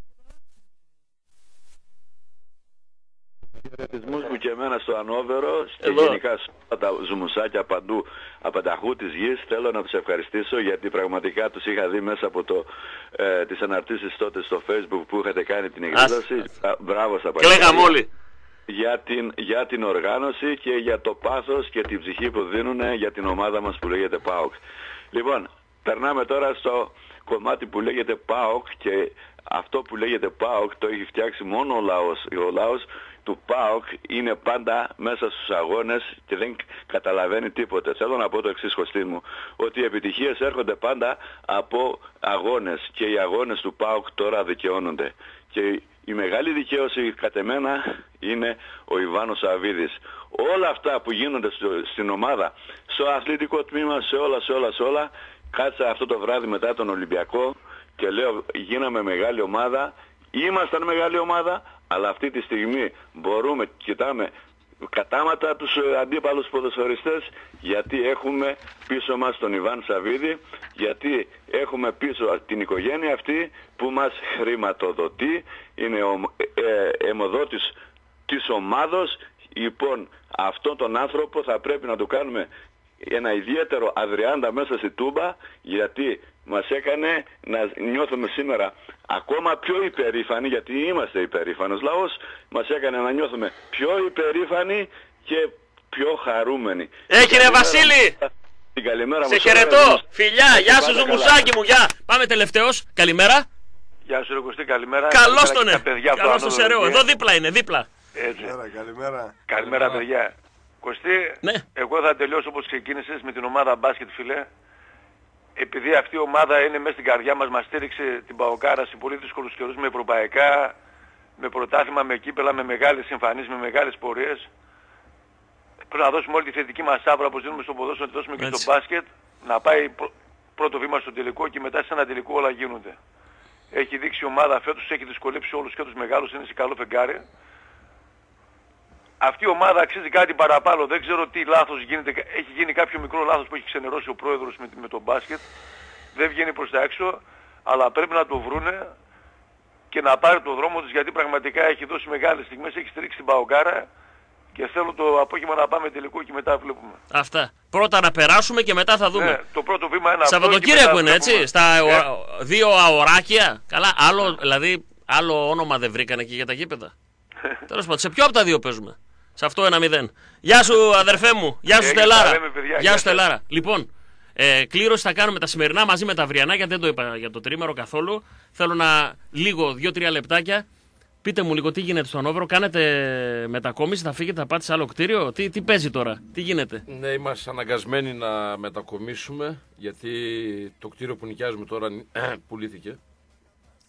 Χαιρετισμούς μου και εμένα στο Ανόβερο και Εδώ. γενικά σε όλα τα ζουμουσάκια παντού απανταχού της γης. Θέλω να τους ευχαριστήσω γιατί πραγματικά τους είχα δει μέσα από το, ε, τις αναρτήσεις τότε στο Facebook που είχατε κάνει την εκδήλωση. Μπράβο στα Και λέγαμε όλοι. Για την, για την οργάνωση και για το πάθος και την ψυχή που δίνουν για την ομάδα μας που λέγεται ΠΑΟΚ. Λοιπόν, περνάμε τώρα στο κομμάτι που λέγεται ΠΑΟΚ και αυτό που λέγεται ΠΑΟΚ το έχει φτιάξει μόνο ο λαός. Ο λαός του ΠΑΟΚ είναι πάντα μέσα στους αγώνες και δεν καταλαβαίνει τίποτε. Θέλω να πω το εξής, Κωστή μου, ότι οι επιτυχίες έρχονται πάντα από αγώνες και οι αγώνες του ΠΑΟΚ τώρα δικαιώνονται. Και η μεγάλη δικαίωση κατ' εμένα είναι ο Ιβάνος Σαββίδης. Όλα αυτά που γίνονται στο, στην ομάδα, στο αθλητικό τμήμα, σε όλα, σε όλα, σε όλα, κάτσα αυτό το βράδυ μετά τον Ολυμπιακό και λέω γίναμε μεγάλη ομάδα, ήμασταν μεγάλη ομάδα, αλλά αυτή τη στιγμή μπορούμε, κοιτάμε κατάματα τους αντίπαλους ποδοσφαιριστές γιατί έχουμε πίσω μας τον Ιβάν Σαββίδη, γιατί έχουμε πίσω την οικογένεια αυτή που μας χρηματοδοτεί, είναι ο ε, αιμοδότης της ομάδος. Λοιπόν, αυτόν τον άνθρωπο θα πρέπει να του κάνουμε ένα ιδιαίτερο αδριάντα μέσα στη Τούμπα γιατί μας έκανε να νιώθουμε σήμερα ακόμα πιο υπερήφανοι, γιατί είμαστε υπερήφανος λαός, μας έκανε να νιώθουμε πιο υπερήφανοι και πιο χαρούμενοι. Έγινε Βασίλη! Την καλημέρα σε μας. χαιρετώ! Φιλιά, γεια σου Ζουμουσάκι μου, γεια! Πάμε τελευταίος, καλημέρα. Γεια σου ρε Κωστή, καλημέρα. Καλώς τον ε! Καλώς το Σεραίο, εδώ δίπλα είναι, δίπλα. Έτσι. Καλημέρα, καλημέρα. Καλημέρα παιδιά. Κωστή, ναι. Εγώ θα τελειώσω όπως ξεκίνησες με την ομάδα μπάσκετ φιλέ. Επειδή αυτή η ομάδα είναι μέσα στην καρδιά μας, μας στήριξε την Παοκάρα σε πολύ δύσκολους καιρούς με ευρωπαϊκά, με πρωτάθλημα, με κύπελα, με μεγάλες εμφανίσεις, με μεγάλες πορείες. Πρέπει να δώσουμε όλη τη θετική μας άβρα όπως δίνουμε στο ποδόσφαιρο, να τη δώσουμε και στο μπάσκετ, να πάει πρώτο βήμα στο τελικό και μετά σε ένα τελικό όλα γίνονται. Έχει δείξει η ομάδα φέτος, έχει δυσκολέψει όλους και τους μεγάλους, είναι σε καλό φεγγάρι. Αυτή η ομάδα αξίζει κάτι παραπάνω. Δεν ξέρω τι λάθος γίνεται. Έχει γίνει κάποιο μικρό λάθος που έχει ξενερώσει ο πρόεδρος με, με τον μπάσκετ. Δεν βγαίνει προς τα έξω. Αλλά πρέπει να το βρούνε και να πάρει το δρόμο της γιατί πραγματικά έχει δώσει μεγάλες στιγμές. Έχει στηρίξει την Παοκάρα και θέλω το απόγευμα να πάμε τελικό και μετά βλέπουμε. Αυτά. Πρώτα να περάσουμε και μετά θα δούμε. Ναι, το πρώτο βήμα είναι αυτό. Σαββατοκύριακο είναι έτσι. Στα ε. δύο αοράκια. Καλά, άλλο, δηλαδή, άλλο όνομα δεν βρήκανε εκεί για τα γήπεδα. Τέλος πάντων, σε ποιο από τα δύο παίζουμε? Σε αυτό ένα μηδέν. Γεια σου αδερφέ μου. Γεια σου Στελάρα. Γεια σου Στελάρα. Λοιπόν, ε, κλήρωση θα κάνουμε τα σημερινά μαζί με τα αυριανά γιατί δεν το είπα για το τρίμερο καθόλου. Θέλω να λίγο, δύο-τρία λεπτάκια. Πείτε μου λίγο τι γίνεται στο Ανόβερο. Κάνετε μετακόμιση, θα φύγετε, θα πάτε σε άλλο κτίριο. Τι, τι παίζει τώρα, τι γίνεται? Ναι, είμαστε αναγκασμένοι να μετακομίσουμε γιατί το κτίριο που νοικιάζουμε τώρα πουλήθηκε.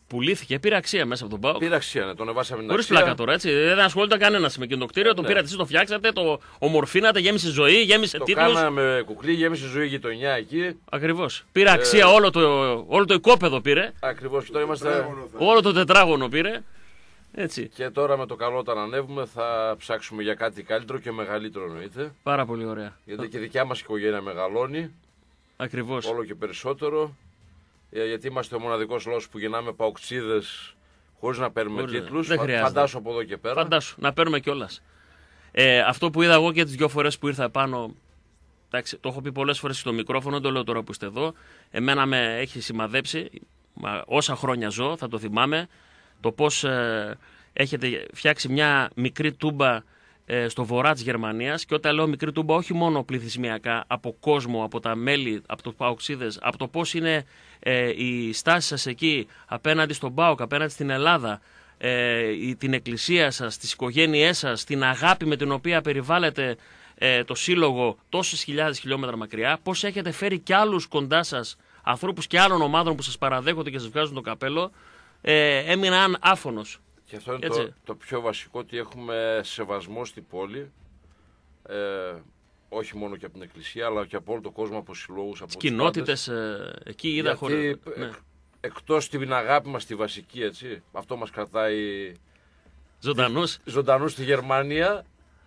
Πουλήθηκε, πήρε αξία μέσα από τον ΠΑΟΚ. Πήρε αξία, ναι, τον εβάσαμε την Χωρίς αξία. πλάκα τώρα, έτσι. Δεν ασχολείται κανένα με εκείνο το κτίριο. Το Ναι. πήρατε εσείς, το φτιάξατε, το ομορφήνατε, γέμισε ζωή, γέμισε Το τίτλους. κάναμε κουκλί, γέμισε ζωή γειτονιά εκεί. Ακριβώς. Πήρε αξία Ε, όλο, το, όλο το οικόπεδο πήρε. Ακριβώς, και τώρα είμαστε. Όλο το τετράγωνο πήρε. Έτσι. Και τώρα με το καλό όταν ανέβουμε θα ψάξουμε για κάτι καλύτερο και μεγαλύτερο εννοείται. Πάρα πολύ ωραία. Γιατί και η δικιά μας οικογένεια μεγαλώνει. Ακριβώς. Όλο και περισσότερο. Ε, γιατί είμαστε ο μοναδικός λόγος που γεννάμε παοκτσίδες χωρίς να παίρνουμε Χωρίς- τίτλους. δεν Φα- χρειάζεται. Φαντάσου από εδώ και πέρα. Φαντάσου, να παίρνουμε κιόλας. Ε, αυτό που είδα εγώ και τις δυο φορές που ήρθα επάνω, εντάξει, το έχω πει πολλές φορές στο μικρόφωνο, το λέω τώρα που είστε εδώ. Εμένα με έχει σημαδέψει, μα, όσα χρόνια ζω, θα το θυμάμαι, το πώς ε, έχετε φτιάξει μια μικρή τούμπα ε, στο βορρά της Γερμανίας, και όταν λέω μικρή τούμπα όχι μόνο πληθυσμιακά, από κόσμο, από τα μέλη, από τους παοξίδες, από το πώς είναι ε, η στάση σας εκεί απέναντι στον ΠΑΟΚ, απέναντι στην Ελλάδα, ε, η, την εκκλησία σας, τις οικογένειές σας, την αγάπη με την οποία περιβάλλετε ε, το σύλλογο τόσες χιλιάδες χιλιόμετρα μακριά, πώς έχετε φέρει κι άλλους κοντά σας, ανθρώπους και άλλων ομάδων που σας παραδέχονται και σας βγάζουν το καπέλο, ε, έμειναν άφωνος. Και αυτό είναι Έτσι. το, το πιο βασικό, ότι έχουμε σεβασμό στην πόλη. Ε, όχι μόνο και από την εκκλησία, αλλά και από όλο τον κόσμο, από συλλόγους, από Τις κοινότητες, ε, εκεί είδα Γιατί, χωρί... εκ- ναι. εκτός την αγάπη μας τη βασική, έτσι, αυτό μας κρατάει Ζωντανούς. ζωντανούς στη Γερμανία.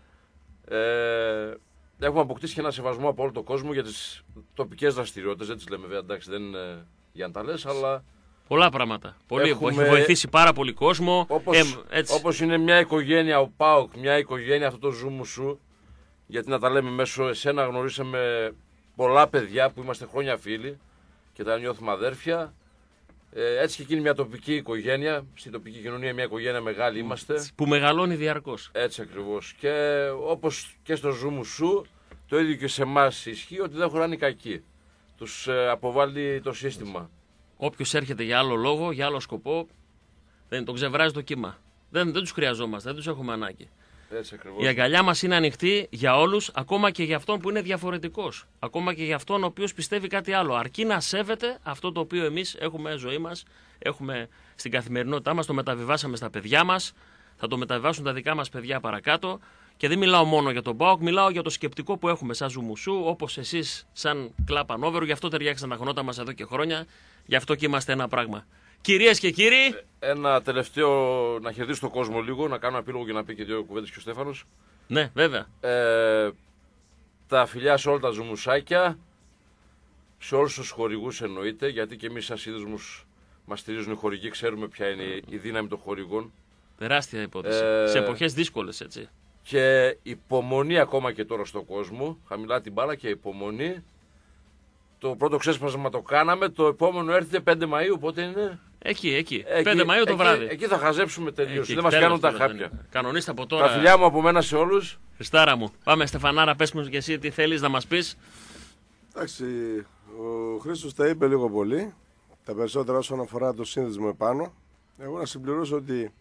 Ε, έχουμε αποκτήσει και ένα σεβασμό από όλο τον κόσμο για τις τοπικές δραστηριότητες. Δεν τις λέμε βέβαια, εντάξει, δεν είναι για να τα λες, αλλά Πολλά πράγματα. Πολύ, έχουμε- έχει βοηθήσει πάρα πολύ κόσμο. όπως, Ε, έτσι. όπως είναι μια οικογένεια ο ΠΑΟΚ, μια οικογένεια αυτό το ζούμου σου, γιατί να τα λέμε μέσω εσένα γνωρίσαμε πολλά παιδιά που είμαστε χρόνια φίλοι και τα νιώθουμε αδέρφια. Ε, έτσι και εκείνη μια τοπική οικογένεια, στην τοπική κοινωνία μια οικογένεια μεγάλη είμαστε. Που μεγαλώνει διαρκώς. Έτσι ακριβώς. Και όπως και στο ζούμου σου, το ίδιο και σε εμά ισχύει, ότι δεν χωράνε οι κακοί. Τους ε, αποβάλλει το σύστημα. Όποιος έρχεται για άλλο λόγο, για άλλο σκοπό, δεν τον ξεβράζει το κύμα. Δεν, δεν τους χρειαζόμαστε, δεν τους έχουμε ανάγκη. Έτσι ακριβώς. Η αγκαλιά μας είναι ανοιχτή για όλους, ακόμα και για αυτόν που είναι διαφορετικός. Ακόμα και για αυτόν ο οποίος πιστεύει κάτι άλλο. Αρκεί να σέβεται αυτό το οποίο εμείς έχουμε ζωή μας, έχουμε στην καθημερινότητά μας, το μεταβιβάσαμε στα παιδιά μας, θα το μεταβιβάσουν τα δικά μας παιδιά παρακάτω. Και δεν μιλάω μόνο για τον ΠΑΟΚ, μιλάω για το σκεπτικό που έχουμε σαν Ζουμουσού, όπως εσείς σαν Κλαπ Ανόβερου. Γι' αυτό ταιριάξαν τα γνώτα μας εδώ και χρόνια, γι' αυτό και είμαστε ένα πράγμα. Κυρίες και κύριοι. Ένα τελευταίο, να χαιρετήσω τον κόσμο λίγο, να κάνω επίλογο και να πει και δύο κουβέντες και ο Στέφανος. Ναι, βέβαια. Ε, τα φιλιά σε όλα τα ζουμουσάκια, σε όλους τους χορηγούς εννοείται, γιατί και εμείς σαν σύνδεσμους μας στηρίζουν οι χορηγοί, ξέρουμε ποια είναι η δύναμη των χορηγών. Τεράστια υπόθεση. Ε, Σε εποχές δύσκολες, έτσι. Και υπομονή ακόμα και τώρα στον κόσμο, χαμηλά την μπάλα και υπομονή. Το πρώτο ξέσπασμα το κάναμε, το επόμενο έρχεται πέντε Μαΐου, πότε είναι? Εκεί, εκεί. Εκεί, πέντε Μαΐου το εκεί, βράδυ. Εκεί θα χαζέψουμε τελείως, Εκεί, δεν μας τέλος, κάνουν τα τέλος, χάπια. δεν είναι. Κανονίστε από τώρα. Τα φιλιά μου από μένα σε όλους. Χριστάρα μου. Πάμε Στεφανάρα, πες μου και εσύ τι θέλεις να μας πεις. Εντάξει, ο Χρήστος τα είπε λίγο πολύ. Τα περισσότερα όσον αφορά το σύνδεσμο επάνω. Εγώ να συμπληρώσω ότι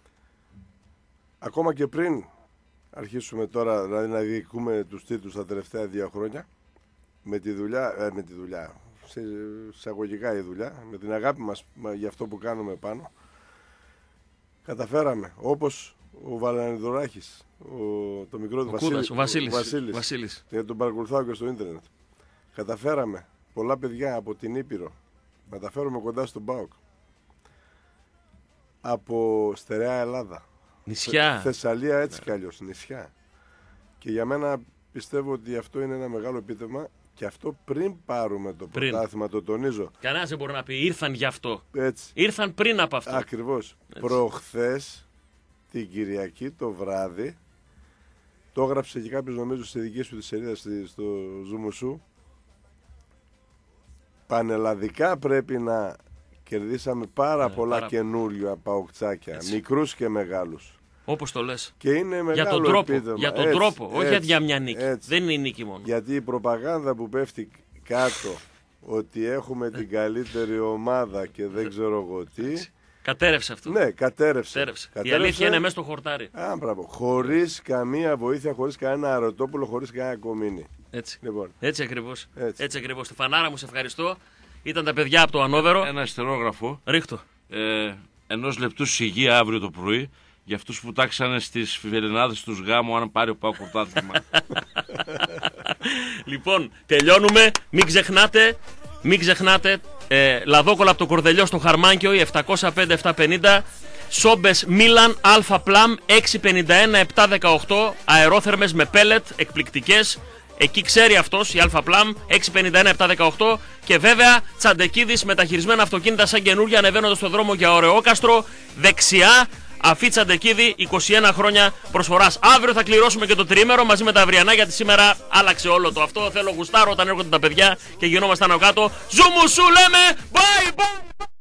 ακόμα και πριν αρχίσουμε τώρα, δηλαδή να διοικούμε τους τίτλους τα τελευταία δύο χρόνια, με τη δουλειά, ε, με τη δουλειά, σε εισαγωγικά η δουλειά, με την αγάπη μας για αυτό που κάνουμε πάνω, καταφέραμε, όπως ο Βαλανιδωράκης, ο, το μικρό του Ο Βασίλη, Κούδας, ο Βασίλης. ο Βασίλης, Βασίλης. γιατί τον παρακολουθάω και στο ίντερνετ. Καταφέραμε πολλά παιδιά από την Ήπειρο να τα φέρουμε κοντά στον ΠΑΟΚ. Από στερεά Ελλάδα. Νησιά. Θε, Θεσσαλία έτσι κι αλλιώς, νησιά. Και για μένα πιστεύω ότι αυτό είναι ένα μεγάλο επίτευγμα και αυτό πριν πάρουμε το Πριν. πρωτάθλημα, το τονίζω. Κανένας δεν μπορεί να πει ήρθαν γι' αυτό. Έτσι. Ήρθαν πριν από αυτό. Ακριβώς. Προχθές την Κυριακή το βράδυ, το έγραψε και κάποιος νομίζω στη δική σου τη σελίδα στη- στο Zoom σου, πανελλαδικά πρέπει να κερδίσαμε πάρα Ναι, πολλά πάρα καινούργια παοκτσάκια, μικρούς και μεγάλους. Όπως το λες. Και είναι μεγάλο Για τον τρόπο. επίτευγμα. Για τον Έτσι, τρόπο. Όχι έτσι, για μια νίκη. έτσι. Δεν είναι η νίκη μόνο. Γιατί η προπαγάνδα που πέφτει κάτω ότι έχουμε την καλύτερη ομάδα και δεν ξέρω εγώ τι. Κατέρευσε αυτό. Ναι, κατέρευσε. Κατέρευσε. Η Κατέρευσε. αλήθεια είναι μέσα στο χορτάρι. Α, μπράβο. Χωρίς καμία βοήθεια, χωρίς κανένα αρωτόπουλο, χωρίς κανένα κομίνι. Έτσι. Λοιπόν. Έτσι ακριβώς. Έτσι. Έτσι ακριβώς. Στεφανάρα μου, σε ευχαριστώ. Ήταν τα παιδιά από το Ανόβερο. Ένα ιστερόγραφο. Ρίχτω. ε, ενός λεπτού σιγή αύριο το πρωί για αυτούς που τάξανε στις φιλενάδες τους γάμου αν πάρει ο ΠΑΟΚ πρωτάθλημα. Λοιπόν, τελειώνουμε. Μην ξεχνάτε, μην ξεχνάτε ε, Λαδόκολα από το Κορδελιό στο Χαρμάνκιο, η επτακόσια πέντε επτακόσια πενήντα. Σόμπες Μίλαν Αλφα Πλάμ έξι πενήντα ένα επτακόσια δεκαοκτώ. Αερόθερμες με πέλετ, εκπληκτικές. Εκεί ξέρει αυτός η Αλφα Πλάμ έξι πενήντα ένα επτακόσια δεκαοκτώ. Και βέβαια Τσαντεκίδης με τα χειρισμένα αυτοκίνητα σαν καινούργια ανεβαίνοντας στο δρόμο για Ωρεόκαστρο. Δεξιά Αφή Τσαντεκίδη, είκοσι ένα χρόνια προσφοράς. Αύριο θα κληρώσουμε και το τριήμερο μαζί με τα αυριανά, γιατί σήμερα άλλαξε όλο το αυτό. Θέλω γουστάρω όταν έρχονται τα παιδιά και γινόμαστε άνω κάτω. Ζουμουσού λέμε, bye bye!